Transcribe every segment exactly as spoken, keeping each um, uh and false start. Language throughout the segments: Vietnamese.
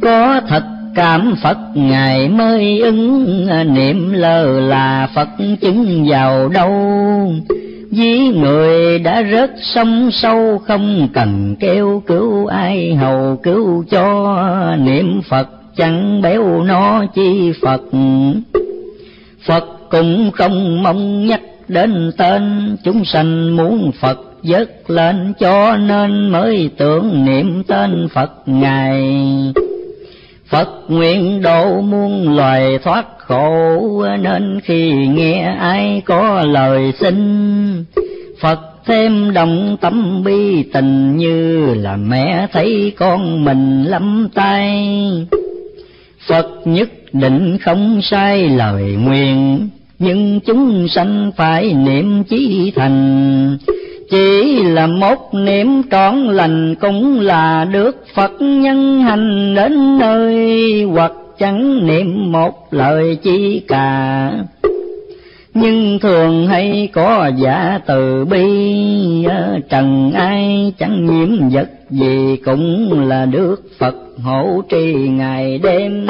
có thật cảm Phật Ngài mới ứng, niệm lơ là Phật chứng vào đâu. Ví người đã rớt sông sâu, không cần kêu cứu ai hầu cứu cho. Niệm Phật chẳng béo nó chi Phật, Phật cũng không mong nhắc đến tên. Chúng sanh muốn Phật vớt lên, cho nên mới tưởng niệm tên Phật Ngài. Phật nguyện độ muôn loài thoát khổ, nên khi nghe ai có lời xin, Phật thêm đồng tâm bi tình, như là mẹ thấy con mình lắm tay. Phật nhất định không sai lời nguyện, nhưng chúng sanh phải niệm chí thành. Chỉ là một niệm trọn lành, cũng là được Phật nhân hành đến nơi. Hoặc chẳng niệm một lời chi cả, nhưng thường hay có giả từ bi. Trần ai chẳng nhiễm vật gì, cũng là được Phật hộ trì ngày đêm.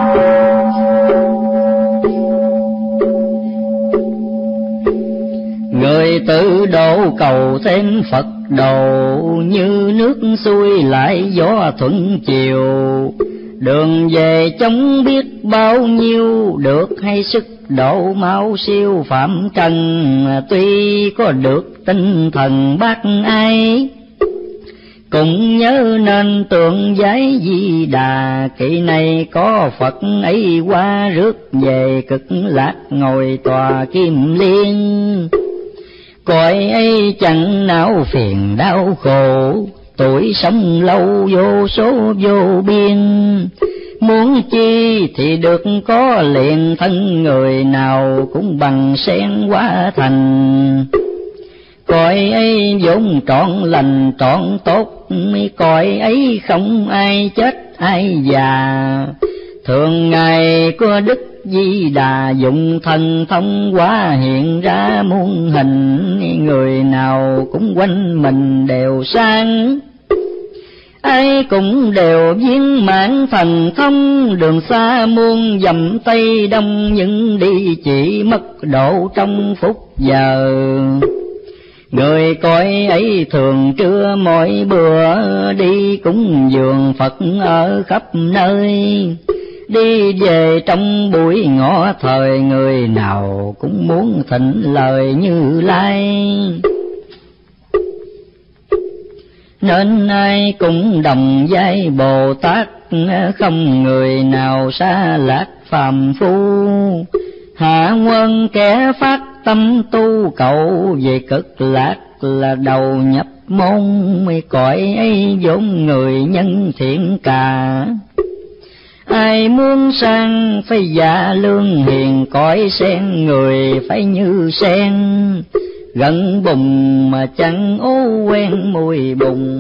Người tự độ cầu thêm Phật độ, như nước xuôi lại gió thuận chiều. Đường về chống biết bao nhiêu, được hay sức độ mau siêu phạm trần. Tuy có được tinh thần bác ai, cũng nhớ nên tượng giấy Di Đà. Kỳ này có Phật ấy qua rước về, cực lạc ngồi tòa kim liên. Cõi ấy chẳng não phiền đau khổ, tuổi sống lâu vô số vô biên. Muốn chi thì được có liền, thân người nào cũng bằng sen hóa thành. Cõi ấy vốn trọn lành trọn tốt, cõi ấy không ai chết ai già. Thường ngày có Đức Di Đà dụng thần thông hóa hiện ra muôn hình. Người nào cũng quanh mình đều sang, ai cũng đều viên mãn thần thông. Đường xa muôn dặm Tây Đông, nhưng đi chỉ mất độ trong phút giờ. Người coi ấy thường trưa mỗi bữa, đi cúng dường Phật ở khắp nơi. Đi về trong buổi ngọ thời, người nào cũng muốn thịnh lời Như Lai. Nên ai cũng đồng vai Bồ Tát, không người nào xa lạc phàm phu. Hạ quân kẻ phát tâm tu cầu, về cực lạc là đầu nhập môn. Cõi ấy vốn người nhân thiện cả, ai muốn sang phải dạ lương hiền. Cõi sen người phải như sen, gần bùng mà chẳng ô quen mùi bùng.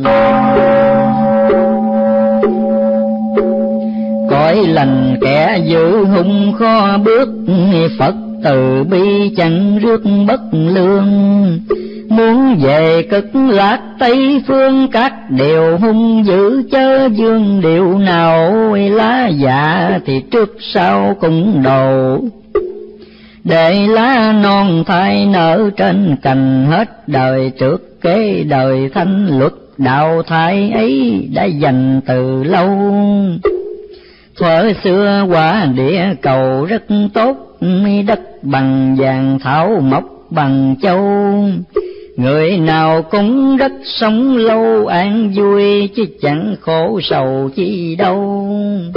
Cõi lành kẻ giữ hung khó bước, Phật từ bi chẳng rước bất lương. Muốn về cực lạc Tây phương, các điều hung dữ chớ dương điệu nào. Lá dạ thì trước sau cũng đầu, để lá non thai nở trên cành. Hết đời trước kế đời thanh luật, đạo thai ấy đã dành từ lâu. Thuở xưa quả địa cầu rất tốt, đất bằng vàng thảo mộc bằng châu. Người nào cũng rất sống lâu an vui, chứ chẳng khổ sầu chi đâu.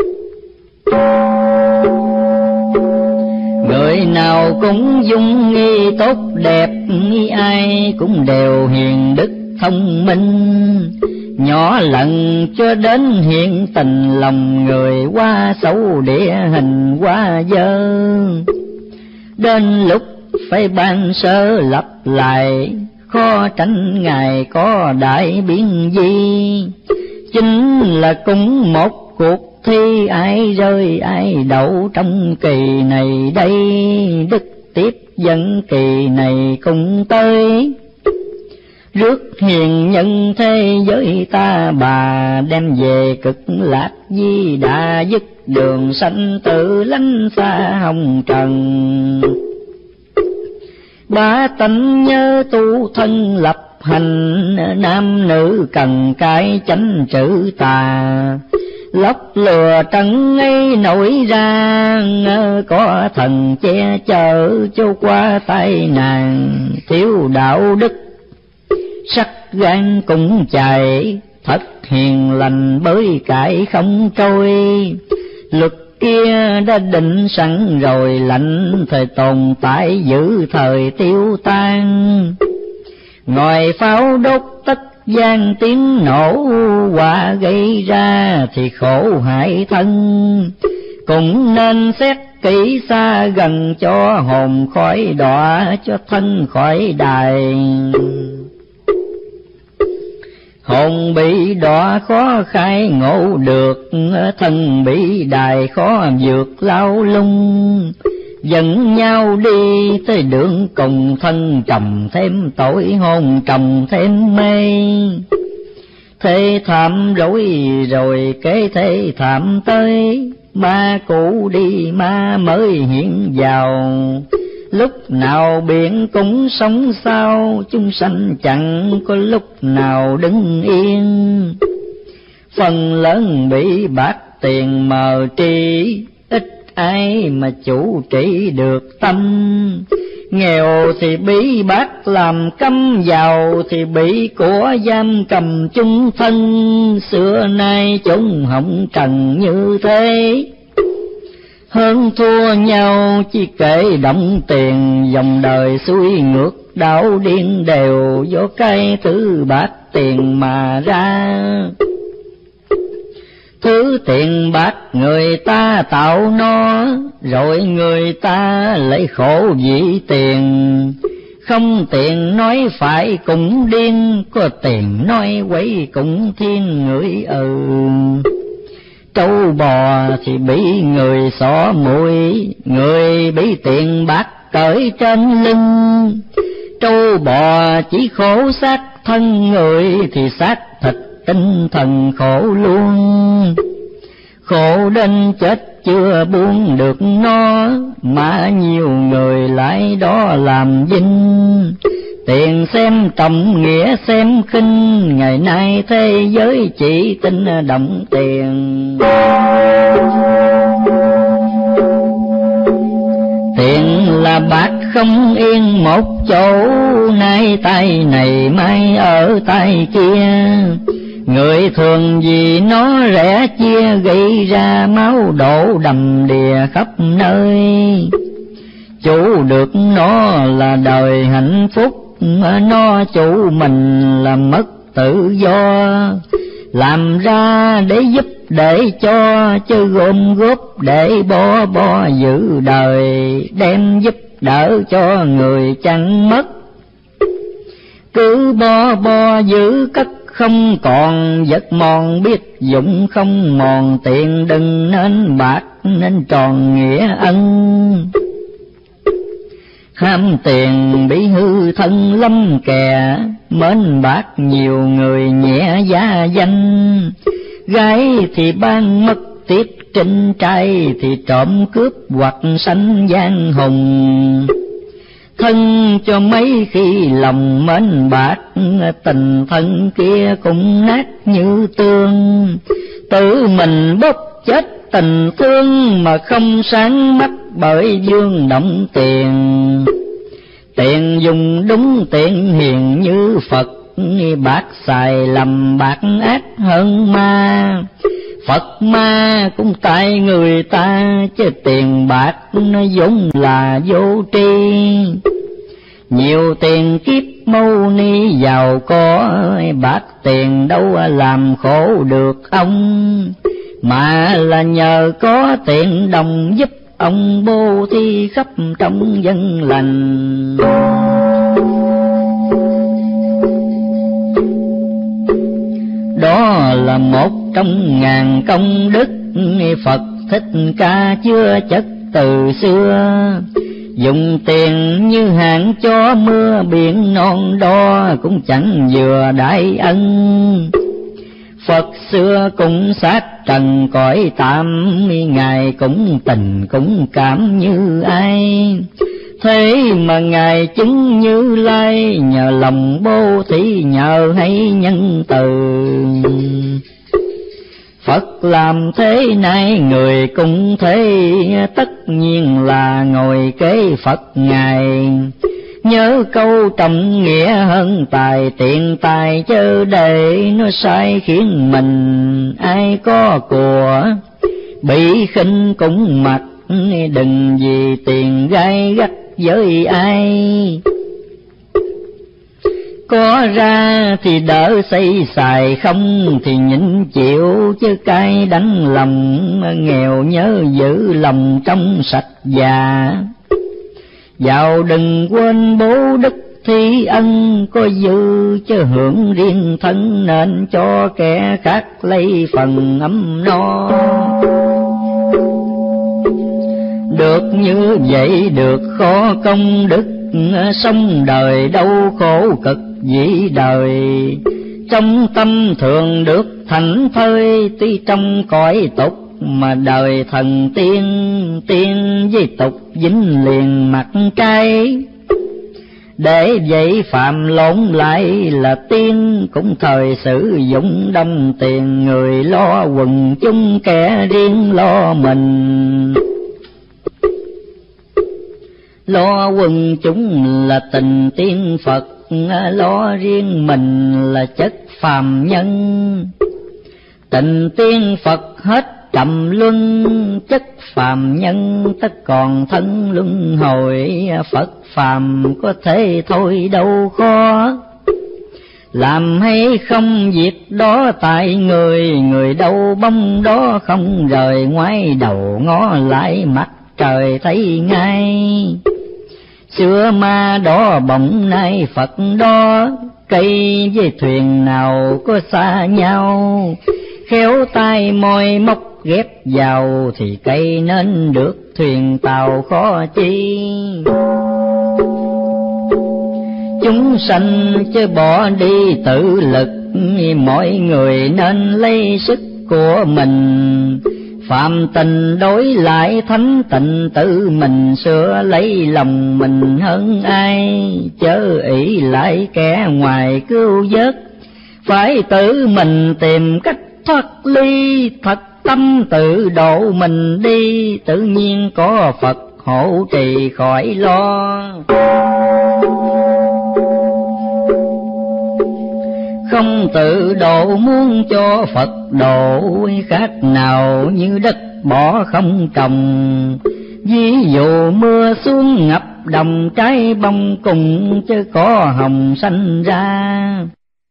Người nào cũng dung nghi tốt đẹp, ai cũng đều hiền đức thông minh. Nhỏ lần cho đến hiện tình, lòng người quá xấu địa hình quá dơ. Đến lúc phải ban sơ lập lại, khó tránh Ngài có đại biến gì. Chính là cũng một cuộc thi, ai rơi ai đậu trong kỳ này đây. Đức tiếp dẫn kỳ này cũng tới, Rước hiền nhân thế giới ta bà, đem về cực lạc di đà, dứt đường sanh tử lánh xa hồng trần. Ba tánh nhớ tu thân lập hành, nam nữ cần cái chánh trữ tà. Lóc lừa trần ấy nổi ra, có thần che chở cho qua tai nạn. Thiếu đạo đức sắc gan cũng chạy, thất hiền lành bới cải không trôi. Luật kia đã định sẵn rồi, lạnh thời tồn tại giữ thời tiêu tan. Ngòi pháo đốt tất gian tiếng nổ, quả gây ra thì khổ hại thân. Cũng nên xét kỹ xa gần, cho hồn khỏi đọa, cho thân khỏi đài. Hồn bị đọa khó khai ngộ được, thân bị đài khó vượt lao lung. Dẫn nhau đi tới đường cùng, thân trầm thêm tội, hồn trầm thêm mê. Thế thảm rối rồi kế thế thảm tới, ma cũ đi ma mới hiện vào. Lúc nào biển cũng sống sao, chúng sanh chẳng có lúc nào đứng yên. Phần lớn bị bạc tiền mờ tri, ít ai mà chủ trị được tâm. Nghèo thì bị bác làm câm, giàu thì bị của giam cầm chung thân. Xưa nay chúng hồng trần như thế, hơn thua nhau chỉ kể động tiền. Dòng đời xuôi ngược đảo điên đều, do cái thứ bạc tiền mà ra. Thứ tiền bạc người ta tạo nó, rồi người ta lấy khổ vì tiền. Không tiền nói phải cũng điên, có tiền nói quấy cũng thiên người ừ. Trâu bò thì bị người xỏ mũi, người bị tiền bạc cởi trên lưng. Trâu bò chỉ khổ xác thân, người thì xác thịt tinh thần khổ luôn. Khổ đến chết chưa buông được nó, mà nhiều người lại đó làm vinh. Tiền xem trọng nghĩa xem khinh, ngày nay thế giới chỉ tin động tiền. Tiền là bạc không yên một chỗ, nay tay này mai ở tay kia. Người thường vì nó rẻ chia, gây ra máu đổ đầm đìa khắp nơi. Chủ được nó là đời hạnh phúc, nó chủ mình là mất tự do. Làm ra để giúp để cho, chứ gom góp để bo bo giữ đời. Đem giúp đỡ cho người chẳng mất, cứ bo bo giữ cất không còn. Vật mòn biết dụng không mòn, tiền đừng nên bạc nên tròn nghĩa ân. Ham tiền bị hư thân lâm kè, mến bạc nhiều người nhẹ giá danh. Gái thì ban mất tiết trinh, trai thì trộm cướp hoặc sanh giang hùng. Thân cho mấy khi lòng mến bạc, tình thân kia cũng nát như tương. Tự mình bóp chết tình thương mà không sáng mắt, bởi dương động tiền. Tiền dùng đúng tiền hiền như Phật, bạc xài lầm bạc ác hơn ma. Phật ma cũng tại người ta, chứ tiền bạc nó vốn là vô tri. Nhiều tiền kiếp mâu ni giàu có, bạc tiền đâu làm khổ được ông. Mà là nhờ có tiền đồng giúp ông bố thí khắp trong dân lành. Đó là một trong ngàn công đức, Phật Thích Ca chưa chất từ xưa. dùng tiền như hạn cho mưa biển non đo cũng chẳng vừa đại ân. Phật xưa cũng sát trần cõi tạm, Ngài cũng tình cũng cảm như ai. Thế mà Ngài chứng Như Lai, nhờ lòng bố thí nhờ hay nhân từ. Phật làm thế này người cũng thế, tất nhiên là ngồi kế Phật Ngài. Nhớ câu trọng nghĩa hơn tài tiền tài, chớ để nó sai khiến mình ai có của. Bị khinh cũng mặc, đừng vì tiền gai gắt với ai. Có ra thì đỡ xây xài, không thì nhịn chịu chứ cay đắng lòng. Nghèo nhớ giữ lòng trong sạch già, giàu đừng quên bố đức thi ân. Có dư chứ hưởng riêng thân, nên cho kẻ khác lấy phần ấm no. Được như vậy được khó công đức, sống đời đau khổ cực dĩ đời. Trong tâm thường được thảnh thơi, tuy trong cõi tục mà đời thần tiên. Tiên với tục dính liền mặt trái, để vậy phạm lộn lại là tiên. Cũng thời sử dụng đông tiền, người lo quần chúng kẻ riêng lo mình. Lo quần chúng là tình tiên Phật, lo riêng mình là chất phàm nhân. Tình tiên Phật hết trầm luân, chất phàm nhân tất còn thân luân hồi. Phật phàm có thể thôi đâu khó, làm hay không việc đó tại người. Người đâu bông đó không rời, ngoái đầu ngó lại mặt trời thấy ngay. Xưa ma đó bỗng nay Phật đó, cây với thuyền nào có xa nhau. Khéo tay môi móc ghép vào, thì cây nên được thuyền tàu khó chi. Chúng sanh chứ bỏ đi tự lực, mọi người nên lấy sức của mình. Phạm tình đối lại thánh tịnh, tự mình sửa lấy lòng mình hơn ai. Chớ ỷ lại kẻ ngoài cứu vớt, phải tự mình tìm cách thoát ly. Thật tâm tự độ mình đi, tự nhiên có Phật hộ trì khỏi lo. Không tự độ muốn cho Phật độ, khác nào như đất bỏ không trồng. Ví dụ mưa xuống ngập đồng, trái bông cùng chứ có hồng xanh ra.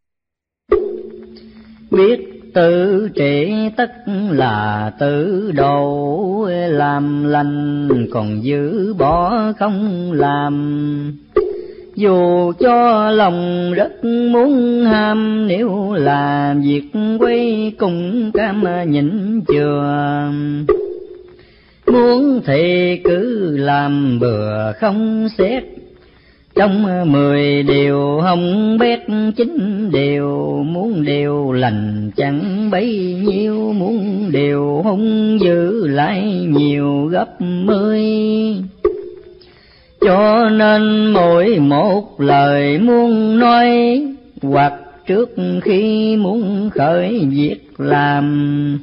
Biết tự trị tất là tự độ, làm lành còn giữ bỏ không làm. Dù cho lòng rất muốn ham, nếu làm việc quay cùng cam nhịn chừa. Muốn thì cứ làm bừa không xét, trong mười điều hồng bét chín điều. Muốn điều lành chẳng bấy nhiêu, muốn điều hung dữ lại nhiều gấp mươi. Cho nên mỗi một lời muốn nói, hoặc trước khi muốn khởi việc làm,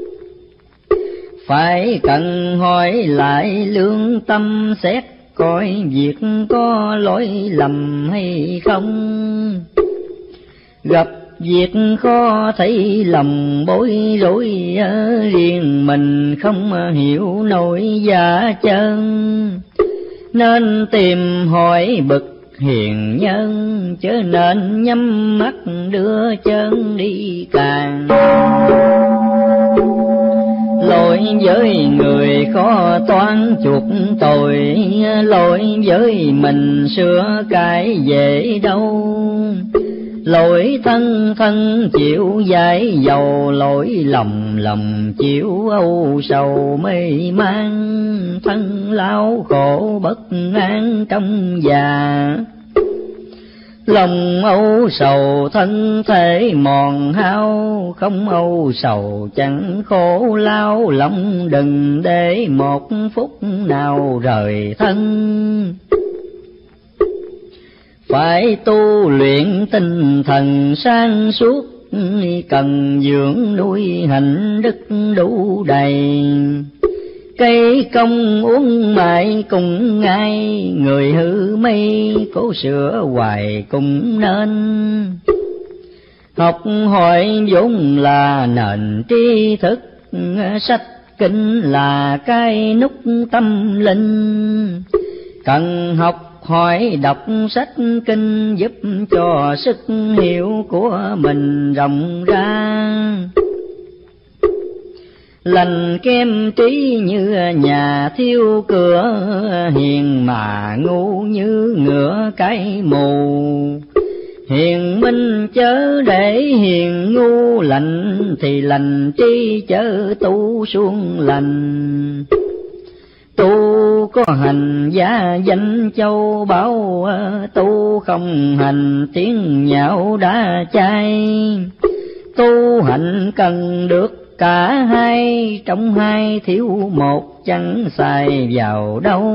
phải cần hỏi lại lương tâm xét, coi việc có lỗi lầm hay không. Gặp việc khó thấy lòng bối rối, riêng mình không hiểu nổi giá chân. Nên tìm hỏi bậc hiền nhân, chớ nên nhắm mắt đưa chân đi càng. Lỗi với người khó toán chuộc tội, lỗi với mình sửa cái dễ đâu. lỗi thân thân chịu giải dầu, lỗi lòng lòng chịu âu sầu mê man, thân lao khổ bất an trong già. Lòng âu sầu thân thể mòn hao, không âu sầu chẳng khổ lao, lòng đừng để một phút nào rời thân. Phải tu luyện tinh thần sáng suốt, cần dưỡng nuôi hạnh đức đủ đầy. Cây công uống mãi cùng ngay, người hư mây cố sửa hoài cũng nên. Học hỏi vốn là nền tri thức, sách kinh là cái nút tâm linh. Cần học hỏi đọc sách kinh, giúp cho sức hiểu của mình rộng ra. Lành kem trí như nhà thiêu cửa, hiền mà ngu như ngựa cái mù. Hiền minh chớ để hiền ngu, lành thì lành tri chớ tu suông lành. Tu có hành giá danh châu báu, tu không hành tiếng nhạo đã chai. Tu hành cần được cả hai, trong hai thiếu một chẳng xài vào đâu.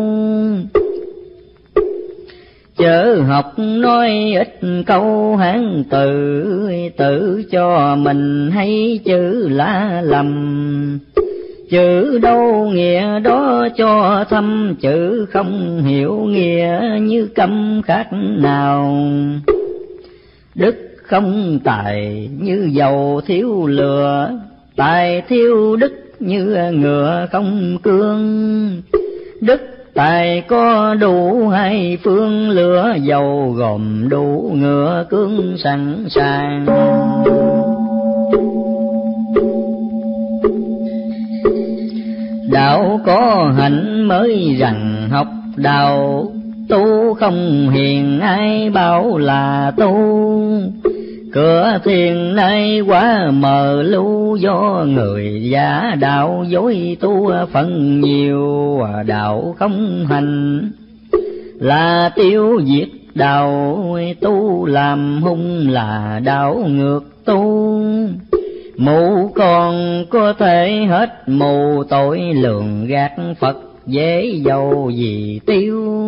Chớ học nói ít câu Hán từ, tự cho mình hay chữ lá lầm. Chữ đâu nghĩa đó cho thâm, chữ không hiểu nghĩa như câm khác nào. Đức không tài như dầu thiếu lửa, tài thiếu đức như ngựa không cương. Đức tài có đủ hai phương, lửa dầu gồm đủ ngựa cương sẵn sàng. Đạo có hạnh mới rằng học đạo, tu không hiền ai bảo là tu. Cửa thiền nay quá mờ lưu, do người giả đạo dối tu phần nhiều. Đạo không hành là tiêu diệt đạo, tu làm hung là đạo ngược tu. Mù còn có thể hết mù, tội lường gạt Phật dễ dầu gì tiêu.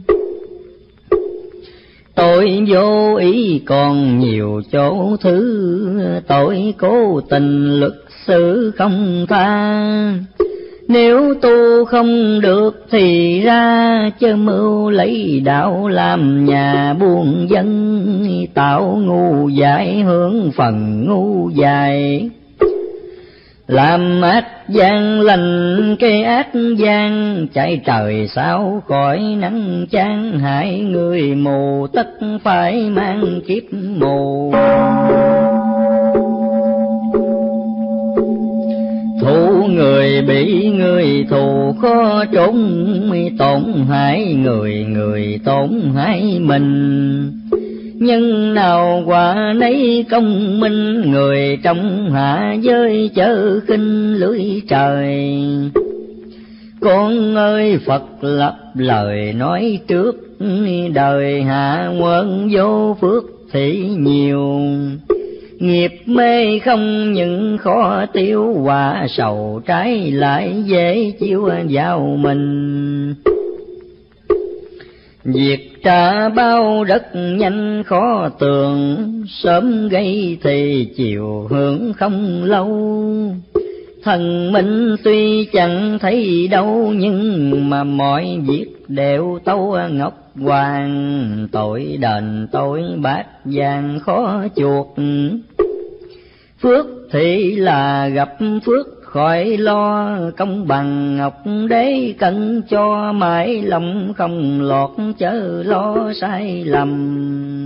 Tội vô ý còn nhiều chỗ thứ, tội cố tình luật xử không tha. Nếu tu không được thì ra, chớ mưu lấy đạo làm nhà buôn dân. Tạo ngu dại hướng phần ngu dại, làm ác gian lành cái ác gian. Chạy trời sao khỏi nắng chán, hại người mù tất phải mang kiếp mù. Thù người bị người thù khó trốn, tổn hại người người tổn hại mình. Nhân nào quả nấy công minh, người trong hạ giới chớ khinh lưỡi trời. Con ơi Phật lập lời nói trước, đời hạ quân vô phước thì nhiều. Nghiệp mê không những khó tiêu, quả sầu trái lại dễ chiếu vào mình. Việc trả bao rất nhanh khó tường, sớm gây thì chiều hưởng không lâu. Thần minh tuy chẳng thấy đâu, nhưng mà mọi việc đều tâu ngọc hoàng. Tội đền tội bát vàng khó chuộc, phước thì là gặp phước khỏi lo. Công bằng ngọc đế cần cho, mãi lòng không lọt chớ lo sai lầm.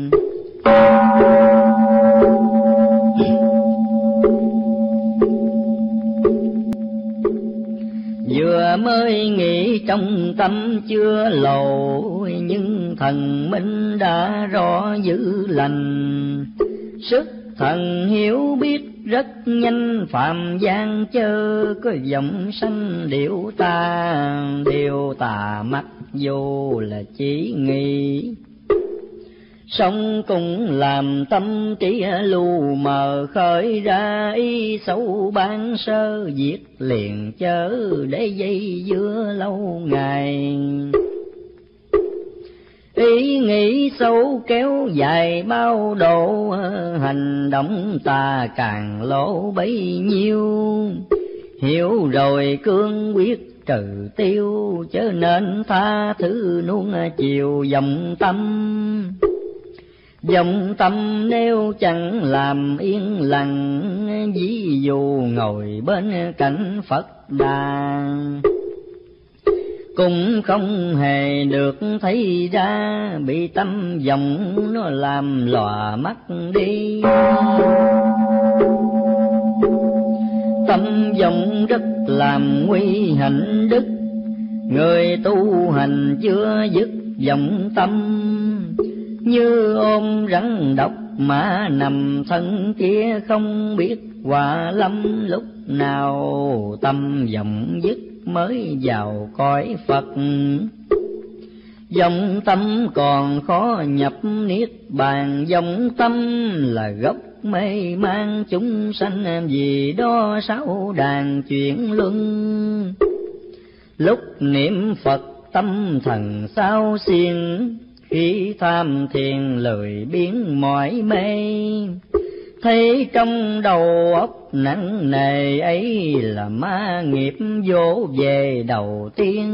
Vừa mới nghĩ trong tâm chưa lộ, nhưng thần minh đã rõ giữ lành. Sức thần hiểu biết rất nhanh, phạm gian chớ có giọng sanh điệu ta. Điều tà mặc dù là chỉ nghĩ, song cũng làm tâm trí lu mờ, khởi ra ý xấu ban sơ, diệt liền chớ để dây dưa lâu ngày. Ý nghĩ xấu kéo dài bao độ, hành động ta càng lỗ bấy nhiêu. Hiểu rồi cương quyết trừ tiêu, chớ nên tha thứ nuông chiều vọng tâm. Vọng tâm nếu chẳng làm yên lặng, ví dụ ngồi bên cạnh Phật Đà, cũng không hề được thấy ra, bị tâm vọng nó làm lòa mắt đi. Tâm vọng rất làm nguy hạnh đức, người tu hành chưa dứt vọng tâm. Như ôm rắn độc mà nằm thân kia, không biết quả lâm lúc nào. Tâm vọng dứt mới vào cõi Phật, vọng tâm còn khó nhập niết bàn. Vọng tâm là gốc mê mang chúng sanh, vì đó sáu đàn chuyển luân. Lúc niệm Phật tâm thần sao xiên, khi tham thiền lười biến mỏi mê. Thấy trong đầu óc nặng nề ấy, là ma nghiệp vỗ về đầu tiên.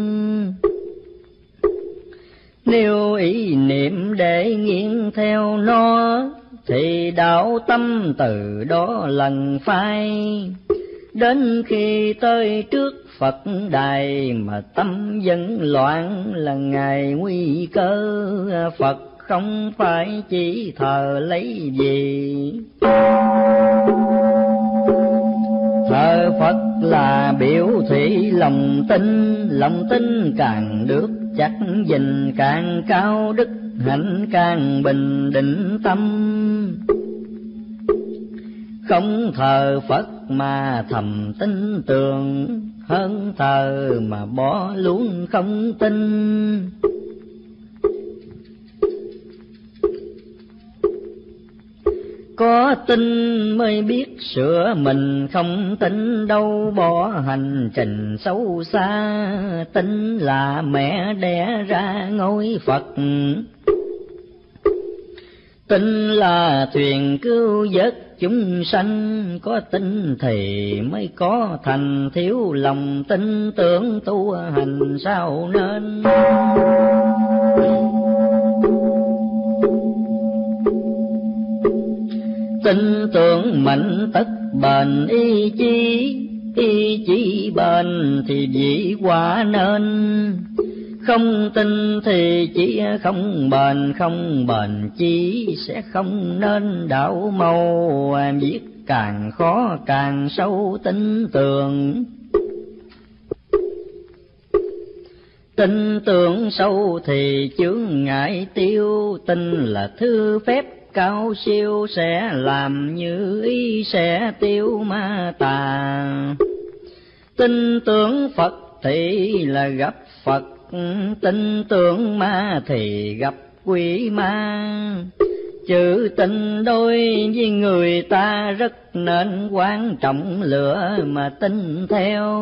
Nếu ý niệm để nghiêng theo nó, thì đạo tâm từ đó lần phai. Đến khi tới trước Phật đài, mà tâm vẫn loạn là ngày nguy cơ. Phật không phải chỉ thờ lấy gì, thờ Phật là biểu thị lòng tin. Lòng tin càng được chắc gìn, càng cao đức hạnh càng bình định tâm. Không thờ Phật mà thầm tin tưởng, hơn thờ mà bỏ luôn không tin. Có tin mới biết sửa mình, không tin đâu bỏ hành trình xấu xa. Tin là mẹ đẻ ra ngôi Phật, tin là thuyền cứu vớt chúng sanh. Có tin thì mới có thành, thiếu lòng tin tưởng tu hành sao nên. Tin tưởng mạnh tất bền ý chí, ý chí bền thì dĩ quả nên. Không tin thì chỉ không bền, không bền chí sẽ không nên đạo màu. Viết càng khó càng sâu tin tưởng, tin tưởng sâu thì chướng ngại tiêu. Tin là thư phép cao siêu, sẽ làm như ý sẽ tiêu ma tà. Tin tưởng Phật thì là gặp Phật, tin tưởng ma thì gặp quỷ ma. Chữ tình đôi với người ta rất nên quan trọng, lựa mà tin theo.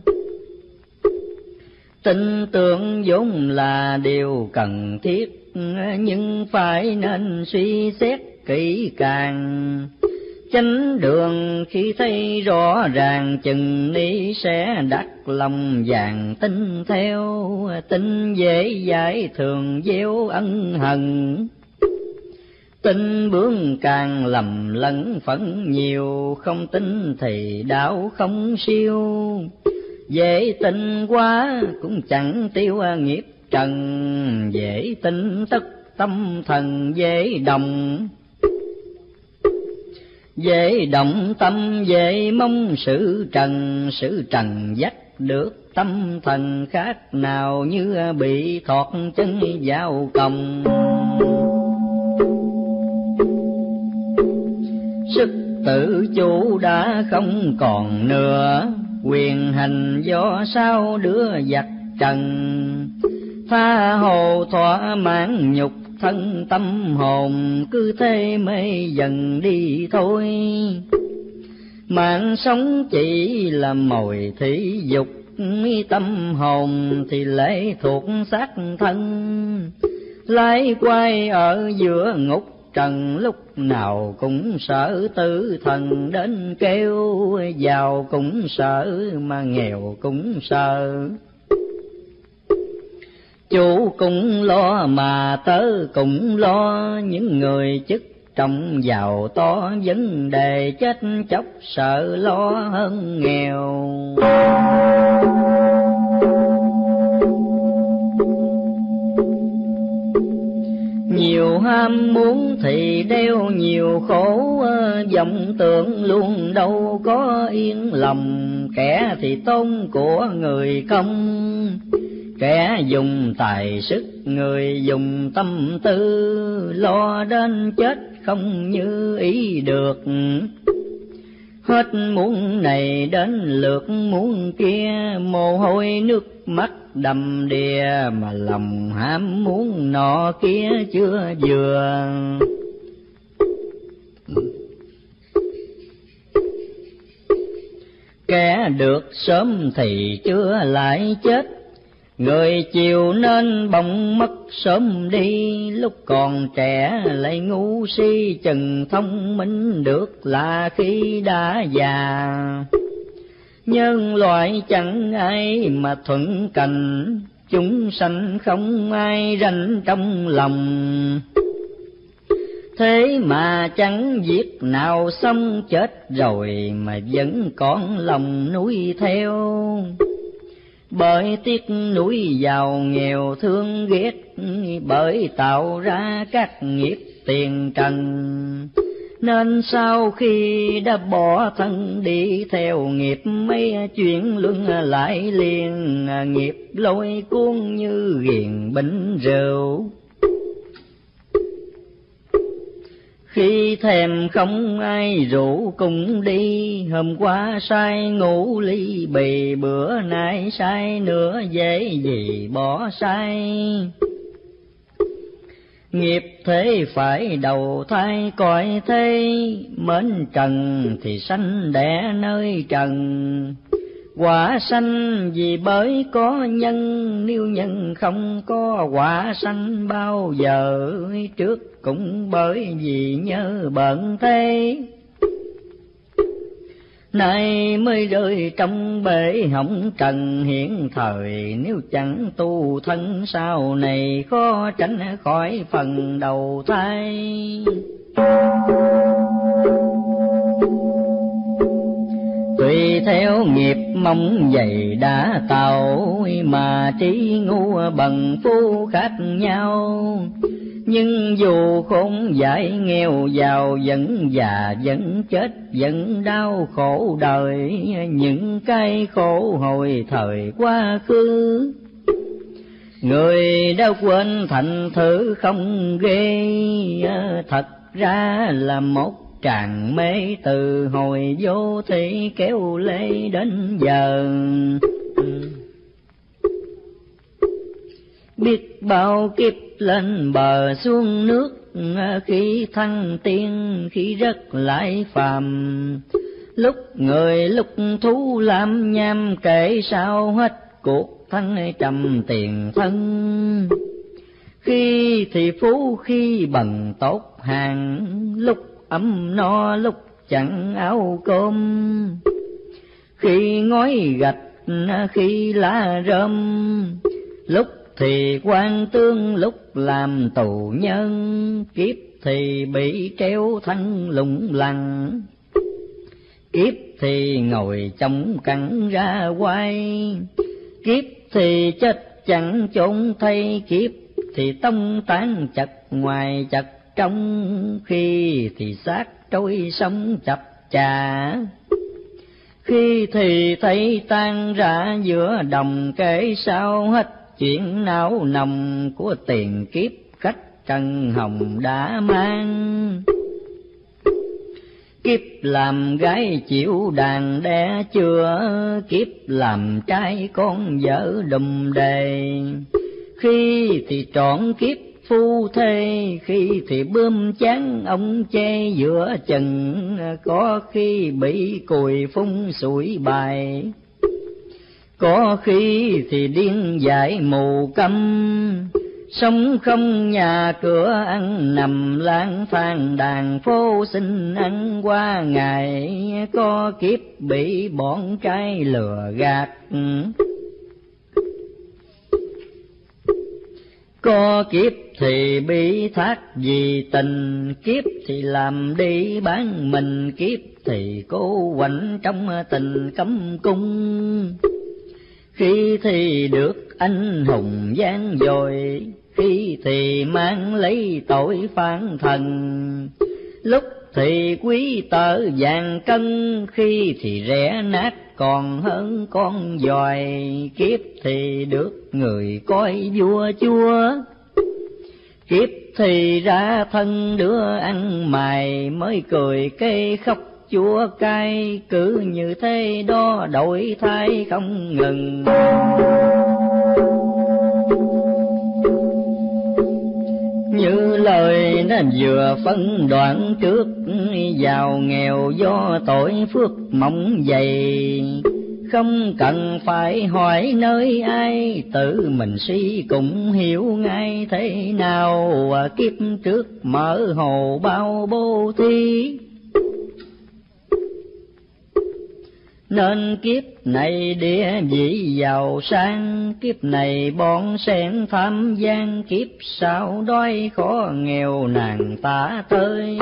Tin tưởng vốn là điều cần thiết, nhưng phải nên suy xét kỹ càng. Chánh đường khi thấy rõ ràng, chừng ni sẽ đắc lòng vàng tin theo. Tin dễ dãi thường gieo ân hận, tin bướng càng lầm lẫn phẫn nhiều. Không tin thì đạo không siêu, dễ tin quá cũng chẳng tiêu nghiệp trần. Dễ tin tất tâm thần dễ đồng, dễ động tâm dễ mong sự trần. Sự trần dắt được tâm thần khác nào, như bị thọt chân vào còng. sức tự chủ đã không còn nữa, quyền hành do sao đứa giặc trần. Tha hồ thỏa mãn nhục thân tâm hồn, cứ thế mê dần đi thôi. Mạng sống chỉ là mồi thị dục, tâm hồn thì lệ thuộc xác thân. Lái quay ở giữa ngục trần, lúc nào cũng sợ tử thần đến kêu. Giàu cũng sợ mà nghèo cũng sợ, chủ cũng lo mà tớ cũng lo. Những người chức trọng giàu to, vấn đề chết chóc sợ lo hơn nghèo. Nhiều ham muốn thì đeo nhiều khổ, vọng tưởng luôn đâu có yên lòng. Kẻ thì tôn của người không, kẻ dùng tài sức, người dùng tâm tư. Lo đến chết không như ý được, hết muốn này đến lượt muốn kia. Mồ hôi nước mắt đầm đìa, mà lòng ham muốn nọ kia chưa vừa. Kẻ được sớm thì chưa lại chết, người chiều nên bỗng mất sớm đi. Lúc còn trẻ lại ngu si, chừng thông minh được là khi đã già. Nhân loại chẳng ai mà thuận cảnh, chúng sanh không ai ranh trong lòng. Thế mà chẳng việc nào xong, chết rồi mà vẫn còn lòng nuối theo. Bởi tiếc nuối giàu nghèo thương ghét, bởi tạo ra các nghiệp tiền trần. Nên sau khi đã bỏ thân đi theo nghiệp, mấy chuyện luân lại liền. Nghiệp lôi cuốn như ghiền bình rượu, khi thèm không ai rủ cùng đi. Hôm qua say ngủ ly bì, bữa nay say nữa dễ gì bỏ say. Nghiệp thế phải đầu thai cõi thế, mến trần thì sanh đẻ nơi trần. Quả sanh vì bởi có nhân, nếu nhân không có quả sanh bao giờ. Trước cũng bởi vì nhớ bận thế, nay mới rơi trong bể hỏng trần hiện thời. Nếu chẳng tu thân sau này, khó tránh khỏi phần đầu thai. Tùy theo nghiệp mong dày đã tạo, mà trí ngu bằng phu khác nhau. Nhưng dù khốn dại nghèo giàu, vẫn già vẫn chết vẫn đau khổ đời. Những cái khổ hồi thời quá khứ, người đã quên thành thử không ghê. Thật ra là một tràng mê, từ hồi vô thị kéo lê đến giờ. Biết bao kiếp lên bờ xuống nước, khi thăng tiên khi rất lại phàm. Lúc người lúc thú làm nham, kể sao hết cuộc thân trầm tiền thân. Khi thì phú khi bằng tốt hàng, lúc ấm no lúc chẳng áo cơm. Khi ngói gạch khi lá rơm, lúc thì quan tương lúc làm tù nhân. Kiếp thì bị treo thân lủng lẳng, kiếp thì ngồi trong cắn ra quay. Kiếp thì chết chẳng chốn thay, kiếp thì tông tán chặt ngoài chặt trong. Khi thì xác trôi sông chập chà, khi thì thấy tan rã giữa đồng. Kể sao hết chuyện não nồng của tiền kiếp khách trần hồng đã mang. kiếp làm gái chịu đàn đẻ chưa, kiếp làm trai con vợ đùm đề. Khi thì trọn kiếp phu thê, khi thì bươm chán ông che giữa chừng, có khi bị cùi phun sủi bài, có khi thì điên dại mù câm. Sống không nhà cửa ăn nằm lang thang đàn phố xin ăn qua ngày, có kiếp bị bọn trai lừa gạt, có kiếp thì bị thác vì tình, kiếp thì làm đi bán mình, kiếp thì cố quạnh trong tình cấm cung. Khi thì được anh hùng gian dội, khi thì mang lấy tội phản thần. Lúc thì quý tợ vàng cân, khi thì rẻ nát còn hơn con giòi. Kiếp thì được người coi vua chúa, kiếp thì ra thân đứa ăn mày, mới cười kê khóc chúa cay, cứ như thế đó đổi thay không ngừng. Như lời nó vừa phân đoạn trước, giàu nghèo do tội phước mỏng dày, không cần phải hỏi nơi ai, tự mình suy cũng hiểu ngay thế nào. Kiếp trước mở hồ bao bố thí, nên kiếp này địa vị giàu sang, kiếp này bon sen tham gian, kiếp sau đói khó nghèo nàng tả tơi.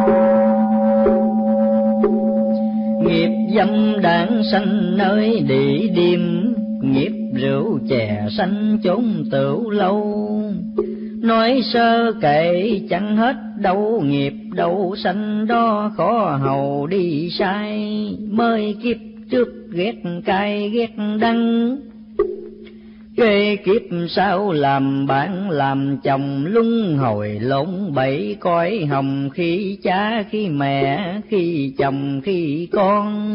Nghiệp dâm đảng sanh nơi địa điểm, nghiệp rượu chè sanh chốn tửu lâu. Nói sơ kệ chẳng hết đâu, nghiệp đâu sanh đó khó hầu đi sai. Mới kiếp trước ghét cay ghét đắng, kê kiếp sau làm bạn làm chồng, luân hồi lộn bẫy cõi hồng, khi cha khi mẹ khi chồng khi con.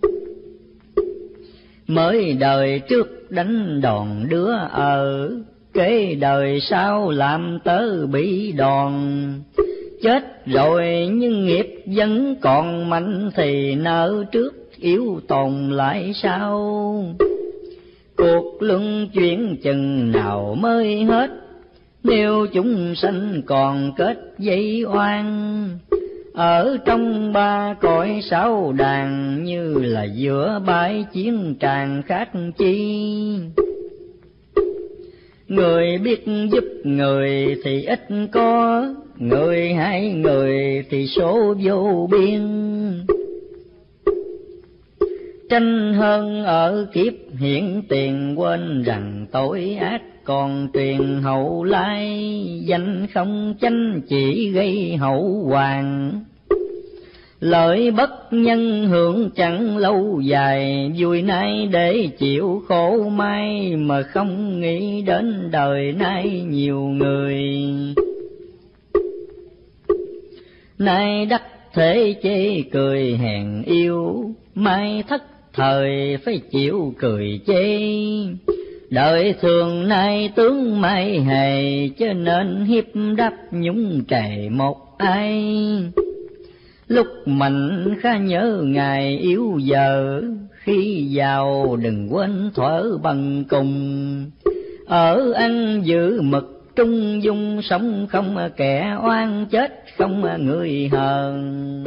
Mới đời trước đánh đòn đứa ở, kế đời sau làm tớ bị đòn. Chết rồi nhưng nghiệp vẫn còn mạnh, thì nợ trước yếu tồn lại sau. Cuộc luân chuyển chừng nào mới hết, nếu chúng sanh còn kết dây oan. Ở trong ba cõi sáu đàn, như là giữa bãi chiến tràng khác chi. Người biết giúp người thì ít có, người hay người thì số vô biên. Tranh hơn ở kiếp hiện tiền, quên rằng tội ác còn truyền hậu lai. Danh không chánh chỉ gây hậu hoàng, lợi bất nhân hưởng chẳng lâu dài. Vui nay để chịu khổ mai, mà không nghĩ đến đời nay nhiều người. Nay đắc thế chê cười hèn yêu, mai thất thời phải chịu cười chê. Đời thường nay tướng mai hề, cho nên hiếp đáp nhúng trề một ai. Lúc mạnh khá nhớ ngày yếu giờ, khi giàu đừng quên thuở bằng cùng. Ở ăn giữ mực trung dung, sống không kẻ oan, chết không người hờn.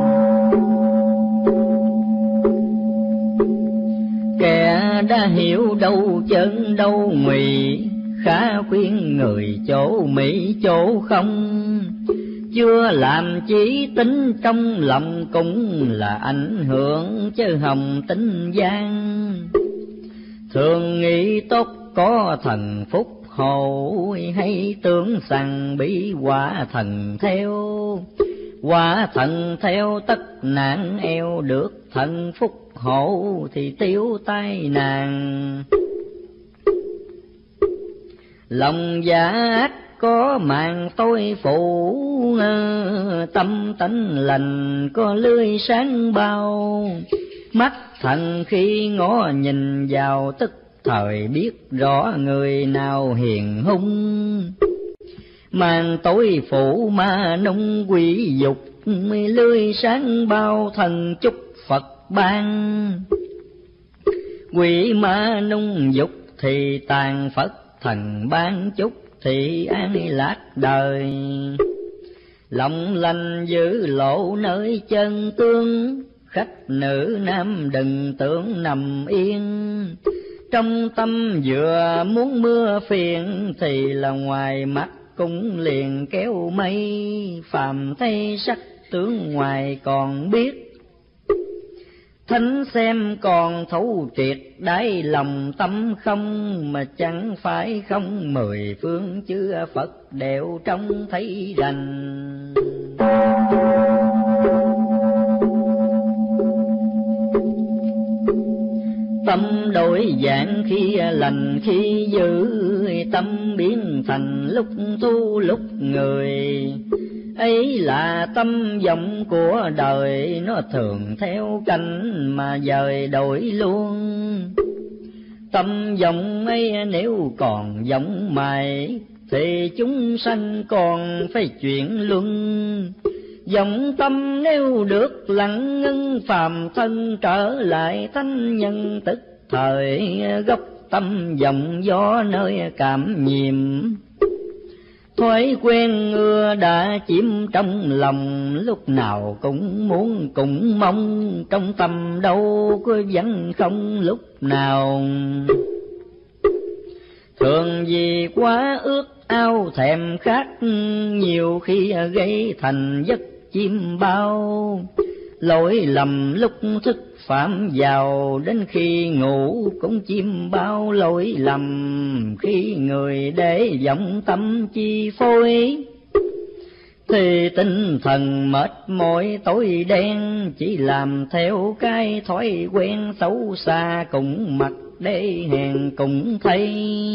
Kẻ đã hiểu đâu chân đâu ngụy, khá khuyên người chỗ mỹ chỗ không. Chưa làm chí tính trong lòng, cũng là ảnh hưởng chứ hồng tính gian. Thường nghĩ tốt có thần phúc hộ, hay tưởng rằng bị quả thần theo. Quả thần theo tất nạn eo, được thần phúc hộ thì tiêu tai nạn. Lòng giả ác có màn tôi phụ, tâm tánh lành có lưới sáng bao. Mắt thần khi ngó nhìn vào tức thời biết rõ người nào hiền hung. Màn tối phủ ma nung quỷ dục, lưới sáng bao thần chúc Phật ban. Quỷ ma nung dục thì tàn Phật thần ban chúc thì an lạc đời. Lòng lành giữ lộ nơi chân tương, khách nữ nam đừng tưởng nằm yên. Trong tâm vừa muốn mưa phiền thì là ngoài mắt cũng liền kéo mây. Phàm thấy sắc tướng ngoài còn biết, thánh xem còn thấu triệt đáy lòng tâm không. Mà chẳng phải không mười phương chư Phật đều trông thấy rành. Tâm đổi dạng khi lành khi dữ, tâm biến thành lúc thu lúc người. Ấy là tâm vọng của đời, nó thường theo cảnh mà dời đổi luôn. Tâm vọng ấy nếu còn vọng mãi, thì chúng sanh còn phải chuyển luân. Vọng tâm nếu được lặng ngưng, phàm thân trở lại thánh nhân tức thời. Gốc tâm vọng gió nơi cảm nhiệm, thói quen ưa đã chiếm trong lòng. Lúc nào cũng muốn cũng mong, trong tâm đâu có vẫn không lúc nào. Thường vì quá ước ao thèm khát, nhiều khi gây thành giấc chim bao. Lỗi lầm lúc thức phạm vào, đến khi ngủ cũng chim bao lỗi lầm. Khi người để vọng tâm chi phối, thì tinh thần mệt mỏi tối đen. Chỉ làm theo cái thói quen xấu xa, cũng mặc để hèn cũng thấy.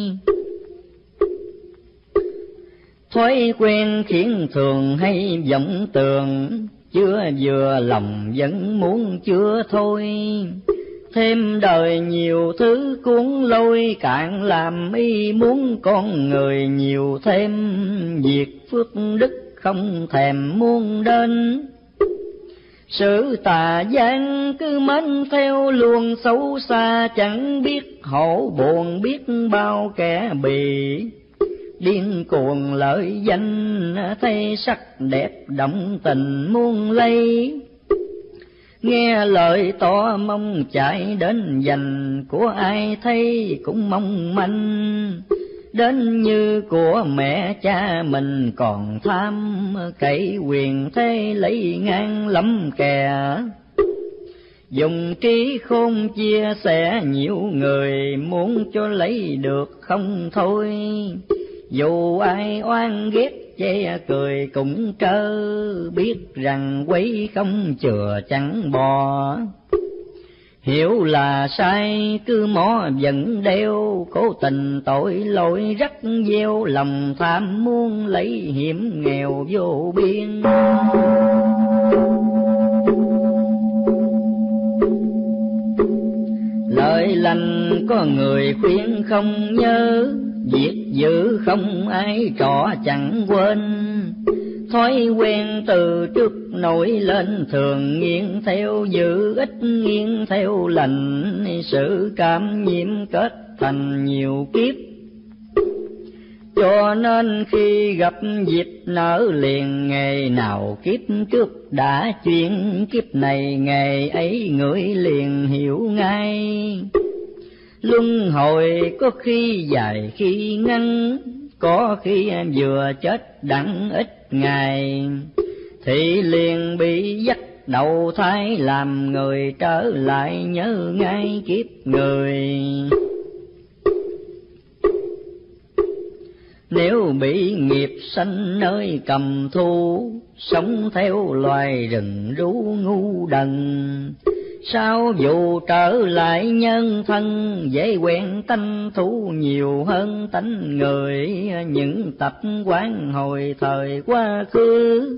Thói quen khiến thường hay vọng tường, chưa vừa lòng vẫn muốn chưa thôi. Thêm đời nhiều thứ cuốn lôi, cạn làm ý muốn con người nhiều thêm. Việc phước đức không thèm muốn đến, sự tà gian cứ mến theo luồng xấu xa. Chẳng biết hổ buồn biết bao kẻ bì, điên cuồng lợi danh thấy sắc đẹp động tình muôn lấy. Nghe lời tỏ mong chạy đến giành, của ai thấy cũng mong manh. Đến như của mẹ cha mình còn tham, cậy quyền thế lấy ngang lắm kè. Dùng trí khôn chia sẻ nhiều người, muốn cho lấy được không thôi. Dù ai oan ghét che cười cũng trơ, biết rằng quấy không chừa chẳng bò. Hiểu là sai cứ mó vẫn đeo, cố tình tội lỗi rắc gieo. Lòng tham muốn lấy hiểm nghèo vô biên. Lời lành có người khuyên không nhớ, việc dữ không ai trọ chẳng quên. Thói quen từ trước nổi lên, thường nghiêng theo dữ ít nghiêng theo lành. Sự cảm nhiễm kết thành nhiều kiếp, cho nên khi gặp dịp nở liền. Ngày nào kiếp trước đã chuyện, kiếp này ngày ấy người liền hiểu ngay. Luân hồi có khi dài khi ngắn, có khi em vừa chết đặng ít ngày. Thì liền bị dắt đầu thai làm người, trở lại nhớ ngay kiếp người. Nếu bị nghiệp sanh nơi cầm thu, sống theo loài rừng rú ngu đần. Sao dù trở lại nhân thân, dễ quen tánh thú nhiều hơn tánh người, những tập quán hồi thời quá khứ.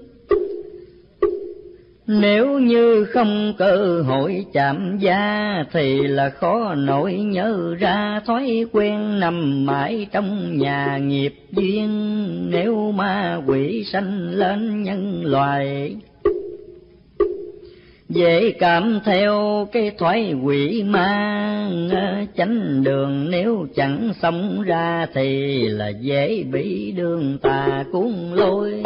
Nếu như không cơ hội chạm da, thì là khó nổi nhớ ra thói quen nằm mãi trong nhà nghiệp duyên. Nếu ma quỷ sanh lên nhân loài, dễ cảm theo cái thoái quỷ ma chánh đường. Nếu chẳng sống ra thì là dễ bị đường tà cuốn lôi.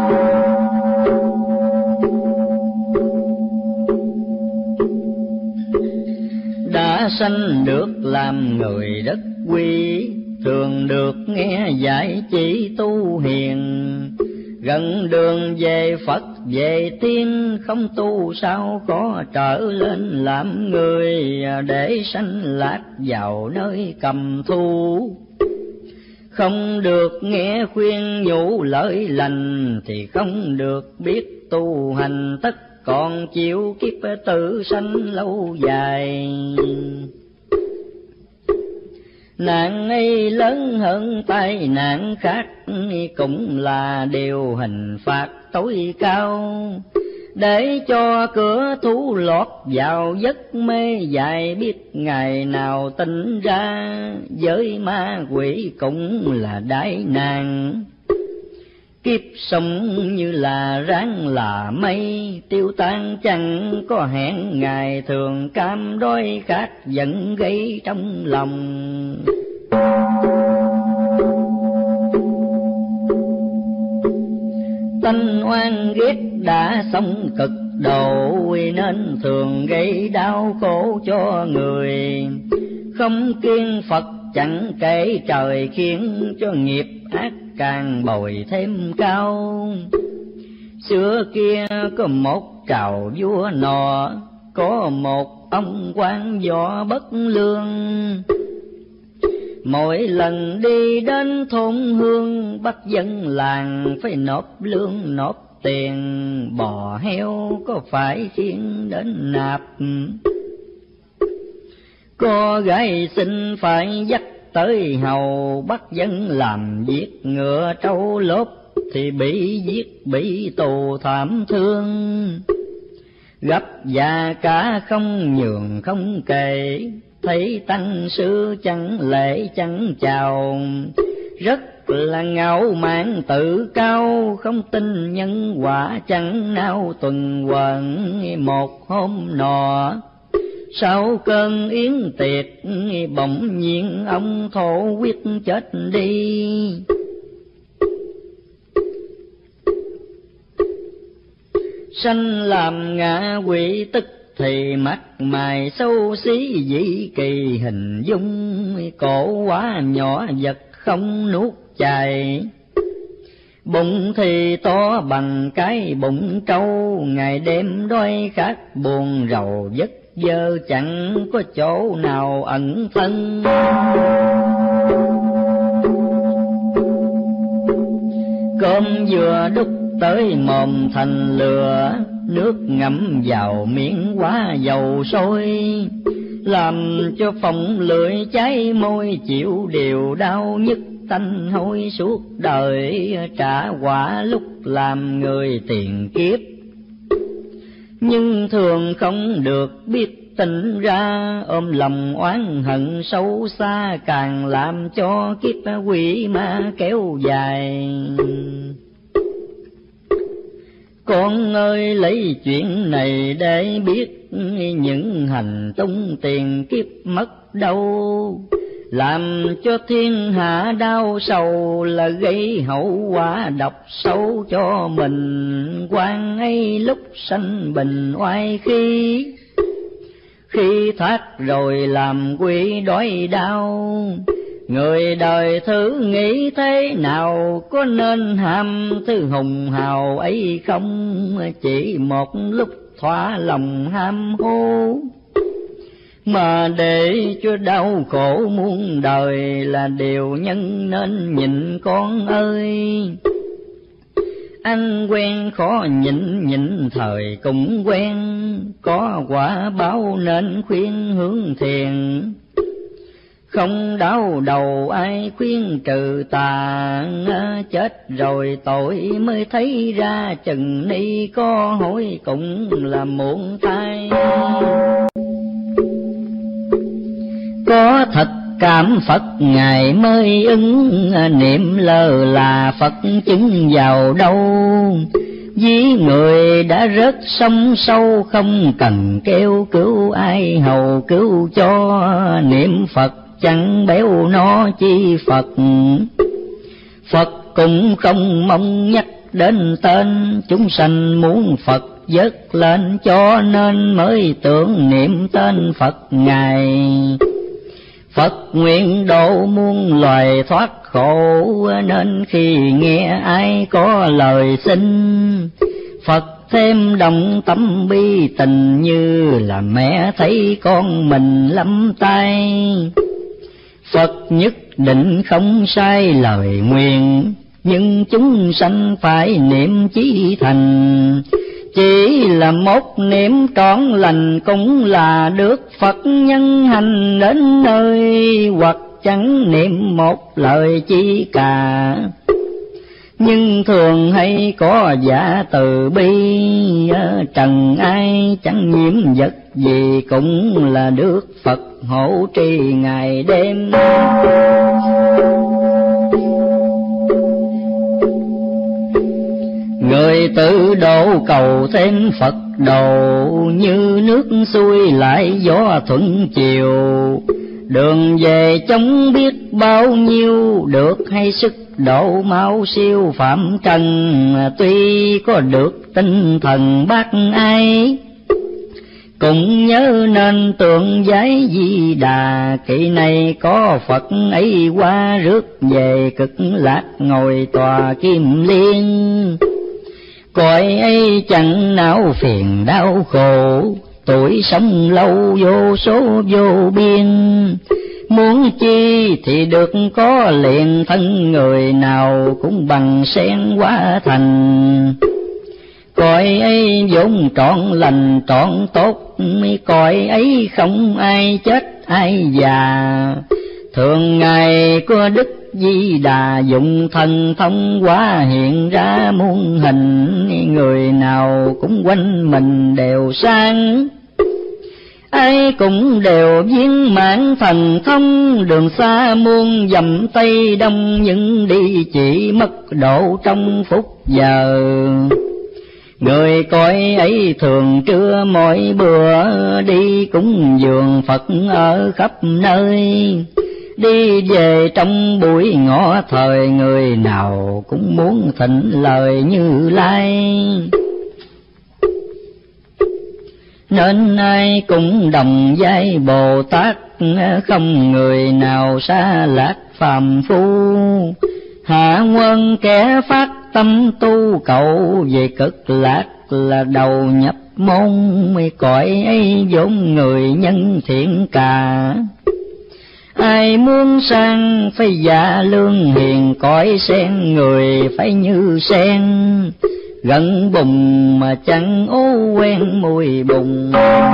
Đã sanh được làm người rất quý, thường được nghe dạy chỉ tu hiền. Gần đường về Phật về tiên, không tu sao có trở lên làm người, để sanh lạc vào nơi cầm thu. Không được nghe khuyên nhủ lợi lành, thì không được biết tu hành, tất còn chịu kiếp tử sanh lâu dài. Nạn ấy lớn hơn tai nạn khác, cũng là điều hình phạt tối cao. Để cho cửa thú lọt vào giấc mê dài, biết ngày nào tỉnh ra, với ma quỷ cũng là đại nạn. Kiếp sống như là ráng là mây, tiêu tan chẳng có hẹn ngày, thường cam đói khát giận gây trong lòng. Tánh oan ghét đã sống cực độ, nên thường gây đau khổ cho người. Không kiêng Phật chẳng kể trời, khiến cho nghiệp ác càng bồi thêm cao. Xưa kia có một trào vua nọ, có một ông quan võ bất lương. Mỗi lần đi đến thôn hương, bắt dân làng phải nộp lương nộp tiền. Bò heo có phải khiến đến nạp, có gái xinh phải dắt tới hầu. Bắt dân làm việc ngựa trâu lốp, thì bị giết bị tù thảm thương. Gấp và cả không nhường không kể, thấy tăng sư chẳng lễ chẳng chào. Rất là ngạo mạn tự cao, không tin nhân quả chẳng nao tuần quẩn. Một hôm nọ sau cơn yến tiệc, bỗng nhiên ông thổ quyết chết đi. Sanh làm ngạ quỷ, tức thì mắt mày xấu xí dị kỳ hình dung. Cổ quá nhỏ vật không nuốt chài, bụng thì to bằng cái bụng trâu. Ngày đêm đói khát buồn rầu vất vơ, chẳng có chỗ nào ẩn thân. Cơm vừa đút tới mồm thành lửa, nước ngậm vào miệng quá dầu sôi. Làm cho phồng lưỡi cháy môi, chịu điều đau nhức tanh hôi suốt đời. Trả quả lúc làm người tiền kiếp, nhưng thường không được biết tỉnh ra. Ôm lòng oán hận sâu xa, càng làm cho kiếp quỷ ma kéo dài. Con ơi lấy chuyện này để biết, những hành tung tiền kiếp mất đâu. Làm cho thiên hạ đau sầu, là gây hậu quả độc sâu cho mình. Quan ấy lúc sanh bình oai khi, khi thoát rồi làm quỷ đói đau. Người đời thử nghĩ thế nào, có nên ham thứ hùng hào ấy không? Chỉ một lúc thỏa lòng ham hố, mà để cho đau khổ muôn đời, là điều nhân nên nhịn con ơi. Ăn quen khó nhịn, nhịn thời cũng quen, có quả báo nên khuyên hướng thiền. Không đau đầu ai khuyên trừ tà, chết rồi tội mới thấy ra, chừng ni có hối cũng là muộn thay. Có thật cảm Phật Ngài mới ứng, niệm lơ là Phật chứng vào đâu. Ví người đã rớt sông sâu, không cần kêu cứu ai hầu cứu cho. Niệm Phật chẳng béo nó chi Phật, Phật cũng không mong nhắc đến tên. Chúng sanh muốn Phật vớt lên, cho nên mới tưởng niệm tên Phật Ngài. Phật nguyện độ muôn loài thoát khổ, nên khi nghe ai có lời xin, Phật thêm đồng tâm bi tình, như là mẹ thấy con mình lắm tay. Phật nhất định không sai lời nguyện, nhưng chúng sanh phải niệm chí thành. Chỉ là một niệm trọn lành, cũng là được Phật nhân hành đến nơi. Hoặc chẳng niệm một lời chi cả, nhưng thường hay có giả từ bi. Trần ai chẳng nhiễm vật gì, cũng là được Phật hộ trì ngày đêm. Người tự độ cầu thêm Phật độ, như nước xuôi lại gió thuận chiều. Đường về chống biết bao nhiêu, được hay sức độ mau siêu phạm trần. Tuy có được tinh thần bác ai, cũng nhớ nên tượng giấy Di Đà. Kỳ này có Phật ấy qua, rước về cực lạc ngồi tòa kim liên. Cõi ấy chẳng não phiền đau khổ, tuổi sống lâu vô số vô biên. Muốn chi thì được có liền, thân người nào cũng bằng sen hóa thành. Cõi ấy vốn trọn lành trọn tốt, cõi ấy không ai chết ai già. Thường ngày có Đức Di Đà dụng thần thông hóa, hiện ra muôn hình. Người nào cũng quanh mình đều sang, ai cũng đều viên mãn thần thông. Đường xa muôn dặm Tây Đông, nhưng đi chỉ mất độ trong phút giờ. Người coi ấy thường trưa mỗi bữa, đi cúng dường Phật ở khắp nơi. Đi về trong buổi ngọ thời, người nào cũng muốn thịnh lời Như Lai. Nên ai cũng đồng vai Bồ Tát, không người nào xa lạc phàm phu. Hạ quân kẻ phát tâm tu cầu, về cực lạc là đầu nhập môn. Cõi ấy vốn người nhân thiện cả, ai muốn sang phải dạ lương hiền. Cõi sen người phải như sen, gần bùng mà chẳng ố quen mùi bùng.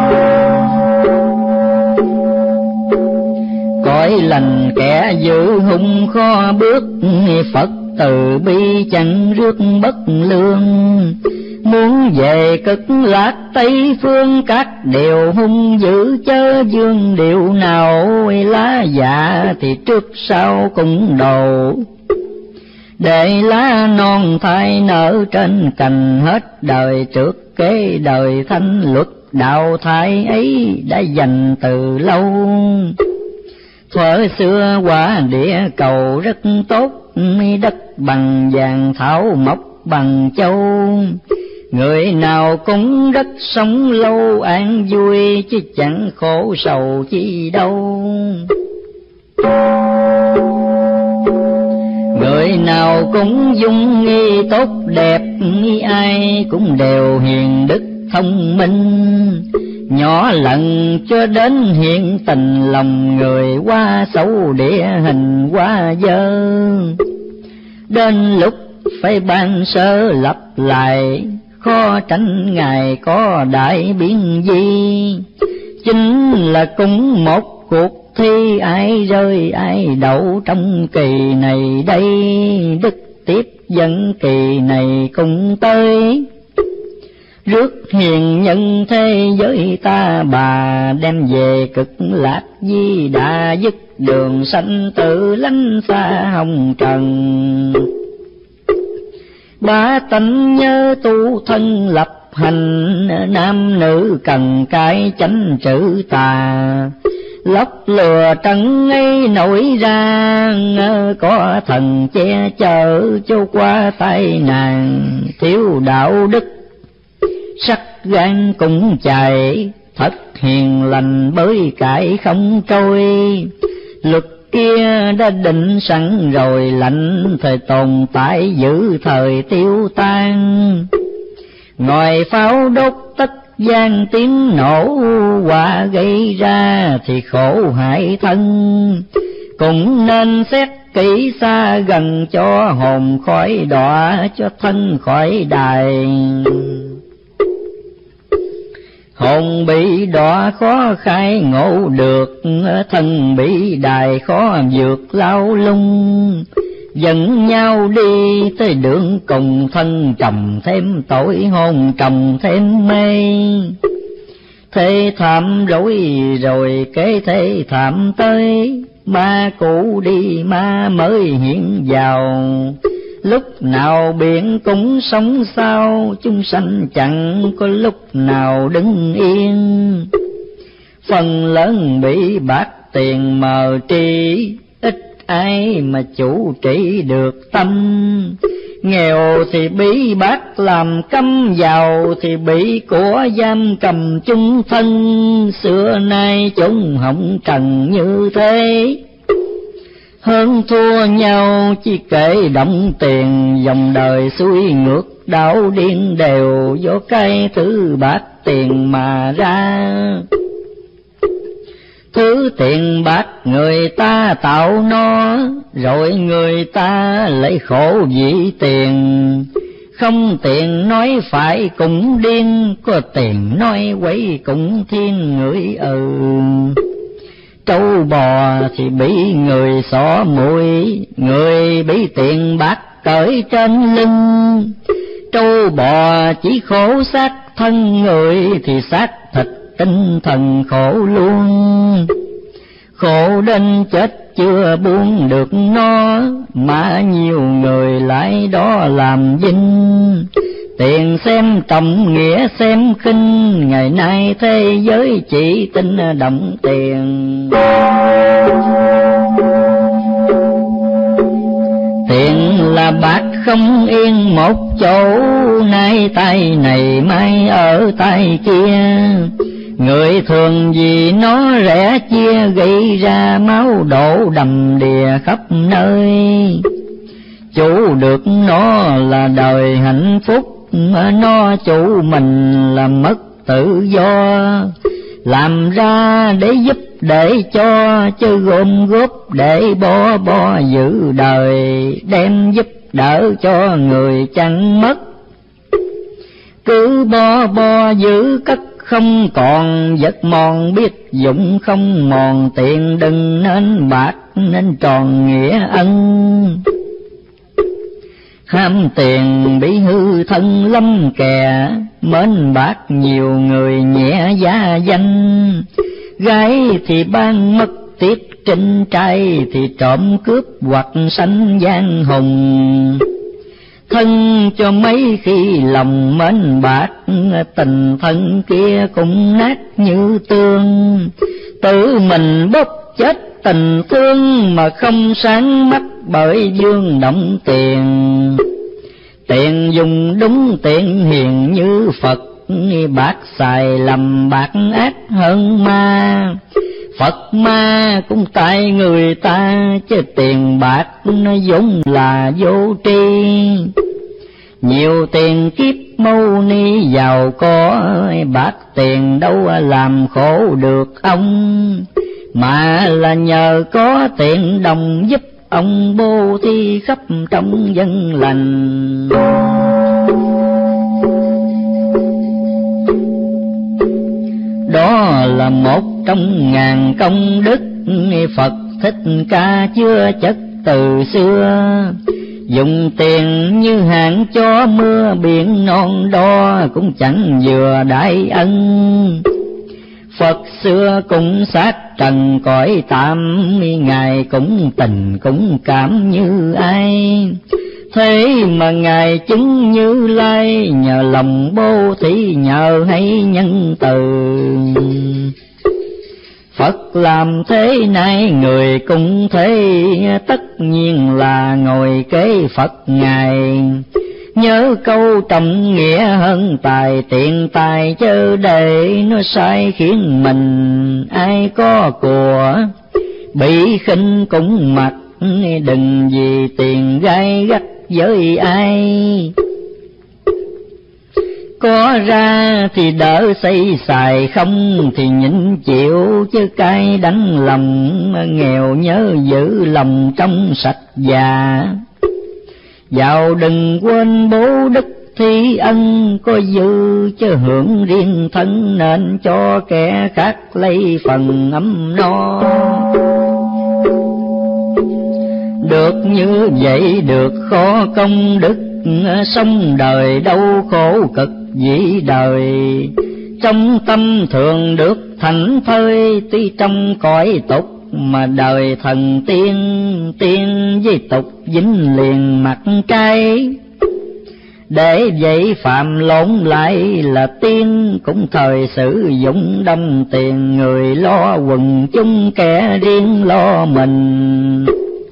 Cõi lành kẻ giữ hung khó bước, Phật từ bi chẳng rước bất lương. Muốn về cực lạc Tây phương, các điều hung dữ chớ dương điệu nào. Lá dạ thì trước sau cũng đồ, để lá non thai nở trên cành. Hết đời trước kế đời thanh luật, đạo thai ấy đã dành từ lâu. Thuở xưa quả địa cầu rất tốt, đất bằng vàng thảo mộc bằng châu. Người nào cũng rất sống lâu an vui, chứ chẳng khổ sầu chi đâu. Người nào cũng dung nghi tốt đẹp, ai cũng đều hiền đức thông minh. Nhỏ lần cho đến hiện tình, lòng người quá xấu địa hình quá dơ. Đến lúc phải ban sơ lập lại, khó tránh Ngài có đại biến gì. Chính là cũng một cuộc thi, ai rơi ai đậu trong kỳ này đây, đức tiếp dẫn kỳ này cùng tới. Rước hiền nhân thế giới ta bà, đem về cực lạc di đà, dứt đường sanh tử lánh xa hồng trần. Ba tánh nhớ tu thân lập hành, nam nữ cần cái chánh trữ tà. Lóc lừa trắng ấy nổi ra, có thần che chở cho qua tai nạn. Thiếu đạo đức sắc gan cũng chạy, thật hiền lành bới cải không trôi. Luật kia đã định sẵn rồi, lạnh thời tồn tại giữ thời tiêu tan. Ngòi pháo đốt tất gian tiếng nổ, quả gây ra thì khổ hại thân. Cũng nên xét kỹ xa gần, cho hồn khỏi đọa, cho thân khỏi đài. Hồn bị đọa khó khai ngộ được, thân bị đài khó vượt lao lung. Dẫn nhau đi tới đường cùng, thân trầm thêm tội, hồn trầm thêm mê. Thế thảm rối rồi kế thế thảm tới, ma cũ đi ma mới hiện vào. Lúc nào biển cũng sống sao, chúng sanh chẳng có lúc nào đứng yên. Phần lớn bị bạc tiền mờ tri, ít ai mà chủ trị được tâm. Nghèo thì bị bác làm cấm, giàu thì bị của giam cầm chung thân. Xưa nay chúng hỏng trần như thế, hơn thua nhau chỉ kể động tiền. Dòng đời xuôi ngược đảo điên đều, do cái thứ bạc tiền mà ra. Thứ tiền bạc người ta tạo nó, rồi người ta lấy khổ vì tiền. Không tiền nói phải cũng điên, có tiền nói quấy cũng thiên người ừ. Trâu bò thì bị người xỏ mũi, người bị tiền bạc cởi trên lưng. Trâu bò chỉ khổ xác thân, người thì xác thịt tinh thần khổ luôn. Khổ đến chết chưa buông được nó, mà nhiều người lại đó làm vinh. Tiền xem trọng nghĩa xem khinh, ngày nay thế giới chỉ tin đồng tiền. Tiền là bạc không yên một chỗ, nay tay này mai ở tay kia. Người thường vì nó rẻ chia, gây ra máu đổ đầm đìa khắp nơi. Chủ được nó là đời hạnh phúc, nó chủ mình là mất tự do. Làm ra để giúp để cho, chứ gom góp để bo bo giữ đời. Đem giúp đỡ cho người chẳng mất, cứ bo bo giữ cất không còn. Vật mòn biết dụng không mòn, tiền đừng nên bạc nên tròn nghĩa ân. Ham tiền bị hư thân lâm kè, mến bạc nhiều người nhẹ giá danh. Gái thì ban mất tiết trinh, trai thì trộm cướp hoặc sanh giang hùng. Thân cho mấy khi lòng mến bạc, tình thân kia cũng nát như tương. Tự mình bốc chết tình thương, mà không sáng mắt bởi dương động tiền. Tiền dùng đúng tiền hiền như Phật, bạc xài lầm bạc ác hơn ma. Phật ma cũng tại người ta, chứ tiền bạc nó vốn là vô tri. Nhiều tiền kiếp mâu ni giàu có, bạc tiền đâu làm khổ được ông. Mà là nhờ có tiền đồng giúp ông bố thí khắp trong dân lành. Đó là một trong ngàn công đức Phật Thích Ca chưa chất từ xưa, dùng tiền như hạn cho mưa biển non đo cũng chẳng vừa đại ân. Phật xưa cũng sát trần cõi tạm, Ngài cũng tình cũng cảm như ai. Thế mà Ngài chứng Như Lai, nhờ lòng bố thí nhờ hay nhân từ. Phật làm thế này người cũng thế, tất nhiên là ngồi kế Phật Ngài. Nhớ câu trọng nghĩa hơn tài tiền tài, chớ để nó sai khiến mình ai có của. Bị khinh cũng mặc, đừng vì tiền gai gắt với ai. Có ra thì đỡ xây xài, không thì nhịn chịu chứ cay đắng lòng. Nghèo nhớ giữ lòng trong sạch già, giàu đừng quên bố đức thi ân. Có dư chứ hưởng riêng thân, nên cho kẻ khác lấy phần ấm no. Được như vậy được khó công đức, sống đời đau khổ cực dĩ đời. Trong tâm thường được thảnh thơi, tuy trong cõi tục mà đời thần tiên. Tiên với tục dính liền mặt trái, để vậy phạm lộn lại là tiên. Cũng thời sử dụng đông tiền, người lo quần chúng kẻ riêng lo mình.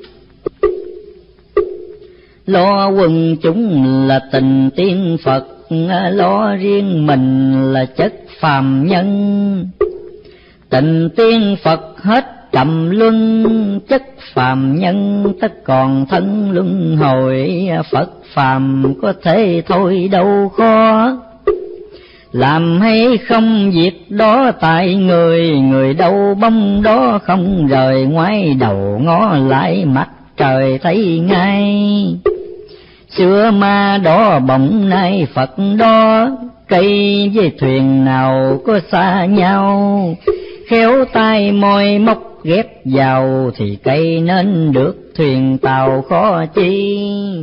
Lo quần chúng là tình tiên Phật, lo riêng mình là chất phàm nhân. Tình tiên Phật hết trầm luân, chất phàm nhân tất còn thân luân hồi. Phật phàm có thể thôi đâu khó, làm hay không việc đó tại người. Người đâu bông đó không rời, ngoái đầu ngó lại mặt trời thấy ngay. Xưa ma đó bỗng nay Phật đó, cây với thuyền nào có xa nhau. Khéo tay môi móc ghép vào, thì cây nên được thuyền tàu khó chi.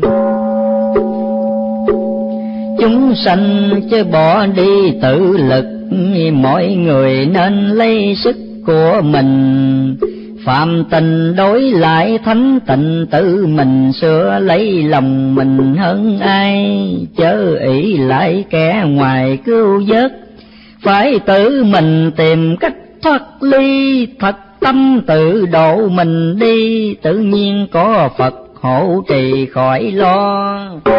Chúng sanh chứ bỏ đi tự lực, mọi người nên lấy sức của mình. Phạm tình đối lại thánh tịnh, tự mình sửa lấy lòng mình hơn ai. Chớ ỷ lại kẻ ngoài cứu vớt, phải tự mình tìm cách thoát ly. Thật tâm tự độ mình đi, tự nhiên có Phật hộ trì khỏi lo.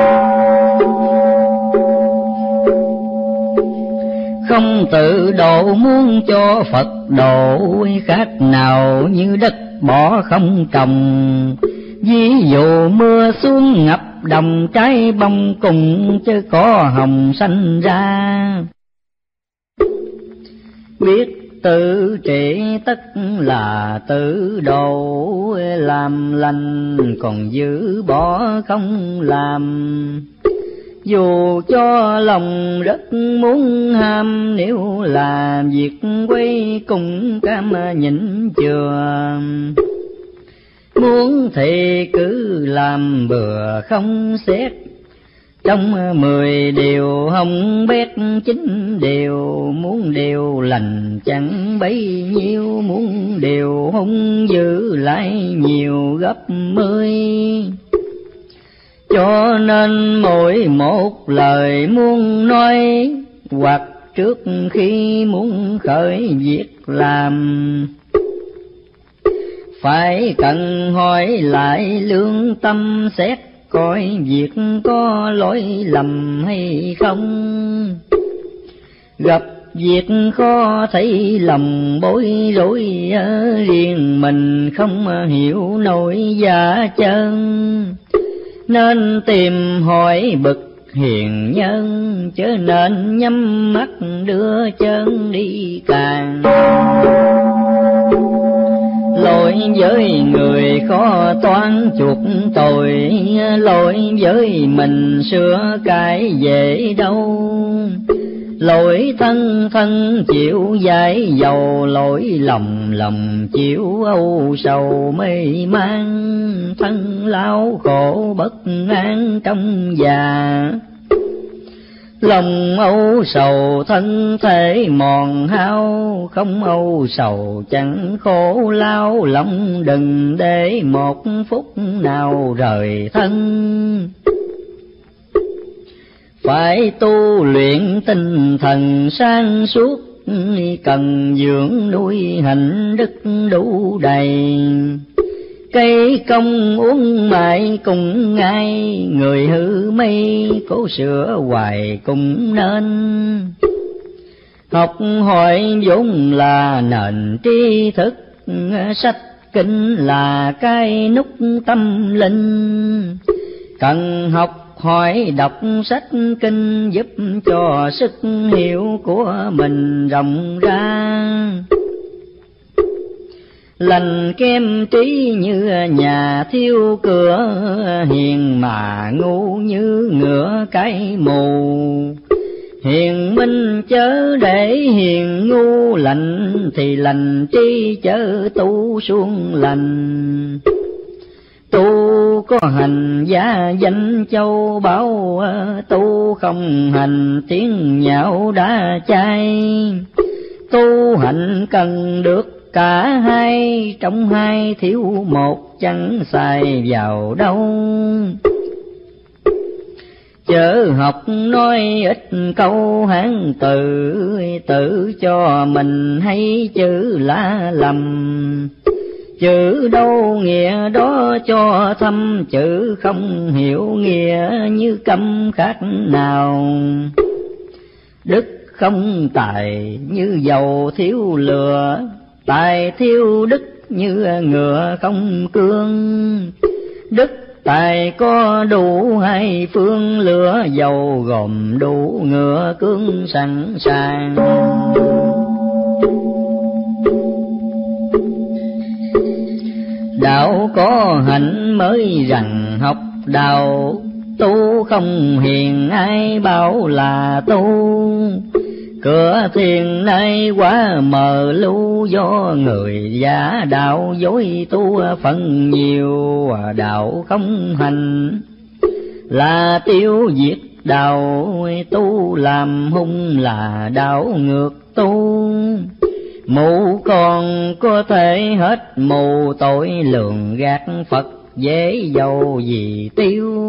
Không tự độ muốn cho Phật độ, khác nào như đất bỏ không trồng. Ví dụ mưa xuống ngập đồng, trái bông cùng chứ có hồng xanh ra. Biết tự trị tất là tự độ, làm lành còn giữ bỏ không làm. Dù cho lòng rất muốn ham, nếu làm việc quay cùng cam nhịn chừa. Muốn thì cứ làm bừa không xét, trong mười điều hồng bét chín điều. Muốn điều lành chẳng bấy nhiêu, muốn điều hung dữ lại nhiều gấp mươi. Cho nên mỗi một lời muốn nói, hoặc trước khi muốn khởi việc làm, phải cần hỏi lại lương tâm xét, coi việc có lỗi lầm hay không. Gặp việc khó thấy lòng bối rối, riêng mình không hiểu nổi giá chân. Nên tìm hỏi bậc hiền nhân, chớ nên nhắm mắt đưa chân đi càng. Lỗi với người khó toán chuộc tội, lỗi với mình sửa cải dễ đâu. Lỗi thân thân chịu giải dầu, lỗi lòng lòng chịu âu sầu mê man. Thân lao khổ bất an trong già, lòng âu sầu thân thể mòn hao. Không âu sầu chẳng khổ lao, lòng đừng để một phút nào rời thân. Phải tu luyện tinh thần sáng suốt, cần dưỡng nuôi hạnh đức đủ đầy. Cây công uống mãi cùng ngay, người hư mây cố sửa hoài cũng nên. Học hỏi vốn là nền tri thức, sách kinh là cái nút tâm linh. Cần học hỏi đọc sách kinh, giúp cho sức hiểu của mình rộng ra. Lành kem trí như nhà thiêu cửa, hiền mà ngu như ngựa cái mù. Hiền minh chớ để hiền ngu, lành thì lành trí chớ tu suông lành. Tu có hành giá danh châu báu, tu không hành tiếng nhạo đã chai. Tu hành cần được cả hai, trong hai thiếu một chẳng xài vào đâu. Chớ học nói ít câu Hán từ, tự cho mình hay chữ lá lầm. Chữ đâu nghĩa đó cho thâm, chữ không hiểu nghĩa như câm khác nào. Đức không tài như dầu thiếu lửa, tài thiếu đức như ngựa không cương. Đức tài có đủ hai phương, lửa dầu gồm đủ ngựa cương sẵn sàng. Đạo có hạnh mới rằng học đạo, tu không hiền ai bảo là tu. Cửa thiền nay quá mờ lưu, do người giả đạo dối tu phần nhiều. Đạo không hành là tiêu diệt đạo, tu làm hung là đạo ngược tu. Mù còn có thể hết mù, tội lường gạt Phật dễ dầu gì tiêu.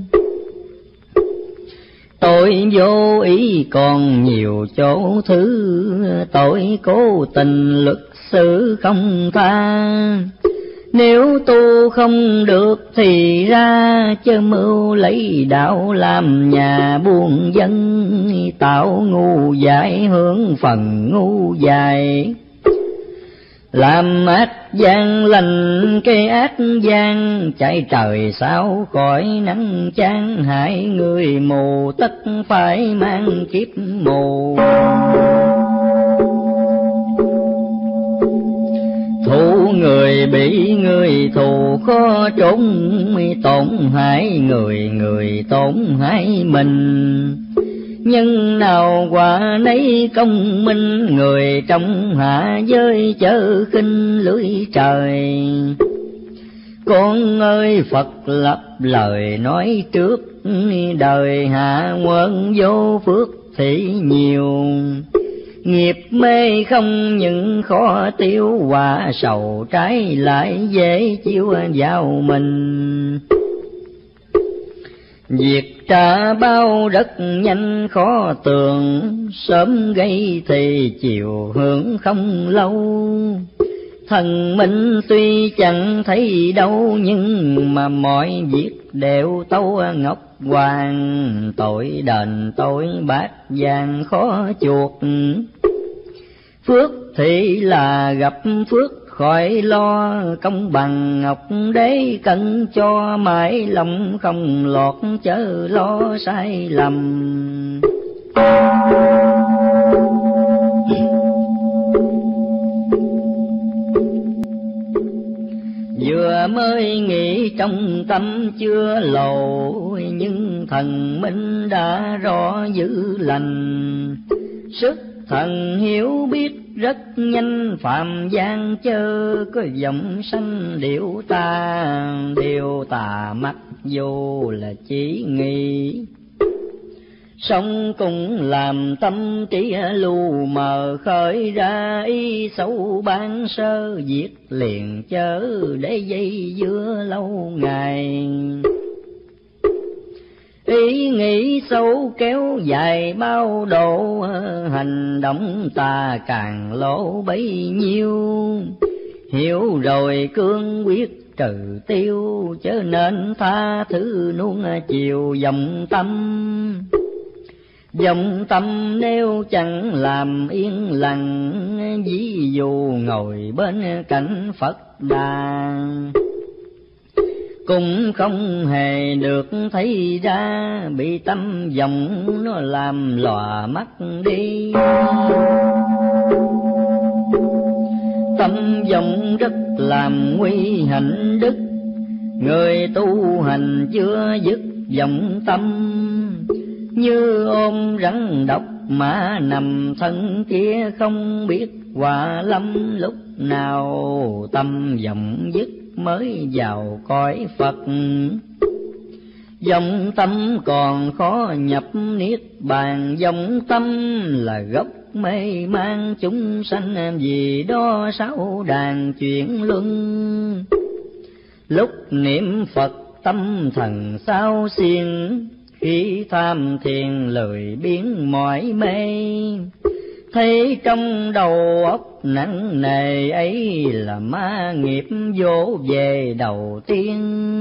Tội vô ý còn nhiều chỗ thứ, tội cố tình luật xử không tha. Nếu tu không được thì ra, chớ mưu lấy đạo làm nhà buôn dân. Tạo ngu dại hướng phần ngu dại, làm ác gian lành cái ác gian. Chạy trời sao khỏi nắng chán, hại người mù tất phải mang kiếp mù. Thù người bị người thù khó trốn, tổn hại người người tổn hại mình. Nhân nào quả nấy công minh, người trong hạ giới chớ khinh lưỡi trời. Con ơi Phật lập lời nói trước, đời hạ quân vô phước thì nhiều. Nghiệp mê không những khó tiêu, quả sầu trái lại dễ chiếu vào mình. Việc trả bao rất nhanh khó tường, sớm gây thì chiều hưởng không lâu. Thần minh tuy chẳng thấy đâu, nhưng mà mọi việc đều tâu ngọc hoàng. Tội đền tội bát vàng khó chuộc, phước thì là gặp phước khỏi lo. Công bằng ngọc đế cân cho, mãi lòng không lọt chớ lo sai lầm. vừa mới nghĩ trong tâm chưa lộ, nhưng thần minh đã rõ dữ lành. Sức thần hiểu biết rất nhanh, phạm gian chớ có giọng sanh điệu ta. Điều tà mặc dù là chỉ nghĩ, song cũng làm tâm trí lu mờ, khởi ra ý xấu ban sơ, diệt liền chớ để dây dưa lâu ngày. Ý nghĩ xấu kéo dài bao độ, hành động ta càng lỗ bấy nhiêu. Hiểu rồi cương quyết trừ tiêu, chớ nên tha thứ nuông chiều dòng tâm. Dòng tâm nếu chẳng làm yên lặng, ví dụ ngồi bên cạnh Phật đàn, cũng không hề được thấy ra, bị tâm vọng nó làm lòa mắt đi. Tâm vọng rất làm nguy hạnh đức, người tu hành chưa dứt vọng tâm. Như ôm rắn độc mà nằm thân kia, không biết quả lâm lúc nào. Tâm vọng dứt mới vào cõi Phật, vọng tâm còn khó nhập niết bàn. Vọng tâm là gốc mê mang chúng sanh, vì đó sáu đàn chuyển luân. Lúc niệm Phật tâm thần sao xiên, khi tham thiền lười biến mỏi mê. Thấy trong đầu óc nặng nề ấy, là ma nghiệp vô về đầu tiên.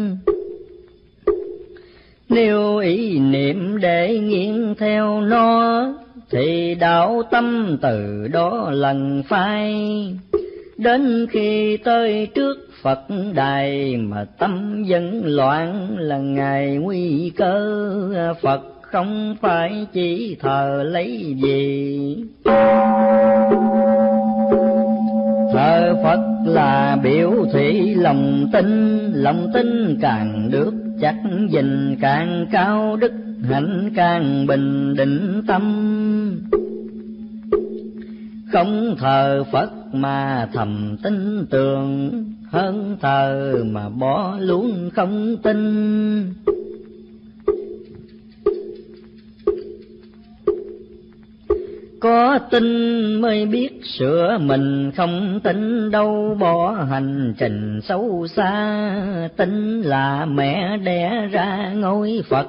Nếu ý niệm để nghiêng theo nó, thì đạo tâm từ đó lần phai. Đến khi tới trước Phật đài, mà tâm vẫn loạn là ngày nguy cơ. Phật không phải chỉ thờ lấy gì, thờ Phật là biểu thị lòng tin. Lòng tin càng được chắc gìn, càng cao đức hạnh càng bình định tâm. Không thờ Phật mà thầm tin tưởng, hơn thờ mà bỏ luôn không tin. Có tin mới biết sửa mình, không tin đâu bỏ hành trình xấu xa. Tin là mẹ đẻ ra ngôi Phật,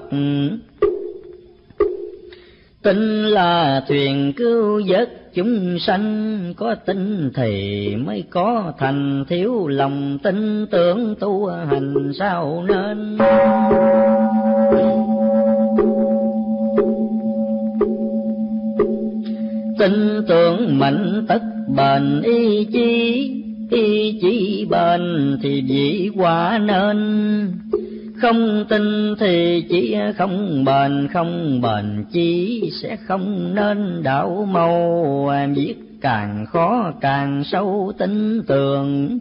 tin là thuyền cứu vớt chúng sanh. Có tin thì mới có thành, thiếu lòng tin tưởng tu hành sao nên. Tin tưởng mạnh tất bền ý chí, ý chí bền thì dĩ quả nên. Không tin thì chỉ không bền, không bền chí sẽ không nên đạo màu. Viết càng khó càng sâu tin tưởng,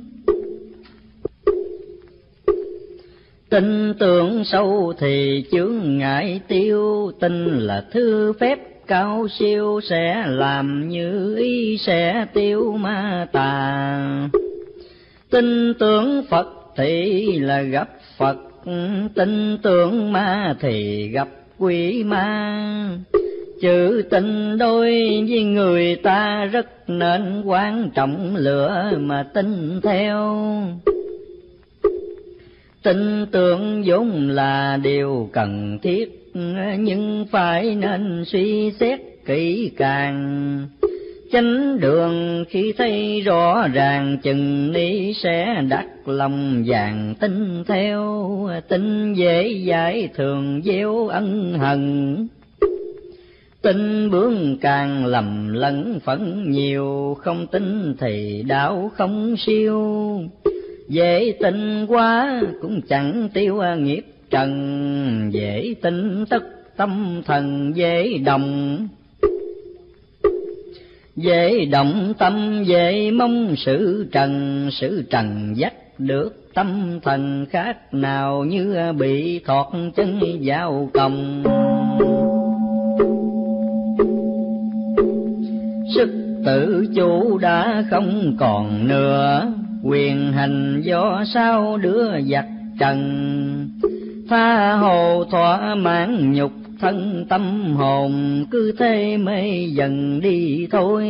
tin tưởng sâu thì chướng ngại tiêu. Tin là thứ phép cao siêu, sẽ làm như ý sẽ tiêu ma tà. Tin tưởng Phật thì là gặp Phật, tin tưởng ma thì gặp quỷ ma. Chữ tình đôi với người ta rất nên quan trọng, lựa mà tin theo. Tin tưởng vốn là điều cần thiết, nhưng phải nên suy xét kỹ càng. Chánh đường khi thấy rõ ràng, chừng ni sẽ đặt lòng vàng tin theo. Tin dễ dãi thường gieo ân hận, tin bướng càng lầm lẫn phẫn nhiều. Không tin thì đạo không siêu, dễ tin quá cũng chẳng tiêu nghiệp trần. Dễ tin tất tâm thần dễ đồng, dễ động tâm dễ mong sự trần. Sự trần dắt được tâm thần khác nào như bị thọt chân vào còng. Sức tự chủ đã không còn nữa, quyền hành do sao đứa giặc trần. Tha hồ thỏa mãn nhục thân tâm hồn, cứ thế mê dần đi thôi.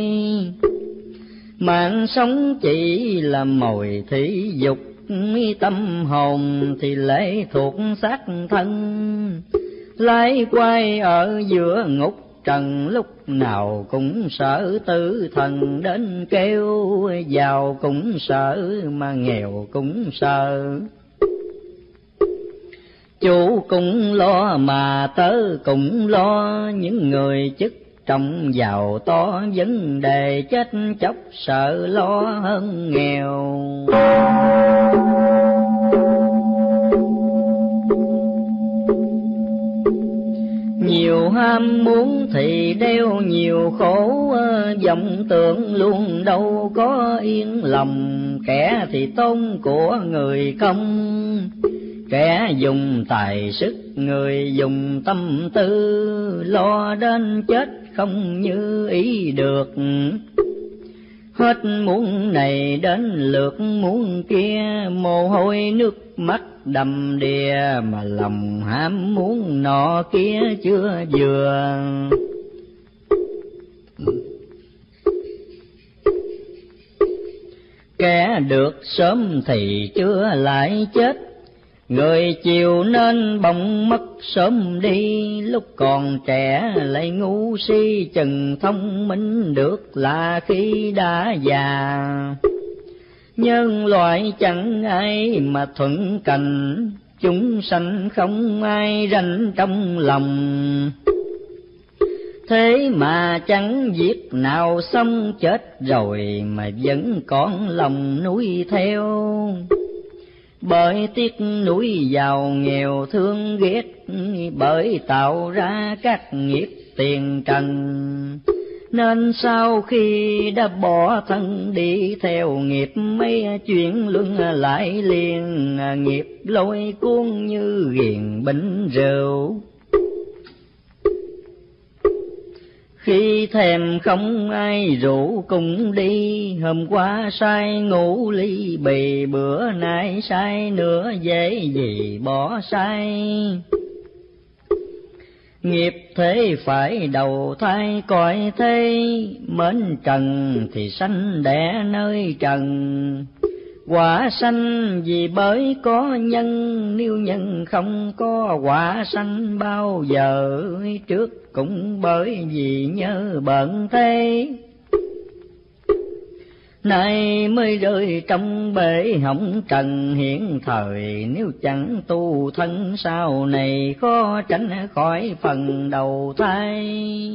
Mạng sống chỉ là mồi thí dục, tâm hồn thì lệ thuộc xác thân. Lái quay ở giữa ngục trần, lúc nào cũng sợ tử thần đến kêu. Giàu cũng sợ mà nghèo cũng sợ, chủ cũng lo mà tớ cũng lo. Những người chức trọng giàu to, vấn đề chết chóc sợ lo hơn nghèo. Nhiều ham muốn thì đeo nhiều khổ, vọng tưởng luôn đâu có yên lòng. Kẻ thì tôn của người không, kẻ dùng tài sức người dùng tâm tư. Lo đến chết không như ý được, hết muốn này đến lượt muốn kia. Mồ hôi nước mắt đầm đìa, mà lòng ham muốn nọ kia chưa vừa. Kẻ được sớm thì chưa lại chết, người chiều nên bỗng mất sớm đi. Lúc còn trẻ lại ngu si, chừng thông minh được là khi đã già. Nhân loại chẳng ai mà thuận cảnh, chúng sanh không ai ranh trong lòng. Thế mà chẳng việc nào xong, chết rồi mà vẫn còn lòng nuối theo. Bởi tiếc nuối giàu nghèo thương ghét, bởi tạo ra các nghiệp tiền trần. Nên sau khi đã bỏ thân đi theo nghiệp, mấy chuyện luân lại liền. Nghiệp lôi cuốn như ghiền bình rượu, khi thèm không ai rủ cùng đi. Hôm qua say ngủ ly bì, bữa nay say nữa dễ gì bỏ say. Nghiệp thế phải đầu thai coi thế, mến trần thì sanh đẻ nơi trần. Quả sanh vì bởi có nhân, nếu nhân không có quả sanh bao giờ. Trước cũng bởi vì nhớ bận thế, nay mới rơi trong bể hỏng trần hiện thời. Nếu chẳng tu thân sau này, khó tránh khỏi phần đầu thai.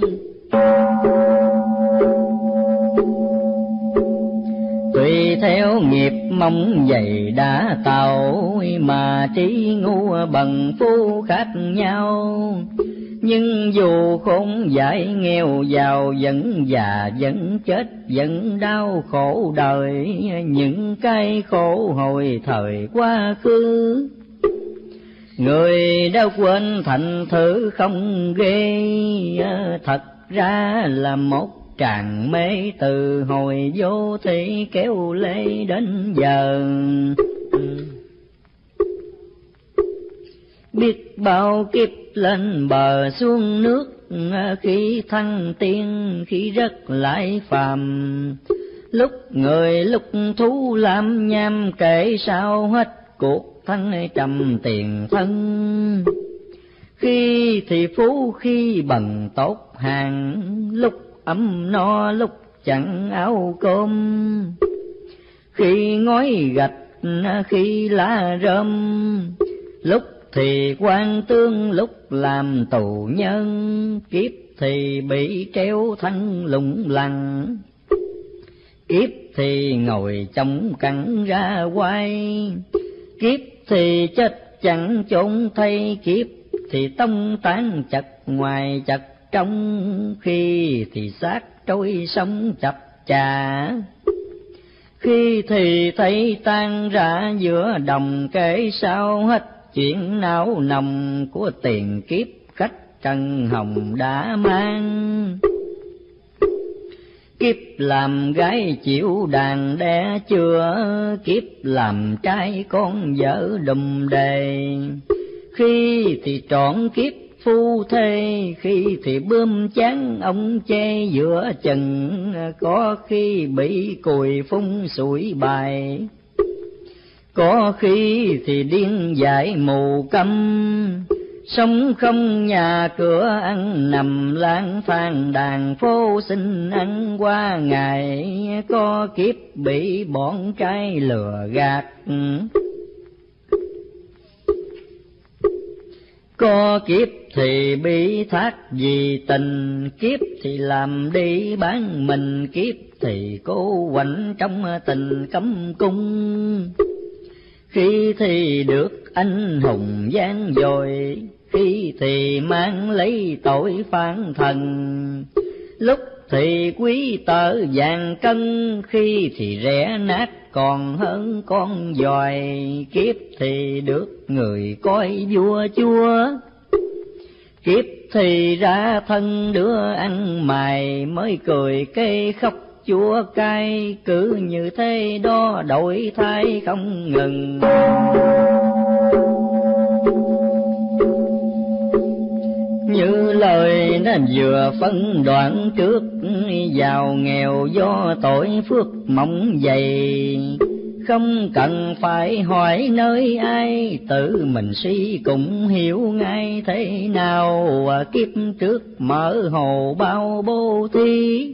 Tùy theo nghiệp mong dày đã tạo, mà trí ngu bằng phu khác nhau. Nhưng dù khốn dại nghèo giàu, vẫn già vẫn chết vẫn đau khổ đời. Những cái khổ hồi thời quá khứ, người đã quên thành thử không ghê. Thật ra là một tràng mê, từ hồi vô thị kéo lê đến giờ. Biết bao kiếp lên bờ xuống nước, khi thăng tiên khi rớt lại phàm. Lúc người lúc thú làm nham, kể sao hết cuộc thân trầm tiền thân. Khi thì phú khi bằng tốt hàng, lúc ấm no lúc chẳng áo cơm. Khi ngói gạch khi lá rơm, lúc thì quan tương lúc làm tù nhân. Kiếp thì bị treo thân lủng lẳng, kiếp thì ngồi trong cắn ra quay. Kiếp thì chết chẳng chốn thay, kiếp thì tông tán chặt ngoài chặt trong. Khi thì xác trôi sông chập chà, khi thì thấy tan rã giữa đồng kể sao hết chuyện não nồng của tiền kiếp khách trần hồng đã mang. Kiếp làm gái chịu đàn đẻ chưa, kiếp làm trai con vợ đùm đề. Khi thì trọn kiếp phu thê, khi thì bươm chán ông che giữa chừng, có khi bị cùi phun sủi bài, có khi thì điên dại mù câm. Sống không nhà cửa ăn nằm lang thang đàn phố xin ăn qua ngày, có kiếp bị bọn trai lừa gạt, có kiếp thì bị thác vì tình, kiếp thì làm đi bán mình, kiếp thì cố quạnh trong tình cấm cung. Khi thì được anh hùng gian dội, khi thì mang lấy tội phản thần. Lúc thì quý tợ vàng cân, khi thì rẻ nát còn hơn con giòi. Kiếp thì được người coi vua chúa, kiếp thì ra thân đứa ăn mày, mới cười kê khóc chúa cay, cứ như thế đó đổi thay không ngừng. Như lời nó vừa phân đoạn trước, giàu nghèo do tội phước mỏng dày, không cần phải hỏi nơi ai, tự mình suy cũng hiểu ngay thế nào. Kiếp trước mở hồ bao bố thí,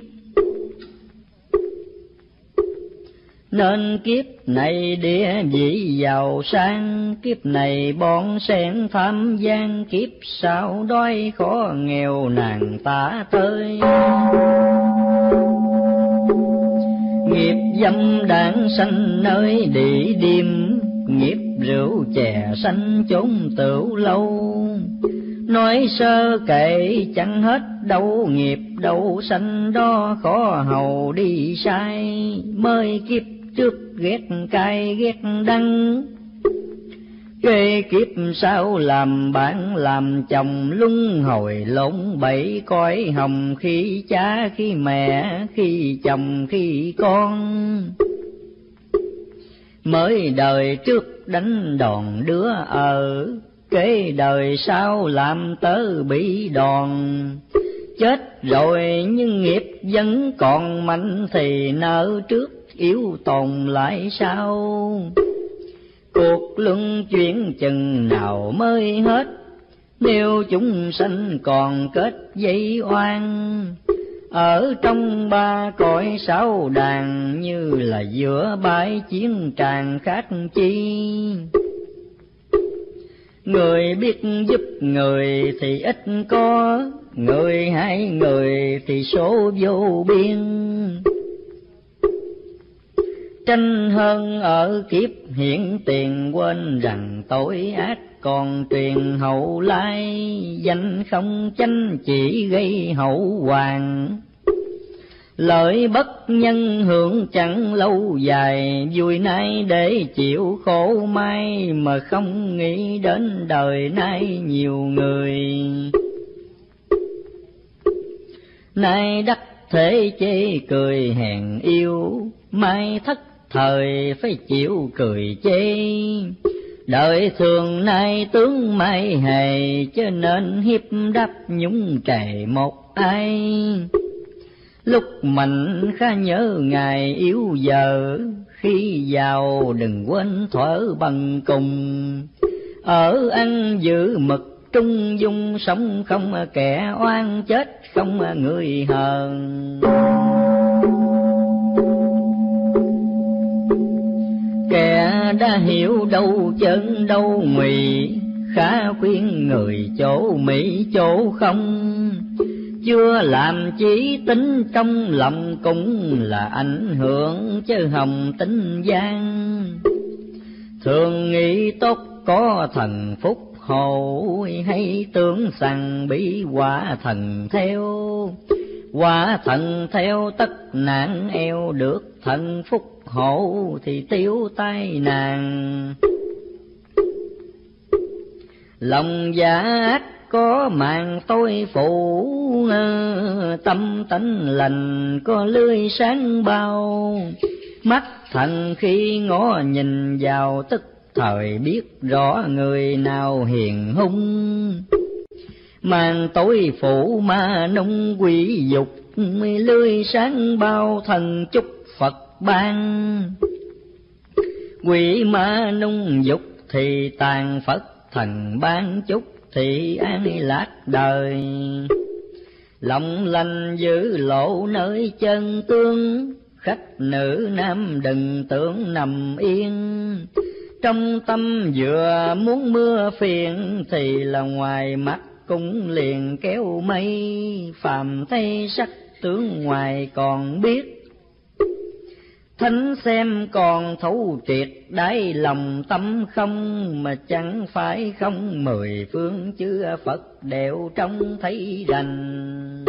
nên kiếp này địa vị giàu sang, kiếp này bọn sen tham gian, kiếp sau đói khó nghèo nàng tả tơi. Nghiệp dâm đảng sanh nơi địa điểm, nghiệp rượu chè sanh chốn tửu lâu. Nói sơ kể chẳng hết đâu, nghiệp đâu sanh đó khó hầu đi sai. Mới kiếp trước ghét cay ghét đắng, ghê kiếp sau làm bạn làm chồng, luân hồi lộn bẫy cõi hồng, khi cha khi mẹ khi chồng khi con. Mới đời trước đánh đòn đứa ở, kế đời sau làm tớ bị đòn. Chết rồi nhưng nghiệp vẫn còn mạnh, thì nợ trước yếu tồn lại sau. Cuộc luân chuyển chừng nào mới hết, nếu chúng sanh còn kết dây oan. Ở trong ba cõi sáu đàn, như là giữa bãi chiến tràng khác chi. Người biết giúp người thì ít có, người hai người thì số vô biên. Tranh hơn ở kiếp hiện tiền, quên rằng tội ác còn truyền hậu lai. Danh không chánh chỉ gây hậu hoàng, lợi bất nhân hưởng chẳng lâu dài. Vui nay để chịu khổ mai, mà không nghĩ đến đời nay nhiều người. Nay đắc thế chê cười hèn yêu, mai thất thời phải chịu cười chê. Đời thường nay tướng mai hề, cho nên hiếp đáp nhúng trề một ai. Lúc mạnh khá nhớ ngày yếu giờ, khi giàu đừng quên thuở bằng cùng. Ở ăn giữ mực trung dung, sống không kẻ oan, chết không người hờn. Kẻ đã hiểu đâu chân đâu mì, khá khuyên người chỗ mỹ chỗ không. Chưa làm chí tính trong lòng, cũng là ảnh hưởng chứ hồng tính gian. Thường nghĩ tốt có thần phúc hộ, hay tưởng rằng bị quả thần theo. Quả thần theo tất nạn eo, được thần phúc hộ thì tiêu tai nạn. Lòng dạ ác có màn tôi phủ, tâm tánh lành có lưới sáng bao. Mắt thần khi ngó nhìn vào tức thời biết rõ người nào hiền hung. Màn tối phủ ma nung quỷ dục, lưới sáng bao thần chúc Phật ban. Quỷ ma nung dục thì tàn Phật thần ban chúc thì an lạc đời. Lòng lành giữ lộ nơi chân tương, khách nữ nam đừng tưởng nằm yên. Trong tâm vừa muốn mưa phiền thì là ngoài mắt cũng liền kéo mây. Phàm thấy sắc tướng ngoài còn biết, thánh xem còn thấu triệt đáy lòng tâm không. Mà chẳng phải không mười phương chư Phật đều trông thấy rành.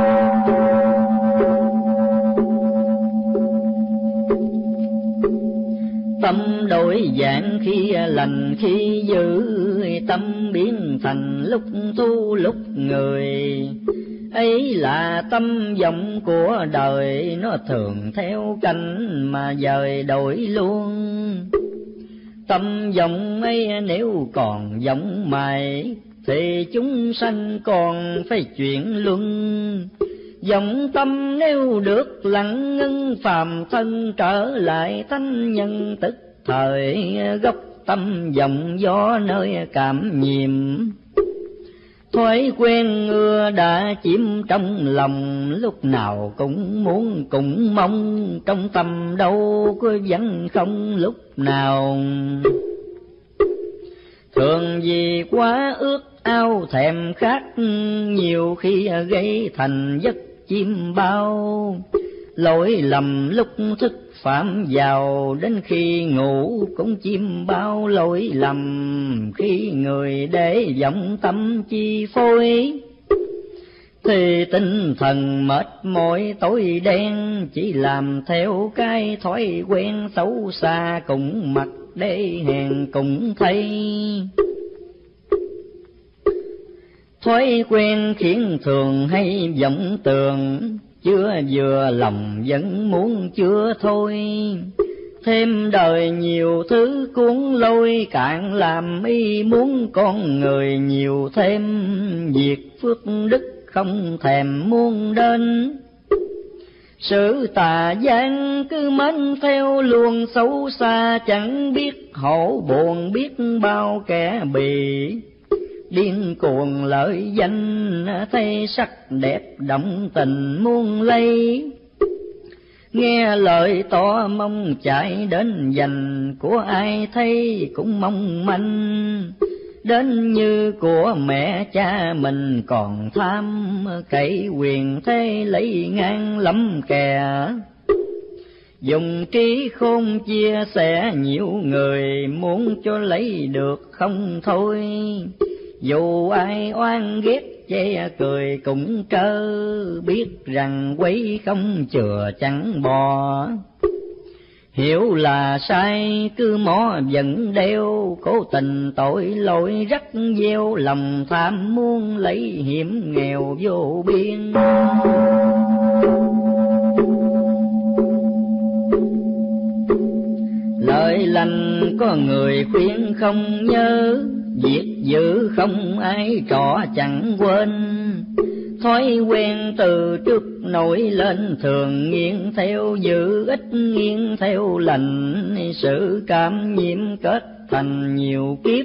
Tâm đổi dạng khi lành khi dữ, tâm biến thành lúc tu lúc người. Ấy là tâm vọng của đời, nó thường theo canh mà dời đổi luôn. Tâm vọng ấy nếu còn vọng mãi, thì chúng sanh còn phải chuyển luân. Vọng tâm nếu được lặng ngưng, phàm thân trở lại thánh nhân tức thời. Gốc tâm vọng gió nơi cảm nhiệm, thói quen ưa đã chiếm trong lòng. Lúc nào cũng muốn cũng mong, trong tâm đâu có vẫn không lúc nào. Thường vì quá ước ao thèm khát, nhiều khi gây thành giấc chim bao. Lỗi lầm lúc thức phạm vào, đến khi ngủ cũng chim bao lỗi lầm. Khi người để vọng tâm chi phối, thì tinh thần mệt mỏi tối đen. Chỉ làm theo cái thói quen xấu xa, cũng mặc để hèn cũng thấy. Thói quen khiến thường hay vọng tưởng, chưa vừa lòng vẫn muốn chưa thôi. Thêm đời nhiều thứ cuốn lôi, cạn làm ý muốn con người nhiều thêm. Việc phước đức không thèm muôn đến, sự tà gian cứ mến theo luồng xấu xa. Chẳng biết hổ buồn biết bao kẻ bị, điên cuồng lợi danh thấy sắc đẹp động tình muôn lây. Nghe lời tỏ mong chạy đến giành, của ai thấy cũng mong manh. Đến như của mẹ cha mình còn tham, cậy quyền thế lấy ngang lắm kè. Dùng trí khôn chia sẻ nhiều người, muốn cho lấy được không thôi. Dù ai oan ghét chê cười cũng trơ, biết rằng quấy không chừa chẳng bò. Hiểu là sai cứ mó vẫn đeo, cố tình tội lỗi rắc gieo. Lòng tham muốn lấy hiểm nghèo vô biên. Lời lành có người khuyên không nhớ, việc dữ không ai trọ chẳng quên. Thói quen từ trước nổi lên, thường nghiêng theo dữ ít nghiêng theo lành. Sự cảm nhiễm kết thành nhiều kiếp,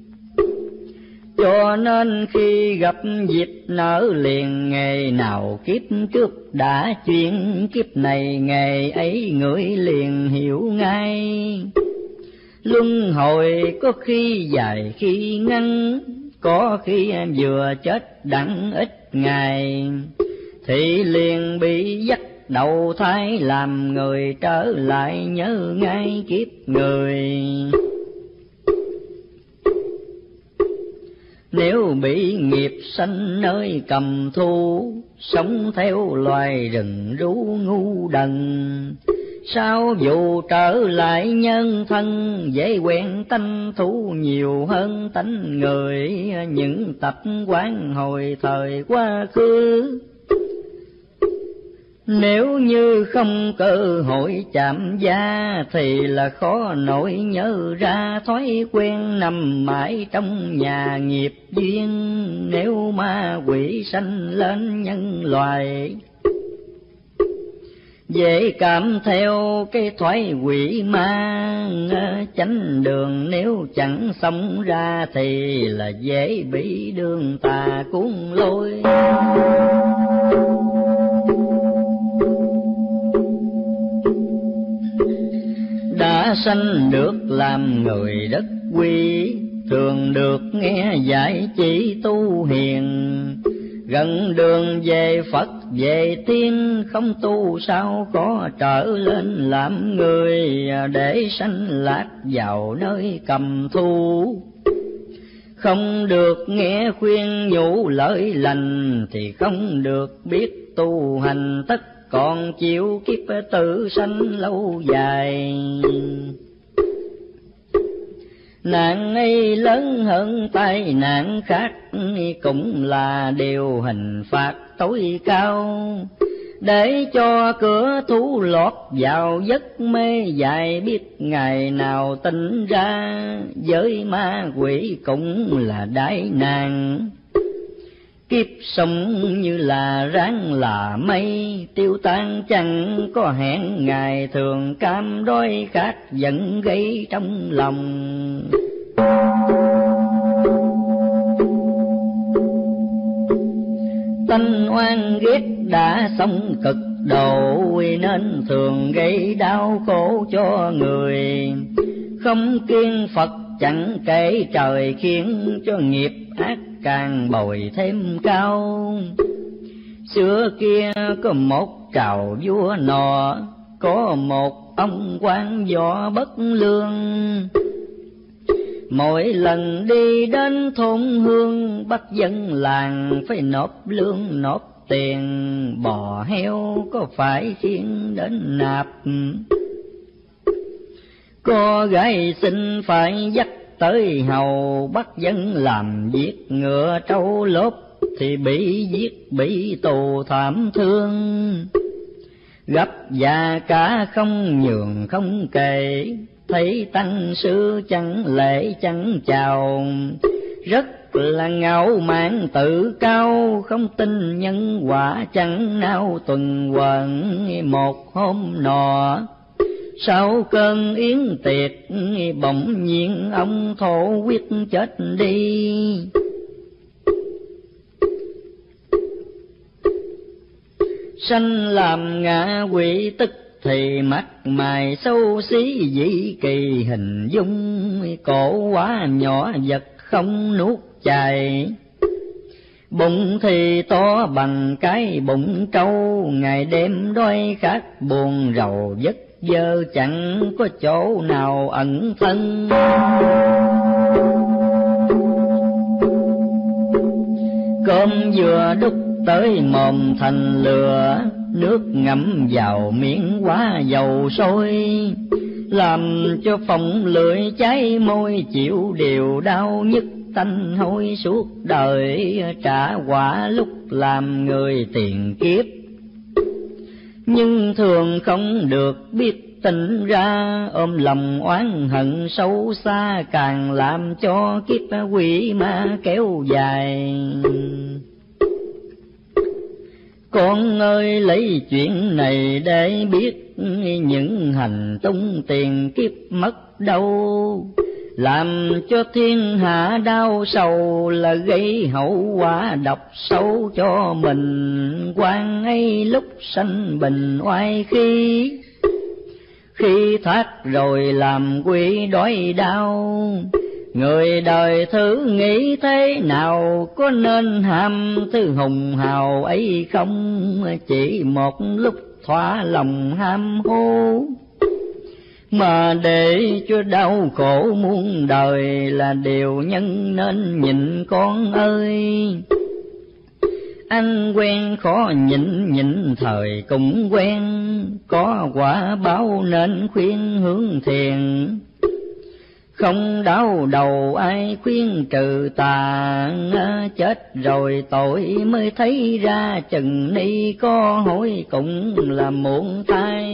cho nên khi gặp dịp nở liền. Ngày nào kiếp trước đã chuyện, kiếp này ngày ấy ngửi liền hiểu ngay. Luân hồi có khi dài khi ngắn, có khi em vừa chết đặng ít ngày. Thì liền bị dắt đầu thai làm người, trở lại nhớ ngay kiếp người. Nếu bị nghiệp sanh nơi cầm thu, sống theo loài rừng rú ngu đần. Sau vụ trở lại nhân thân, dễ quen tánh thú nhiều hơn tánh người, những tập quán hồi thời quá khứ. Nếu như không cơ hội chạm da, thì là khó nổi nhớ ra thói quen nằm mãi trong nhà nghiệp duyên. Nếu ma quỷ sanh lên nhân loài, dễ cảm theo cái thoái quỷ ma chánh đường. Nếu chẳng sống ra thì là dễ bị đường tà cuốn lôi. Đã sanh được làm người đất quý, thường được nghe dạy chỉ tu hiền. Gần đường về Phật về tiên, không tu sao có trở lên làm người. Để sanh lạc vào nơi cầm thu, không được nghe khuyên nhủ lợi lành, thì không được biết tu hành tất còn chịu kiếp tử sanh lâu dài. Nạn ấy lớn hơn tai nạn khác, cũng là điều hình phạt tối cao. Để cho cửa thú lọt vào giấc mê dài, biết ngày nào tỉnh ra. Với ma quỷ cũng là đại nạn, kiếp sống như là ráng là mây, tiêu tan chẳng có hẹn ngày. Thường cam đói khát giận gây trong lòng, tanh oan ghét đã sống cực độ, nên thường gây đau khổ cho người. Không kiêng Phật chẳng kể trời, khiến cho nghiệp ác càng bồi thêm cao. Xưa kia có một trào vua nọ, có một ông quan võ bất lương. Mỗi lần đi đến thôn hương, bắt dân làng phải nộp lương nộp tiền. Bò heo có phải khiến đến nạp, có gái xinh phải dắt tới hầu. Bắt dân làm việc ngựa trâu lốp, thì bị giết bị tù thảm thương. Gấp già cả không nhường không kể, thấy tăng sư chẳng lễ chẳng chào. Rất là ngạo mạn tự cao, không tin nhân quả chẳng nao tuần hoàn. Một hôm nọ sau cơn yến tiệc, bỗng nhiên ông thổ quyết chết đi. Sanh làm ngạ quỷ tức thì mắt mày xấu xí dị kỳ hình dung. Cổ quá nhỏ vật không nuốt chài, bụng thì to bằng cái bụng trâu. Ngày đêm đói khát buồn rầu vất vơ, chẳng có chỗ nào ẩn thân. Cơm vừa đút tới mồm thành lửa, nước ngậm vào miệng quá dầu sôi. Làm cho phồng lưỡi cháy môi, chịu điều đau nhức tanh hôi suốt đời. Trả quả lúc làm người tiền kiếp, nhưng thường không được biết tỉnh ra. Ôm lòng oán hận sâu xa, càng làm cho kiếp quỷ ma kéo dài. Con ơi lấy chuyện này để biết, những hành tung tiền kiếp mất đâu. Làm cho thiên hạ đau sầu, là gây hậu quả độc xấu cho mình. Quan ấy lúc sanh bình oai khí, khi thoát rồi làm quỷ đói đau. Người đời thử nghĩ thế nào, có nên ham thứ hùng hào ấy không? Chỉ một lúc thỏa lòng ham hố, mà để cho đau khổ muôn đời, là điều nhân nên nhịn con ơi. Anh quen khó nhịn, nhịn thời cũng quen, có quả báo nên khuyên hướng thiền. Không đau đầu ai khuyên trừ tà, chết rồi tội mới thấy ra, chừng ni có hối cũng là muộn thay.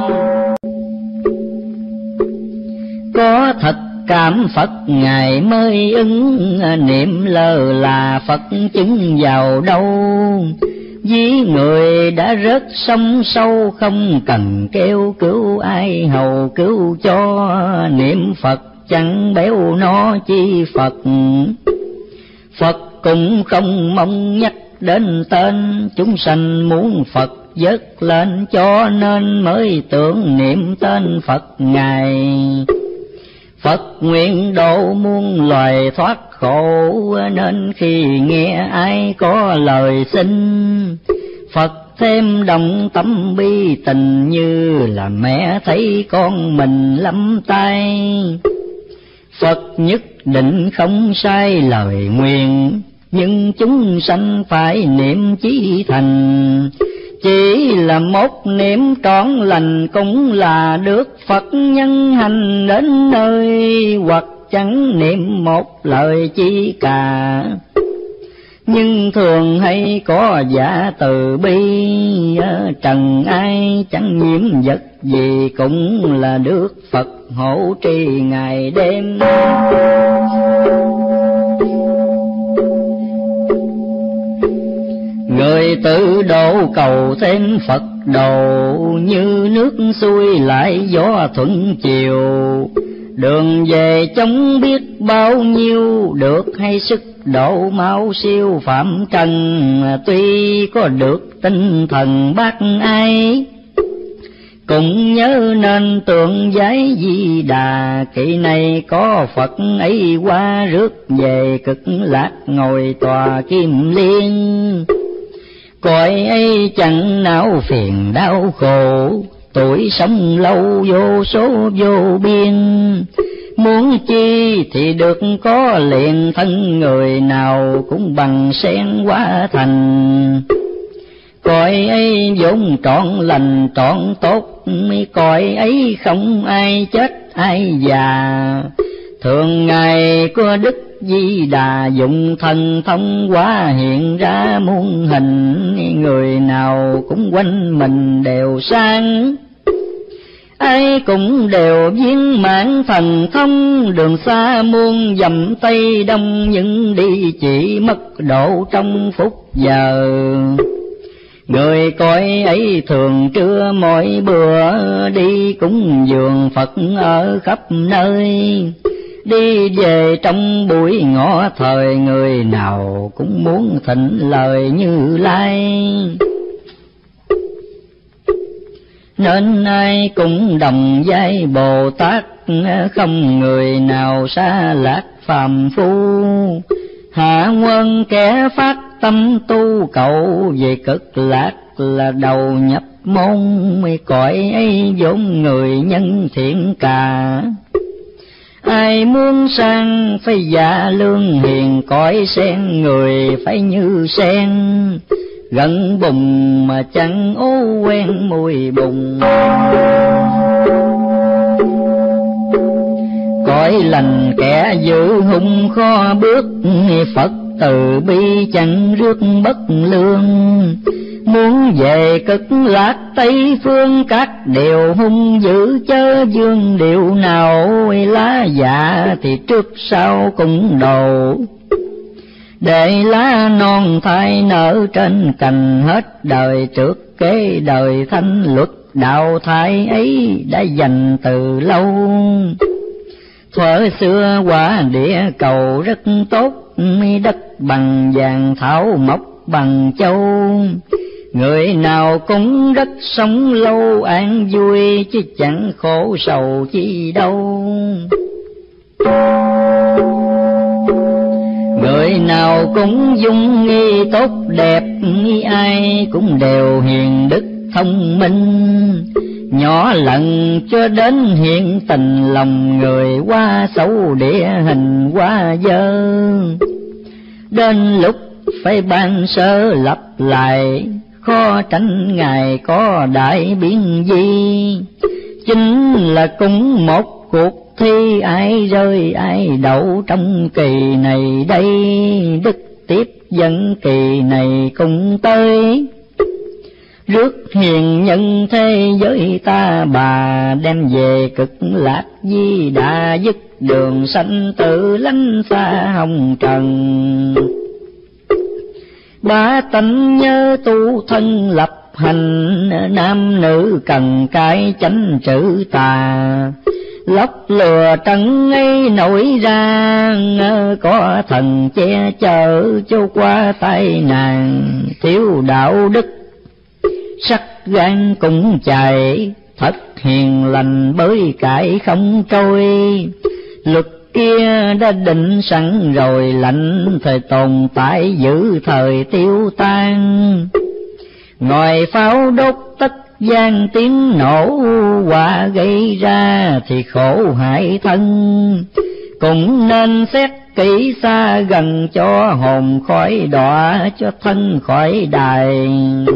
Có thật cảm Phật Ngài mới ứng, niệm lơ là Phật chứng vào đâu. Ví người đã rớt sông sâu, không cần kêu cứu ai hầu cứu cho. Niệm Phật chẳng béo nó chi Phật, Phật cũng không mong nhắc đến tên. Chúng sanh muốn Phật vớt lên, cho nên mới tưởng niệm tên Phật Ngài. Phật nguyện độ muôn loài thoát khổ, nên khi nghe ai có lời xin, Phật thêm đồng tâm bi tình, như là mẹ thấy con mình lắm tay. Phật nhất định không sai lời nguyện, nhưng chúng sanh phải niệm chí thành. Chỉ là một niệm trọn lành, cũng là được Phật nhân hành đến nơi. Hoặc chẳng niệm một lời chi cả, nhưng thường hay có giả từ bi. Trần ai chẳng nhiễm vật gì, cũng là được Phật hộ trì ngày đêm. Người tự độ cầu thêm Phật độ, như nước xuôi lại gió thuận chiều. Đường về chống biết bao nhiêu, được hay sức độ mau siêu phạm trần. Tuy có được tinh thần bác ai, cũng nhớ nên tượng giấy Di Đà. Kỳ này có Phật ấy qua rước về, cực lạc ngồi tòa kim liên. Cõi ấy chẳng não phiền đau khổ, tuổi sống lâu vô số vô biên. Muốn chi thì được có liền, thân người nào cũng bằng sen hóa thành. Cõi ấy vốn trọn lành trọn tốt, cõi ấy không ai chết ai già. Thường ngày có Đức Di Đà dụng thần thông hóa hiện ra muôn hình. Người nào cũng quanh mình đều sang, ai cũng đều viên mãn thần thông. Đường xa muôn dặm Tây Đông, nhưng đi chỉ mất độ trong phút giờ. Người coi ấy thường trưa mỗi bữa, đi cúng dường Phật ở khắp nơi. Đi về trong buổi ngọ thời, người nào cũng muốn thịnh lời Như Lai. Nên ai cũng đồng vai Bồ Tát, không người nào xa lạc phàm phu. Hạ quân kẻ phát tâm tu cầu, về cực lạc là đầu nhập môn. Cõi ấy vốn người nhân thiện cả, ai muốn sang phải dạ lương hiền. Cõi sen người phải như sen, gần bùng mà chẳng ô quen mùi bùng. Cõi lành kẻ giữ hung khó bước, Phật từ bi chẳng rước bất lương. Muốn về cực lạc Tây phương, các điều hung dữ chớ dương điệu nào. Lá dạ thì trước sau cũng đầu, để lá non thai nở trên cành. Hết đời trước kế đời thanh luật, đạo thai ấy đã dành từ lâu. Thuở xưa quả địa cầu rất tốt, đất bằng vàng thảo mộc bằng châu. Người nào cũng rất sống lâu an vui, chứ chẳng khổ sầu chi đâu. Người nào cũng dung nghi tốt đẹp, ai cũng đều hiền đức thông minh. Nhỏ lần cho đến hiện tình, lòng người quá xấu địa hình quá dơ. Đến lúc phải ban sơ lập lại, khó tránh Ngài có đại biến gì. Chính là cũng một cuộc thi, ai rơi ai đậu trong kỳ này đây, đức tiếp dẫn kỳ này cùng tới. Rước hiền nhân thế giới ta bà, đem về cực lạc di đà, dứt đường sanh tử lánh xa hồng trần. Ba tánh nhớ tu thân lập hành, nam nữ cần cái chánh trữ tà. Lóc lừa trần ấy nổi ra, có thần che chở cho qua tai nạn. Thiếu đạo đức sắc gan cũng chạy, thất hiền lành bới cải không trôi. Luật kia đã định sẵn rồi, lạnh thời tồn tại giữ thời tiêu tan. Ngòi pháo đốt tất gian tiếng nổ, quả gây ra thì khổ hại thân. Cũng nên xét kỹ xa gần, cho hồn khỏi đọa, cho thân khỏi đài.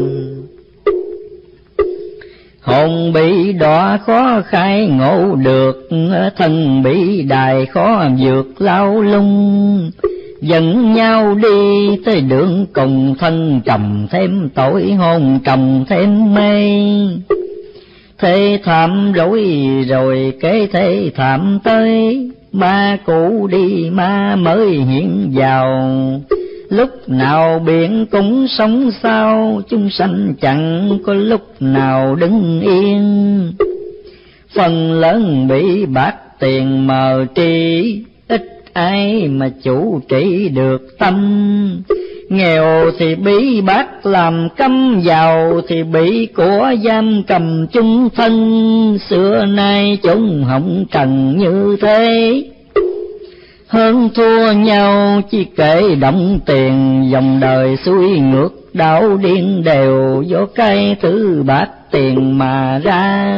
Hồn bị đọa khó khai ngộ được, thân bị đài khó vượt lao lung. Dẫn nhau đi tới đường cùng, thân trầm thêm tội, hồn trầm thêm mê. Thế thảm rối rồi kế thế thảm tới, ma cũ đi ma mới hiện vào. Lúc nào biển cũng sống sao, chúng sanh chẳng có lúc nào đứng yên. Phần lớn bị bạc tiền mờ tri, ít ai mà chủ trị được tâm. Nghèo thì bị bác làm câm, giàu thì bị của giam cầm chung thân. Xưa nay chúng hồng trần như thế, hơn thua nhau chỉ kể động tiền. Dòng đời xuôi ngược đảo điên đều, do cái thứ bạc tiền mà ra.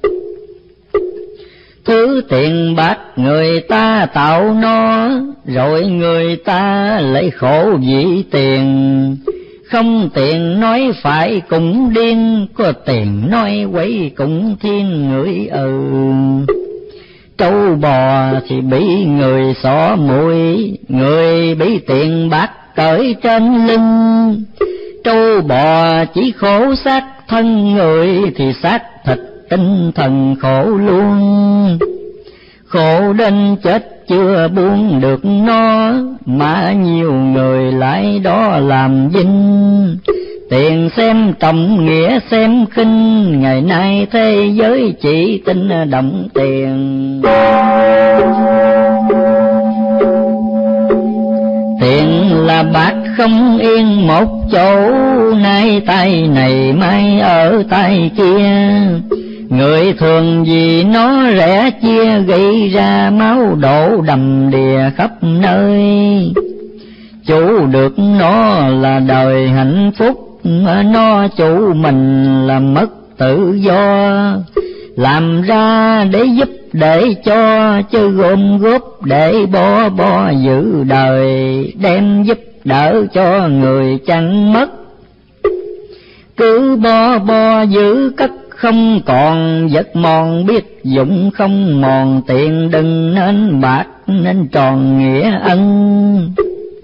Thứ tiền bạc người ta tạo nó, rồi người ta lấy khổ vì tiền. Không tiền nói phải cũng điên, có tiền nói quấy cũng thiên người ừ. Trâu bò thì bị người xỏ mũi, người bị tiền bạc cởi trên lưng. Trâu bò chỉ khổ xác thân, người thì xác thịt tinh thần khổ luôn. Khổ đến chết chưa buông được nó, mà nhiều người lại đó làm vinh. Tiền xem trọng nghĩa xem khinh, ngày nay thế giới chỉ tin động tiền. Tiền là bạc không yên một chỗ, nay tay này mai ở tay kia. Người thường vì nó rẻ chia, gây ra máu đổ đầm đìa khắp nơi. Chủ được nó là đời hạnh phúc, nó chủ mình là mất tự do. Làm ra để giúp để cho, chứ gom góp để bo bo giữ đời. Đem giúp đỡ cho người chẳng mất, cứ bo bo giữ cất không còn. Vật mòn biết dụng không mòn, tiền đừng nên bạc nên tròn nghĩa ân.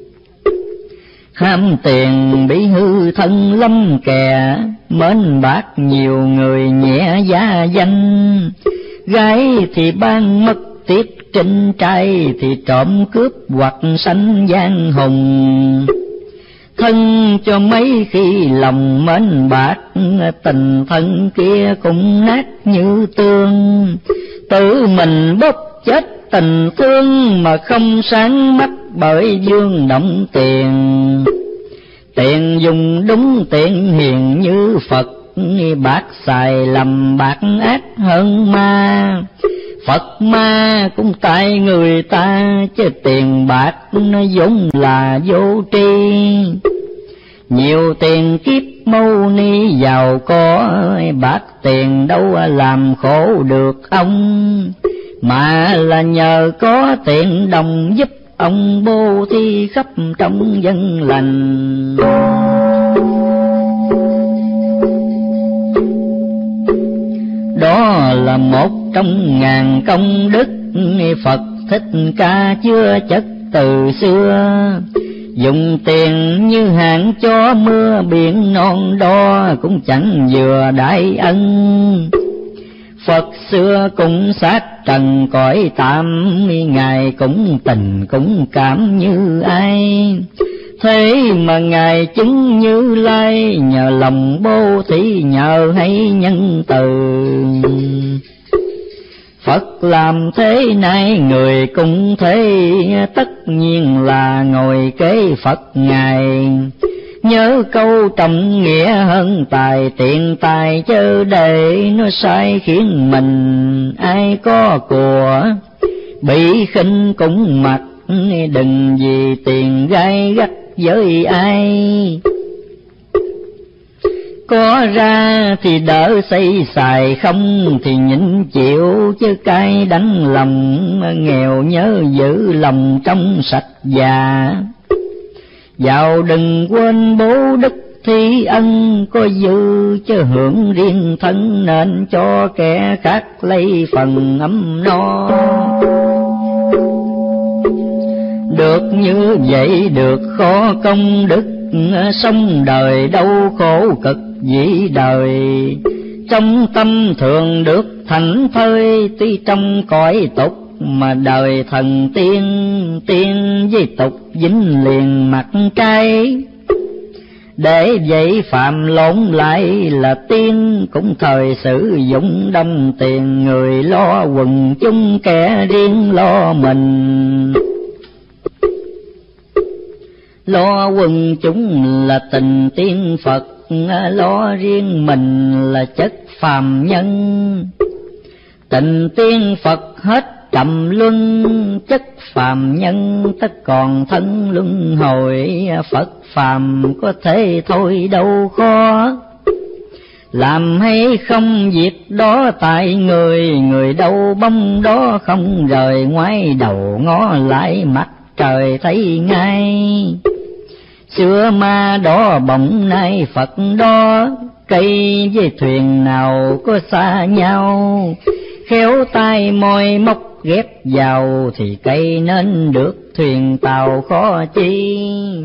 Ham tiền bị hư thân lâm kè, mến bạc nhiều người nhẹ giá danh. Gái thì ban mất tiết trinh, trai thì trộm cướp hoặc sanh giang hùng. Thân cho mấy khi lòng mến bạc, tình thân kia cũng nát như tương. Tự mình bóp chết tình thương mà không sáng mắt, bởi dương động tiền. Tiền dùng đúng tiền hiền như Phật, bạc xài lầm bạc ác hơn ma. Phật ma cũng tại người ta, chứ tiền bạc nó vốn là vô tri. Nhiều tiền kiếp mâu ni giàu có, bạc tiền đâu làm khổ được ông. Mà là nhờ có tiền đồng giúp ông bố thí khắp trong dân lành. Đó là một trong ngàn công đức Phật Thích Ca chưa chất từ xưa, dùng tiền như hạn cho mưa biển non đo cũng chẳng vừa đại ân. Phật xưa cũng sát trần cõi tạm, Ngài cũng tình cũng cảm như ai. Thế mà Ngài chứng Như Lai, nhờ lòng bố thí nhờ hay nhân từ. Phật làm thế này người cũng thế, tất nhiên là ngồi kế Phật Ngài. Nhớ câu trọng nghĩa hơn tài tiền tài, chớ để nó sai khiến mình ai có của. Bị khinh cũng mặc, đừng vì tiền gai gắt với ai. Có ra thì đỡ xây xài, không thì nhịn chịu chứ cay đắng lòng. Nghèo nhớ giữ lòng trong sạch già, giàu đừng quên bố đức thi ân. Có dư chứ hưởng riêng thân, nên cho kẻ khác lấy phần ấm no. Được như vậy được khó công đức, sống đời đau khổ cực dĩ đời. Trong tâm thường được thảnh thơi, tuy trong cõi tục mà đời thần tiên. Tiên với tục dính liền mặt trái, để vậy phạm lộn lại là tiên. Cũng thời sử dụng đông tiền, người lo quần chúng kẻ riêng lo mình. Lo quần chúng là tình tiên Phật, lo riêng mình là chất phàm nhân. Tình tiên Phật hết trầm luân, chất phàm nhân tất còn thân luân hồi. Phật phàm có thể thôi đâu khó, làm hay không việc đó tại người. Người đâu bông đó không rời, ngoái đầu ngó lại mặt trời thấy ngay. Xưa ma đó bỗng nay Phật đó, cây với thuyền nào có xa nhau. Khéo tay môi móc ghép vào, thì cây nên được thuyền tàu khó chi.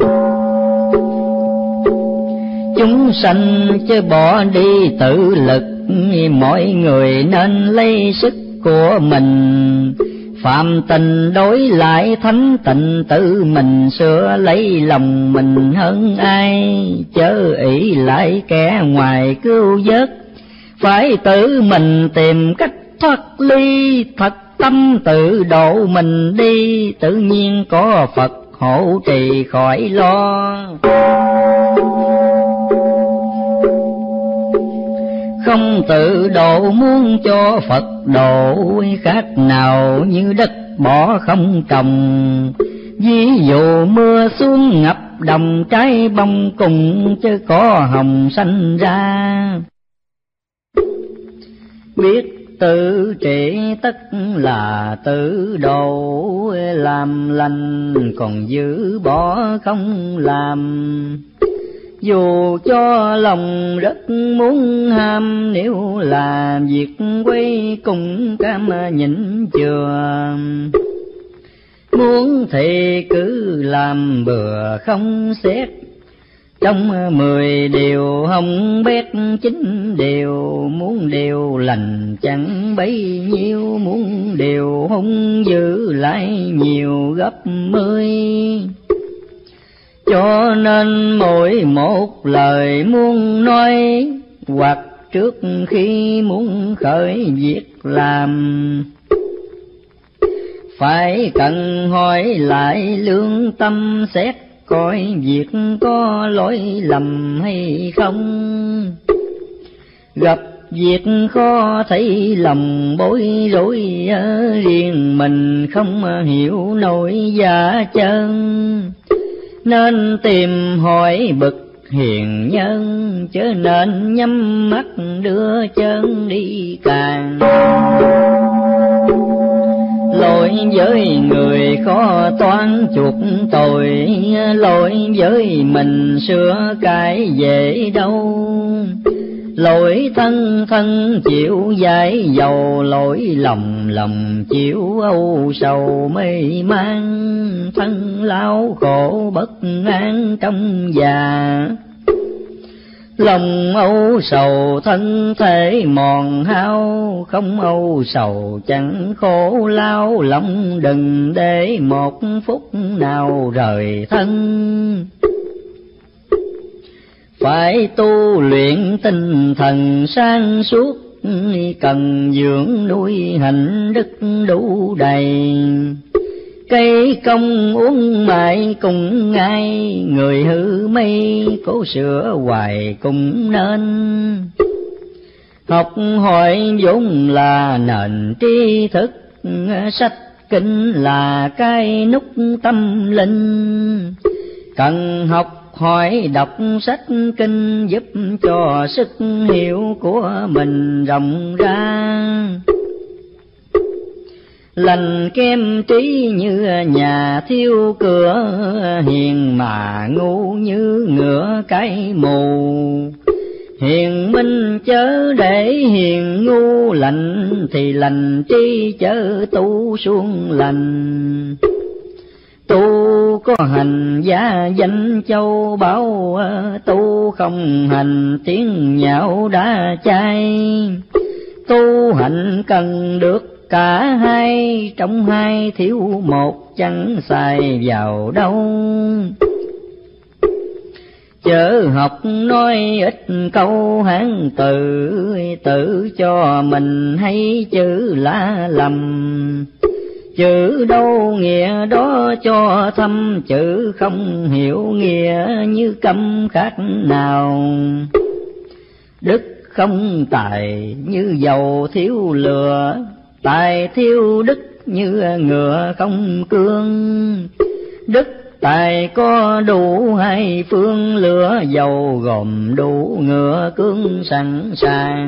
Chúng sanh chứ bỏ đi tự lực, mọi người nên lấy sức của mình. Phạm tình đối lại thánh tịnh, tự mình sửa lấy lòng mình hơn ai. Chớ ỷ lại kẻ ngoài cứu vớt, phải tự mình tìm cách thoát ly. Thật tâm tự độ mình đi, tự nhiên có Phật hộ trì khỏi lo. Không tự độ muốn cho Phật độ, khác nào như đất bỏ không trồng. Ví dụ mưa xuống ngập đồng, trái bông cùng chứ có hồng xanh ra. Biết tự trị tất là tự độ, làm lành còn giữ bỏ không làm. Dù cho lòng rất muốn ham, nếu làm việc quay cùng cam nhịn chừa. Muốn thì cứ làm bừa không xét, trong mười điều hồng bét chín điều. Muốn điều lành chẳng bấy nhiêu, muốn điều hung giữ lại nhiều gấp mươi. Cho nên mỗi một lời muốn nói, hoặc trước khi muốn khởi việc làm, phải cần hỏi lại lương tâm xét, coi việc có lỗi lầm hay không. Gặp việc khó thấy lòng bối rối, riêng mình không hiểu nổi giá chân. Nên tìm hỏi bậc hiền nhân, chớ nên nhắm mắt đưa chân đi càng. lỗi với người khó toán chuộc tội, lỗi với mình sửa cải dễ đâu. Lỗi thân thân chịu giải dầu, lỗi lòng lòng chịu âu sầu mê man. Thân lao khổ bất an trong già, lòng âu sầu thân thể mòn hao. Không âu sầu chẳng khổ lao, lòng đừng để một phút nào rời thân. Phải tu luyện tinh thần sáng suốt, cần dưỡng nuôi hạnh đức đủ đầy. Cây công uống mãi cùng ngay, người hư mây cố sửa hoài cũng nên. Học hỏi vốn là nền tri thức, sách kinh là cái nút tâm linh. Cần học hỏi đọc sách kinh, giúp cho sức hiểu của mình rộng ra. Lành kem trí như nhà thiêu cửa, hiền mà ngu như ngựa cái mù. Hiền minh chớ để hiền ngu, lành thì lành tri chớ tu suông lành. Tu có hành giá danh châu báu, tu không hành tiếng nhạo đã chai. Tu hành cần được cả hai, trong hai thiếu một chẳng xài vào đâu. Chớ học nói ít câu Hán từ, tự cho mình hay chữ lá lầm. Chữ đâu nghĩa đó cho thâm, chữ không hiểu nghĩa như câm khác nào. Đức không tài như dầu thiếu lửa, tài thiếu đức như ngựa không cương. Đức tài có đủ hai phương, lửa dầu gồm đủ ngựa cương sẵn sàng.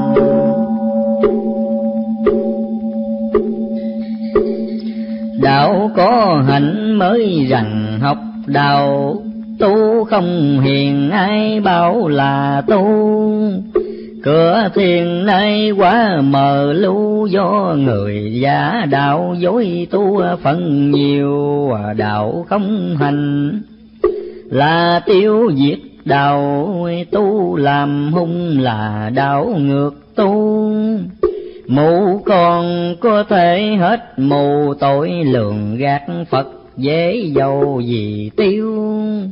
Đạo có hạnh mới rằng học đạo, tu không hiền ai bảo là tu. Cửa thiền nay quá mờ lu, do người giả đạo dối tu phần nhiều. Đạo không hành là tiêu diệt đạo, tu làm hung là đạo ngược tu. Mù còn có thể hết mù, tội lường gạt Phật dễ dầu gì tiêu.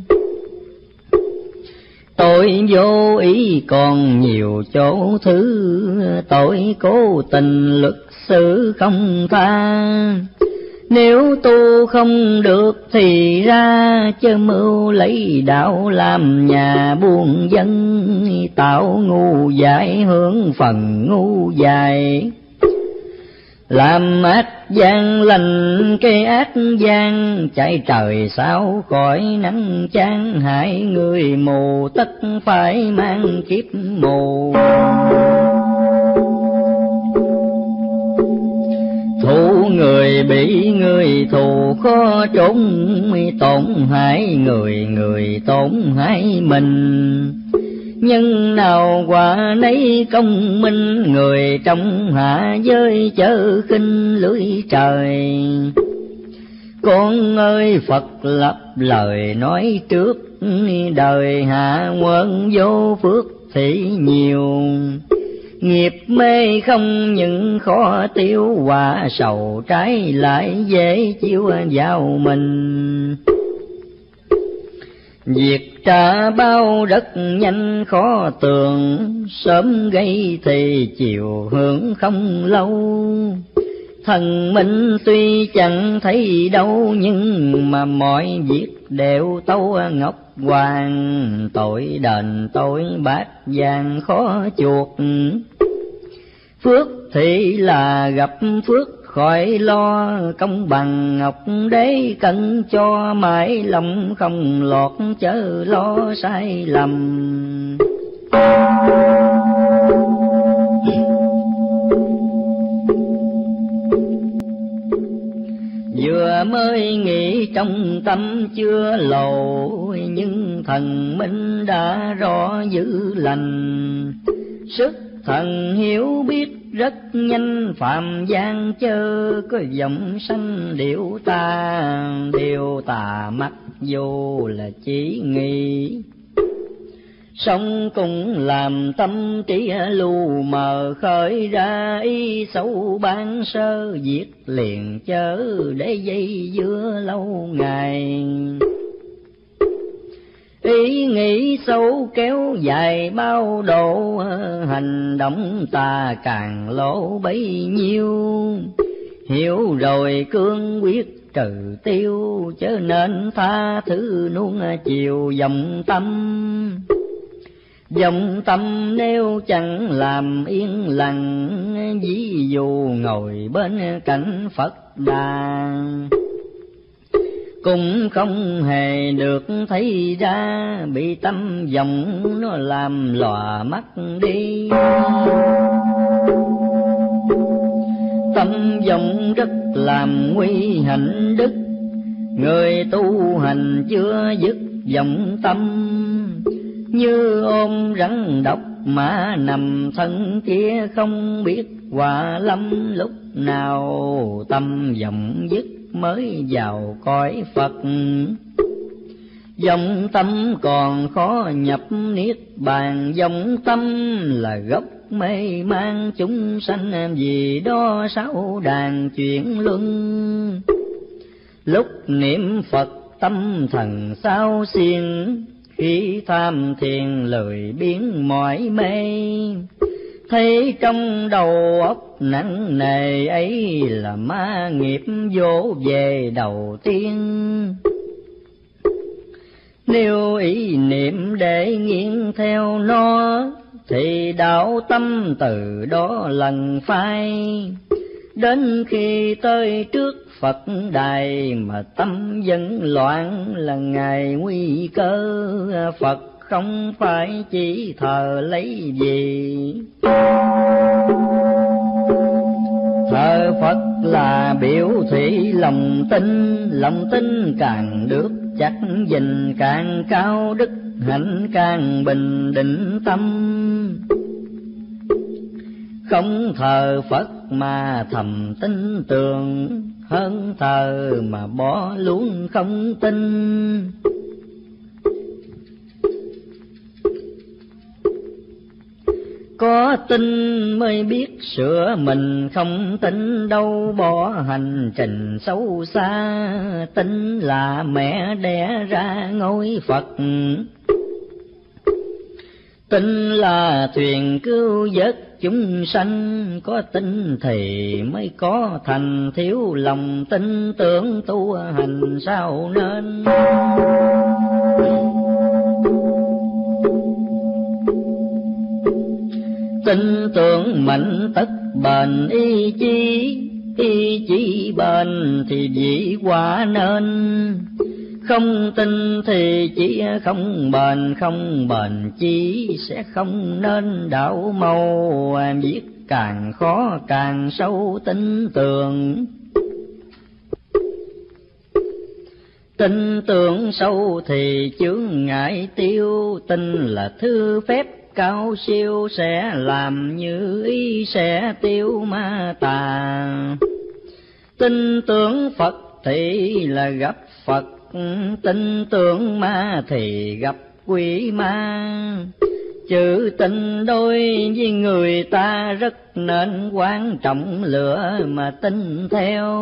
Tội vô ý còn nhiều chỗ thứ, tội cố tình luật xử không tha. Nếu tu không được thì ra, chớ mưu lấy đạo làm nhà buôn dân. Tạo ngu dại hướng phần ngu dại, làm ác gian lành cái ác gian. Chạy trời sao khỏi nắng chán, hại người mù tất phải mang kiếp mù. Thù người bị người thù khó trốn, tổn hại người người tổn hại mình. Nhân nào quả nấy công minh, người trong hạ giới chớ khinh lưỡi trời. Con ơi Phật lập lời nói trước, đời hạ quân vô phước thì nhiều. Nghiệp mê không những khó tiêu, quả sầu trái lại dễ chiếu vào mình. Việc trả bao rất nhanh khó tường, sớm gây thì chiều hưởng không lâu. Thần minh tuy chẳng thấy đâu, nhưng mà mọi việc đều tâu ngọc hoàng. Tội đền tội bát vàng khó chuộc, phước thì là gặp phước khỏi lo. Công bằng ngọc đế cần cho, mãi lòng không lọt chớ lo sai lầm. Tuy trong tâm chưa lộ, nhưng thần minh đã rõ dữ lành. Sức thần hiểu biết rất nhanh, phạm gian chớ có giọng sanh điệu ta. Điều tà mặc dù là chỉ nghĩ, song cũng làm tâm trí lu mờ, khởi ra ý xấu ban sơ, diệt liền chớ để dây dưa lâu ngày. Ý nghĩ xấu kéo dài bao độ, hành động ta càng lỗ bấy nhiêu. Hiểu rồi cương quyết trừ tiêu, chớ nên tha thứ nuông chiều vọng tâm. Vọng tâm nếu chẳng làm yên lặng, ví dụ ngồi bên cạnh Phật Đà, cũng không hề được thấy ra, bị tâm vọng nó làm lòa mắt đi. Tâm vọng rất làm nguy hạnh đức, người tu hành chưa dứt vọng tâm. Như ôm rắn độc mà nằm thân kia, không biết quả lâm lúc nào. Tâm vọng dứt mới vào cõi Phật, vọng tâm còn khó nhập niết bàn. Vọng tâm là gốc mê mang chúng sanh, vì đó sáu đàn chuyển luân. Lúc niệm Phật tâm thần sao xiên, khi tham thiền lười biếng mỏi mê. Thấy trong đầu óc nặng nề ấy, là ma nghiệp vỗ về đầu tiên. Nếu ý niệm để nghiêng theo nó, thì đạo tâm từ đó lần phai. Đến khi tới trước Phật đài mà tâm vẫn loạn, là ngày nguy cơ. Phật không phải chỉ thờ lấy gì, thờ Phật là biểu thị lòng tin. Lòng tin càng được chắc gìn, càng cao đức hạnh càng bình định tâm. Không thờ Phật mà thầm tin tưởng, hơn thờ mà bỏ luôn không tin. Có tin mới biết sửa mình, không tin đâu bỏ hành trình xấu xa. Tin là mẹ đẻ ra ngôi Phật, tin là thuyền cứu vớt chúng sanh. Có tin thì mới có thành, thiếu lòng tin tưởng tu hành sao nên. Tin tưởng mạnh tất bền ý chí, ý chí bền thì dĩ quả nên. Không tin thì chỉ không bền, không bền chí sẽ không nên đạo màu. Viết càng khó càng sâu tin tưởng, tin tưởng sâu thì chướng ngại tiêu. Tin là thứ phép cao siêu, sẽ làm như ý sẽ tiêu ma tà. Tin tưởng Phật thì là gặp Phật, tin tưởng ma thì gặp quỷ ma. Chữ tin đôi với người ta rất nên quan trọng, lựa mà tin theo.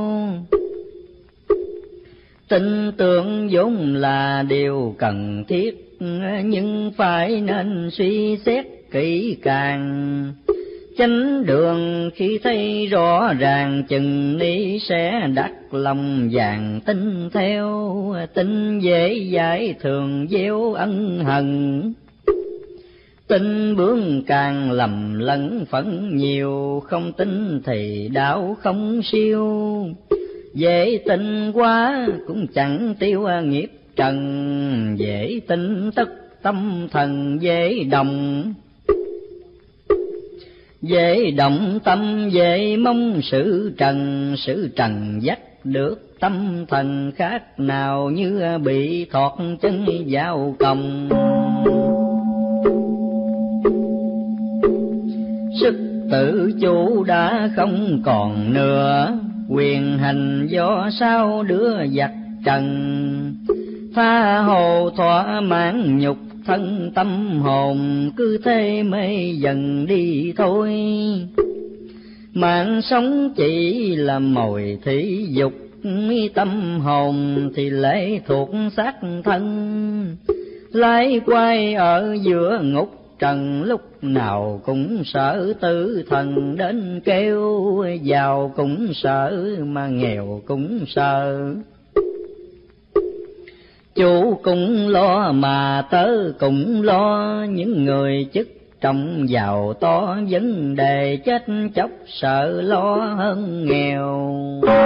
Tin tưởng vốn là điều cần thiết, nhưng phải nên suy xét kỹ càng. Chánh đường khi thấy rõ ràng, chừng ni sẽ đắc lòng vàng tin theo. Tin dễ dãi thường gieo ân hận, tin bướng càng lầm lẫn phẫn nhiều. Không tin thì đạo không siêu, dễ tin quá cũng chẳng tiêu nghiệp trần. Dễ tin tất tâm thần dễ động, dễ động tâm dễ mong sự trần. Sự trần dắt được tâm thần khác nào như bị thọt chân vào còng. Sức tự chủ đã không còn nữa, quyền hành do sao đứa giặc trần. Tha hồ thỏa mãn nhục thân tâm hồn, cứ thế mê dần đi thôi. Mạng sống chỉ là mồi thị dục, tâm hồn thì lệ thuộc xác thân. Lái quay ở giữa ngục trần, lúc nào cũng sợ tử thần đến kêu. Giàu cũng sợ mà nghèo cũng sợ, chủ cũng lo mà tớ cũng lo. Những người chức trọng giàu to, vấn đề chết chóc sợ lo hơn nghèo.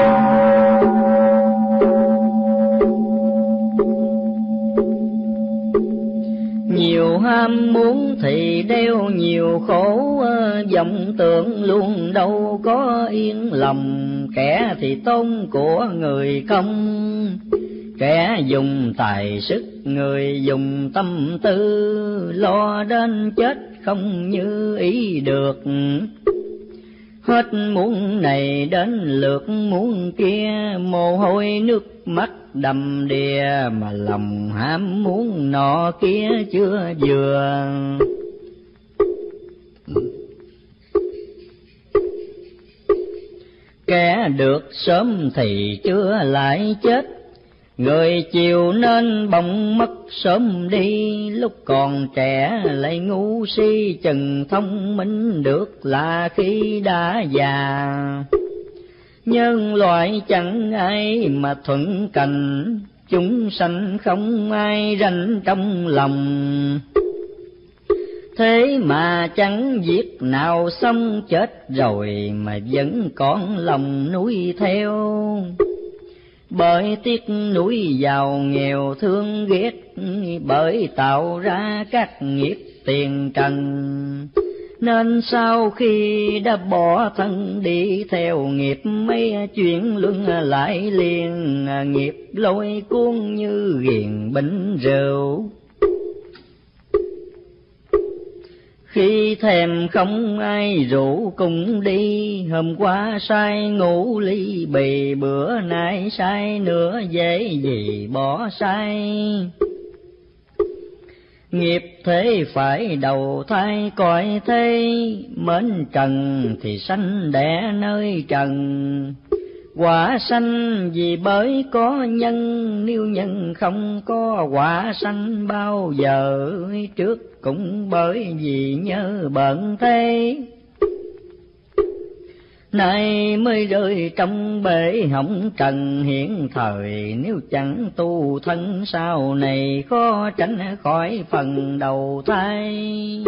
Nhiều ham muốn thì đeo nhiều khổ, vọng tưởng luôn đâu có yên lòng. Kẻ thì tôn của người không, kẻ dùng tài sức người dùng tâm tư. Lo đến chết không như ý được, hết muốn này đến lượt muốn kia. Mồ hôi nước mắt đầm đìa, mà lòng ham muốn nọ kia chưa vừa. Kẻ được sớm thì chưa lại chết, người chiều nên bỗng mất sớm đi. Lúc còn trẻ lại ngu si, chừng thông minh được là khi đã già. Nhân loại chẳng ai mà thuận cảnh, chúng sanh không ai ranh trong lòng. Thế mà chẳng việc nào xong, chết rồi mà vẫn còn lòng nuối theo. Bởi tiếc nuối giàu nghèo thương ghét, bởi tạo ra các nghiệp tiền trần. Nên sau khi đã bỏ thân đi theo nghiệp, mấy chuyện luân lại liền. Nghiệp lôi cuốn như ghiền bình rượu, khi thèm không ai rủ cùng đi. Hôm qua say ngủ ly bì, bữa nay say nữa dễ gì bỏ say. Nghiệp thế phải đầu thai cõi thế, mến trần thì sanh đẻ nơi trần. Quả sanh vì bởi có nhân, nếu nhân không có quả sanh bao giờ. Trước cũng bởi vì nhớ bận thế, nay mới rơi trong bể hỏng trần hiện thời. Nếu chẳng tu thân sau này, khó tránh khỏi phần đầu thai.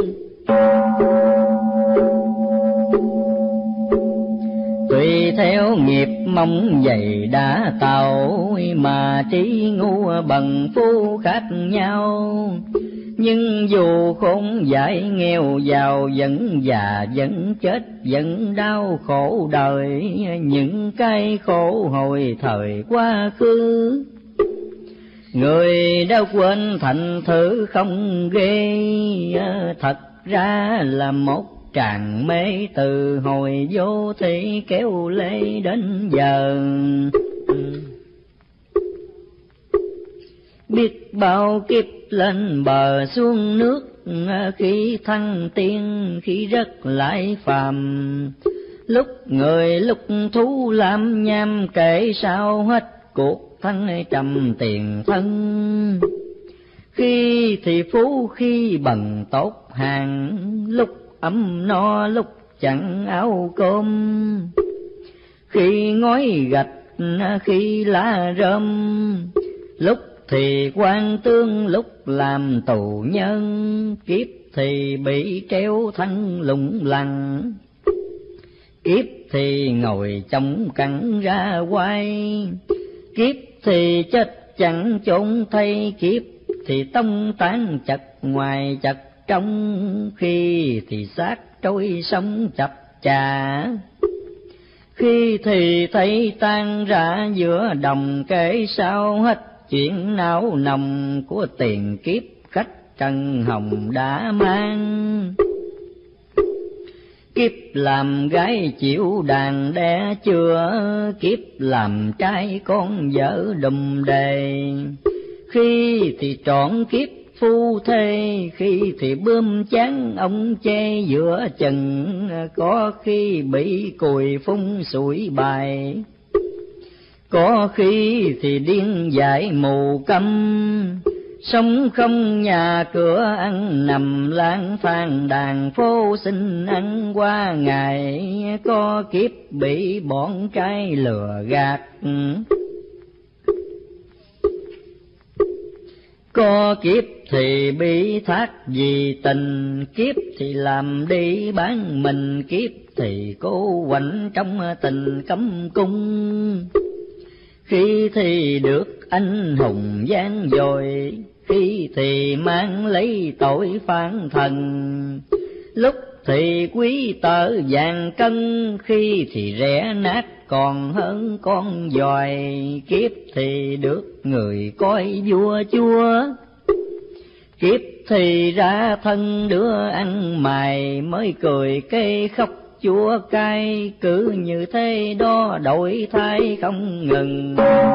Tùy theo nghiệp mong dày đã tạo, mà trí ngu bằng phu khác nhau. Nhưng dù khôn dại nghèo giàu, vẫn già vẫn chết vẫn đau khổ đời. Những cái khổ hồi thời quá khứ, người đã quên thành thử không ghê. Thật ra là một tràng mê, từ hồi vô thị kéo lê đến giờ. Biết bao kiếp lên bờ xuống nước, khi thăng tiên khi rất lại phàm. Lúc người lúc thú làm nham, kể sao hết cuộc thân trầm tiền thân. Khi thì phú khi bằng tốt hàng, lúc ấm no lúc chẳng áo cơm. Khi ngói gạch khi lá rơm, lúc thì quan tương lúc làm tù nhân. Kiếp thì bị treo thân lủng lẳng, kiếp thì ngồi trong cẳng ra quay. Kiếp thì chết chẳng chốn thay, kiếp thì tông tán chặt ngoài chặt trong. Khi thì xác trôi sông chập chà, khi thì thấy tan rã giữa đồng, kể sao hết chuyện não nồng của tiền kiếp khách trần hồng đã mang. Kiếp làm gái chịu đàn đẻ chưa, kiếp làm trai con vợ đùm đề. Khi thì trọn kiếp phu thê, khi thì bươm chán ông che giữa chừng, có khi bị cùi phun sủi bài, có khi thì điên dại mù câm. Sống không nhà cửa ăn nằm lang thang đàn phố xin ăn qua ngày, có kiếp bị bọn trai lừa gạt, có kiếp thì bị thác vì tình, kiếp thì làm đi bán mình, kiếp thì cố quạnh trong tình cấm cung. Khi thì được anh hùng gian dội, khi thì mang lấy tội phản thần. Lúc thì quý tợ vàng cân, khi thì rẻ nát còn hơn con giòi. Kiếp thì được người coi vua chúa, kiếp thì ra thân đứa ăn mày, mới cười cây khóc chúa cay, cứ như thế đó đổi thay không ngừng.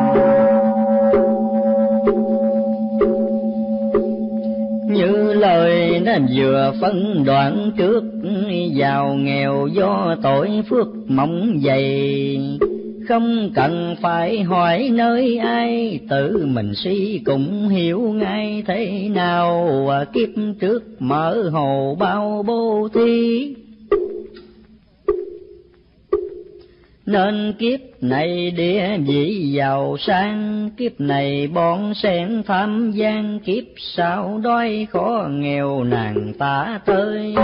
Như lời nên vừa phân đoạn trước, giàu nghèo do tội phước mỏng dày. Không cần phải hỏi nơi ai, tự mình suy cũng hiểu ngay thế nào. Kiếp trước mở hồ bao bố thí, nên kiếp này địa vị giàu sang. Kiếp này bọn sen tham gian, kiếp sau đói khó nghèo nàng tả tơi.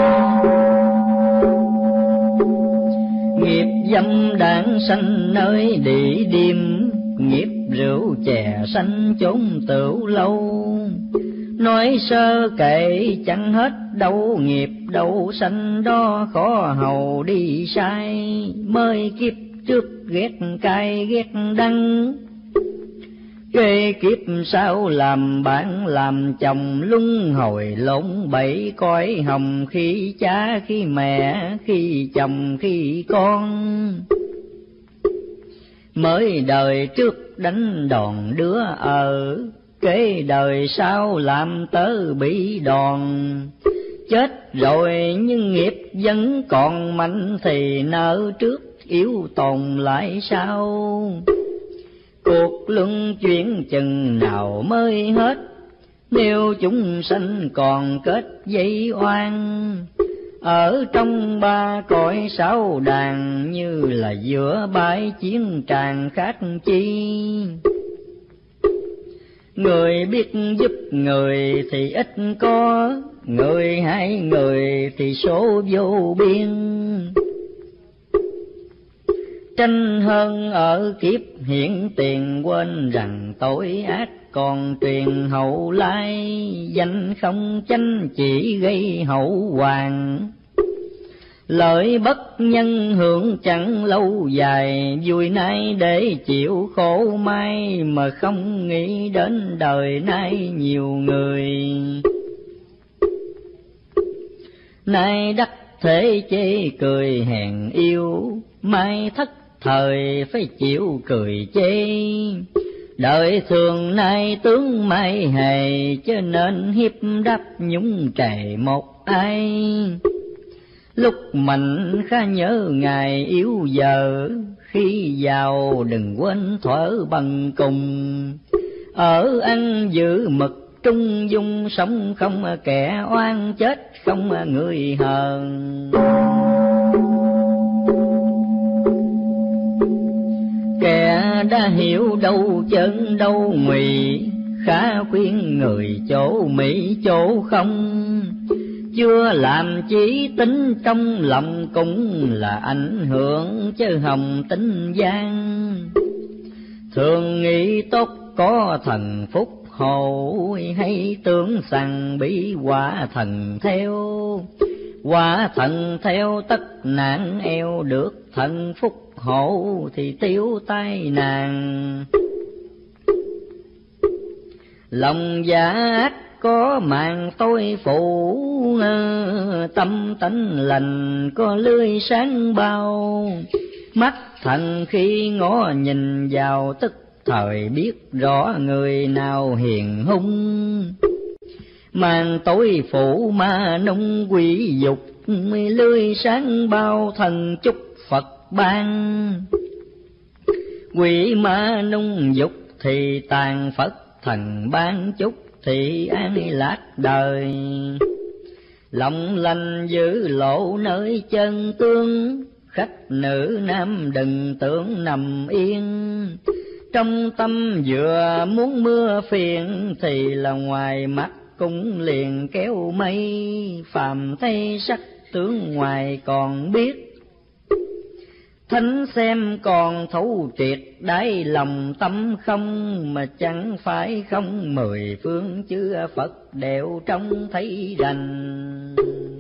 Nghiệp dâm đảng sanh nơi địa điểm, nghiệp rượu chè sanh chốn tửu lâu. Nói sơ kệ chẳng hết đâu, nghiệp đâu sanh đó khó hầu đi sai. Mới kiếp trước ghét cay ghét đắng, kế kiếp sau làm bạn làm chồng, luân hồi lộn bẫy cõi hồng. Khi cha khi mẹ, khi chồng khi con, mới đời trước đánh đòn đứa ở, kế đời sau làm tớ bị đòn. Chết rồi nhưng nghiệp vẫn còn mạnh, thì nợ trước yếu tồn lại sau. Cuộc luân chuyển chừng nào mới hết, nếu chúng sanh còn kết dây oan. Ở trong ba cõi sáu đàn, như là giữa bãi chiến tràng khác chi. Người biết giúp người thì ít có, người hai người thì số vô biên. Tranh hơn ở kiếp hiện tiền, quên rằng tội ác còn truyền hậu lai. Danh không chánh chỉ gây hậu hoàng, lợi bất nhân hưởng chẳng lâu dài. Vui nay để chịu khổ mai, mà không nghĩ đến đời nay nhiều người. Nay đắc thế chê cười hèn yêu, mai thất thời phải chịu cười chê. Đời thường nay tướng mai hề, cho nên hiếp đáp nhúng trề một ai. Lúc mạnh khá nhớ ngày yếu giờ, khi giàu đừng quên thuở bằng cùng. Ở ăn giữ mực trung dung, sống không kẻ oan, chết không người hờn. Kẻ đã hiểu đâu chân đâu ngụy, khá khuyên người chỗ mỹ chỗ không. Chưa làm chí tính trong lòng, cũng là ảnh hưởng chứ hồng tính gian. Thường nghĩ tốt có thần phúc hộ, hay tưởng rằng bị quả thần theo. Quả thần theo tất nạn eo, được thần phúc hộ thì tiêu tai nạn. Lòng giả ác có màn tôi phủ, tâm tánh lành có lưới sáng bao. Mắt thần khi ngó nhìn vào, tức thời biết rõ người nào hiền hung. Màn tối phủ ma nung quỷ dục, lưới sáng bao thần chúc Phật ban. Quỷ ma nung dục thì tàn Phật thần ban chúc thì an lạc đời. Lòng lành giữ lộ nơi chân tương, khách nữ nam đừng tưởng nằm yên. Trong tâm vừa muốn mưa phiền, thì là ngoài mắt cũng liền kéo mây. Phàm thấy sắc tướng ngoài còn biết, thánh xem còn thấu triệt đáy lòng tâm không. Mà chẳng phải không mười phương chư Phật đều trông thấy rành.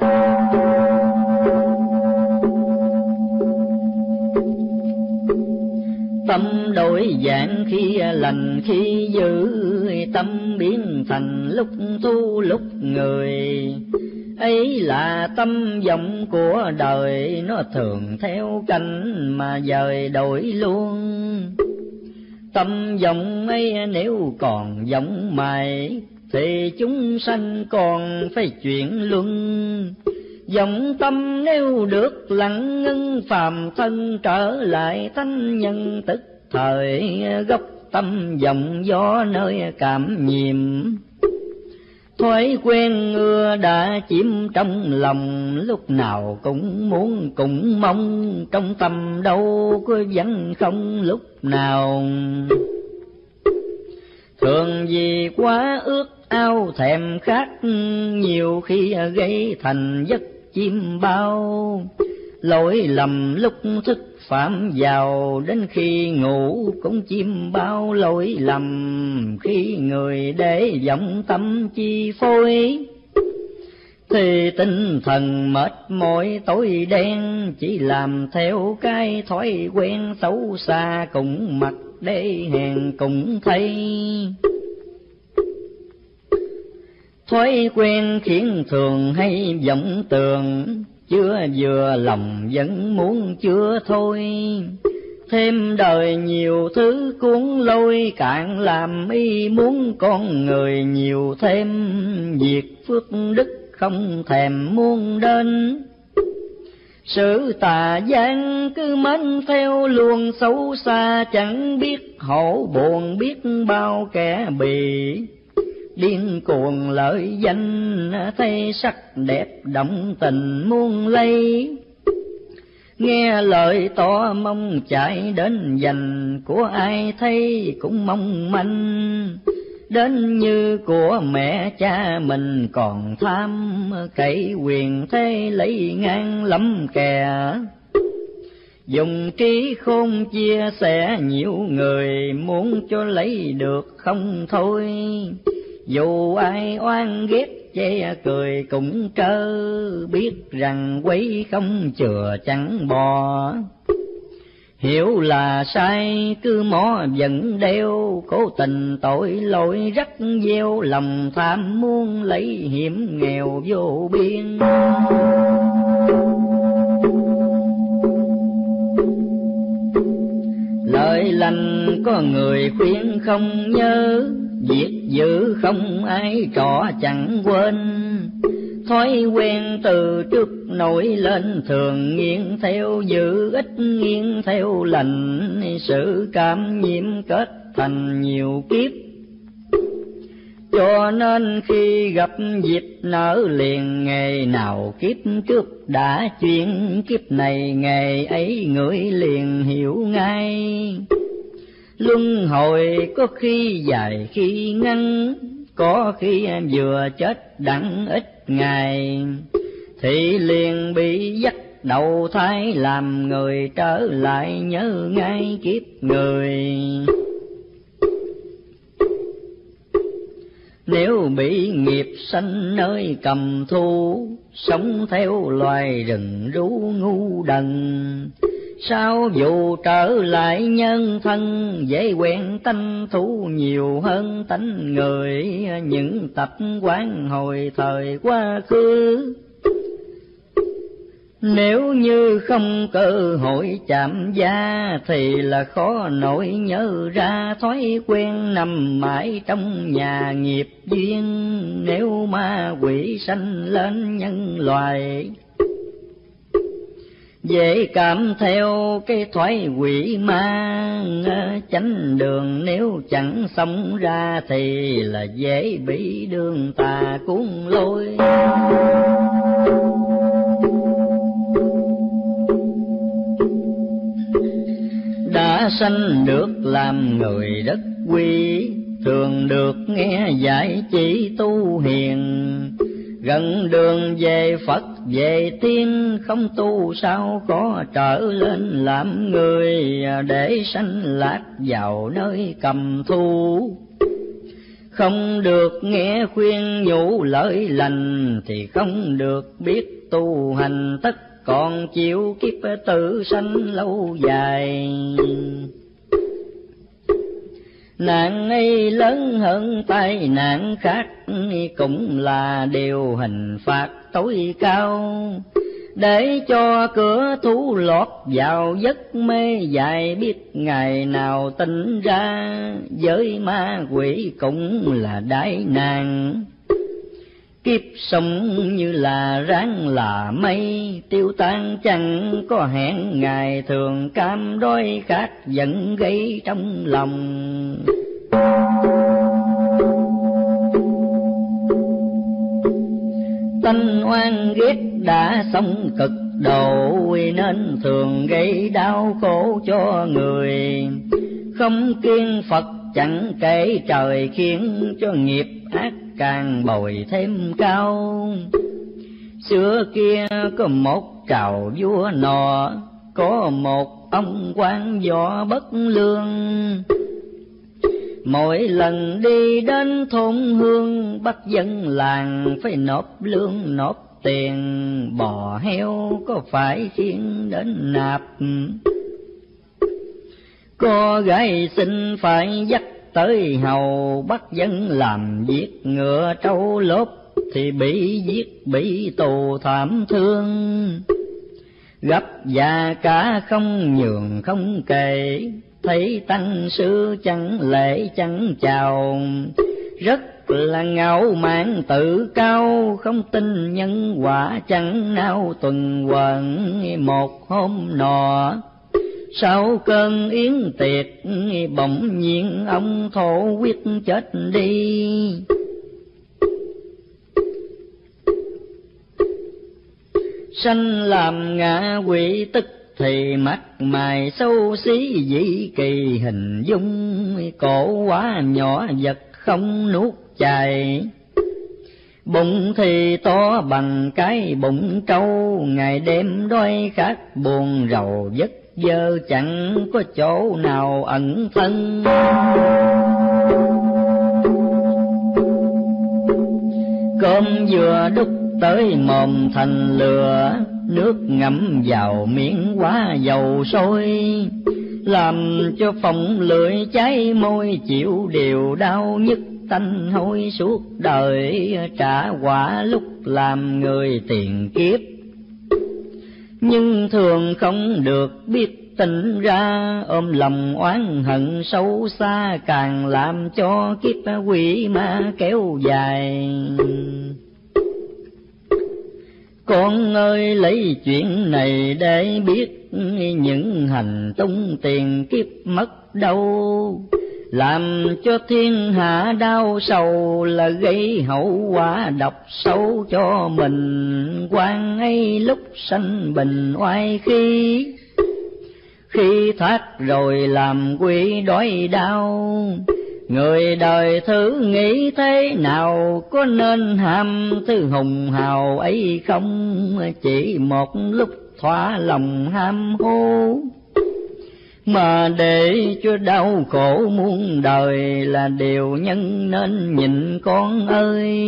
Tâm đổi dạng khi lành khi dữ, tâm biến thành lúc thu lúc người. Ấy là tâm vọng của đời, nó thường theo canh mà dời đổi luôn. Tâm vọng ấy nếu còn vọng mãi, thì chúng sanh còn phải chuyển luân. Vọng tâm nếu được lặng ngưng, phàm thân trở lại thánh nhân tức thời. Gốc tâm vọng gió nơi cảm nhiệm, thói quen ưa đã chiếm trong lòng. Lúc nào cũng muốn cũng mong, trong tâm đâu có vẫn không lúc nào. Thường vì quá ước ao thèm khát, nhiều khi gây thành giấc chim bao. Lỗi lầm lúc thức phạm vào, đến khi ngủ cũng chim bao lỗi lầm. Khi người để vọng tâm chi phối, thì tinh thần mệt mỏi tối đen. Chỉ làm theo cái thói quen xấu xa, cũng mặc để hèn cũng thấy. Thói quen khiến thường hay vọng tường, chưa vừa lòng vẫn muốn chưa thôi. Thêm đời nhiều thứ cuốn lôi, cạn làm y muốn con người nhiều thêm. Việc phước đức không thèm muốn đến, sự tà gian cứ mến theo luồng xấu xa. Chẳng biết hổ buồn biết bao kẻ bì, điên cuồng lợi danh thấy sắc đẹp động tình muôn lây. Nghe lời tỏ mong chạy đến giành, của ai thấy cũng mong manh. Đến như của mẹ cha mình còn tham, cậy quyền thế lấy ngang lắm kè. Dùng trí khôn chia sẻ nhiều người, muốn cho lấy được không thôi. Dù ai oan ghét che cười cũng trơ, biết rằng quấy không chừa chẳng bò. Hiểu là sai cứ mó vẫn đeo, cố tình tội lỗi rắc gieo. Lòng tham muốn lấy hiểm nghèo vô biên. Lời lành có người khuyên không nhớ, việc dữ không ai trọ chẳng quên. Thói quen từ trước nổi lên, thường nghiêng theo dữ ít nghiêng theo lành. Sự cảm nhiễm kết thành nhiều kiếp, cho nên khi gặp dịp nở liền. Ngày nào kiếp trước đã chuyện, kiếp này ngày ấy người liền hiểu ngay. Luân hồi có khi dài khi ngắn, có khi em vừa chết đặng ít ngày. Thì liền bị dắt đầu thai làm người, trở lại nhớ ngay kiếp người. Nếu bị nghiệp sanh nơi cầm thu, sống theo loài rừng rú ngu đần. Sao dù trở lại nhân thân, dễ quen tánh thú nhiều hơn tánh người, những tập quán hồi thời quá khứ. Nếu như không cơ hội chạm da, thì là khó nổi nhớ ra thói quen nằm mãi trong nhà nghiệp duyên. Nếu ma quỷ sanh lên nhân loài, dễ cảm theo cái thoái quỷ ma chánh đường. Nếu chẳng sống ra thì là dễ bị đường tà cuốn lôi. Đã sanh được làm người rất quý, thường được nghe dạy chỉ tu hiền. Gần đường về Phật về tiên, không tu sao có trở lên làm người, để sanh lạc vào nơi cầm thu. Không được nghe khuyên nhủ lợi lành, thì không được biết tu hành, tất còn chịu kiếp tử sanh lâu dài. Nạn ấy lớn hơn tai nạn khác, cũng là điều hình phạt tối cao. Để cho cửa thú lọt vào giấc mê dài, biết ngày nào tỉnh ra, với ma quỷ cũng là đại nạn. Kiếp sống như là ráng là mây, tiêu tan chẳng có hẹn ngày, thường cam đói khát giận gây trong lòng. Tánh oan ghét đã sống cực độ, nên thường gây đau khổ cho người. Không kiêng Phật chẳng kể trời, khiến cho nghiệp ác càng bồi thêm cao. Xưa kia có một trào vua nọ, có một ông quan võ bất lương. Mỗi lần đi đến thôn hương, bắt dân làng phải nộp lương nộp tiền. Bò heo có phải khiến đến nạp, có gái xinh phải dắt tới hầu. Bắt dân làm việc ngựa trâu lốp, thì bị giết bị tù thảm thương. Gấp và cả không nhường không kể, thấy tăng sư chẳng lễ chẳng chào. Rất là ngạo mạn tự cao, không tin nhân quả chẳng nao tuần hoàn. Một hôm nọ sau cơn yến tiệc, bỗng nhiên ông thổ quyết chết đi. Sanh làm ngạ quỷ, tức thì mắt mày xấu xí dị kỳ hình dung. Cổ quá nhỏ vật không nuốt chài, bụng thì to bằng cái bụng trâu. Ngày đêm đói khát buồn rầu vất vơ, chẳng có chỗ nào ẩn thân. Cơm vừa đút tới mồm thành lửa, nước ngậm vào miệng quá dầu sôi. Làm cho phồng lưỡi cháy môi, chịu điều đau nhức tanh hôi suốt đời. Trả quả lúc làm người tiền kiếp, nhưng thường không được biết tỉnh ra. Ôm lòng oán hận sâu xa, càng làm cho kiếp quỷ ma kéo dài. Con ơi lấy chuyện này để biết, những hành tung tiền kiếp mất đâu. Làm cho thiên hạ đau sầu, là gây hậu quả độc sâu cho mình. Quan ấy lúc sanh bình oai khi, khi thoát rồi làm quỷ đói đau. Người đời thử nghĩ thế nào, có nên ham thứ hùng hào ấy không? Chỉ một lúc thỏa lòng ham hố, Mà để cho đau khổ muôn đời là điều nhân nên nhịn con ơi.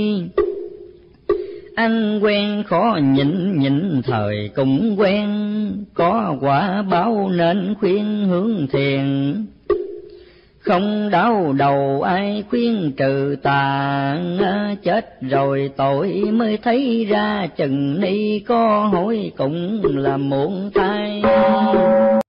Ăn quen khó nhịn, nhịn thời cũng quen, có quả báo nên khuyên hướng thiền. Không đau đầu ai khuyên trừ tà, chết rồi tội mới thấy ra, chừng ni có hối cũng là muộn thay.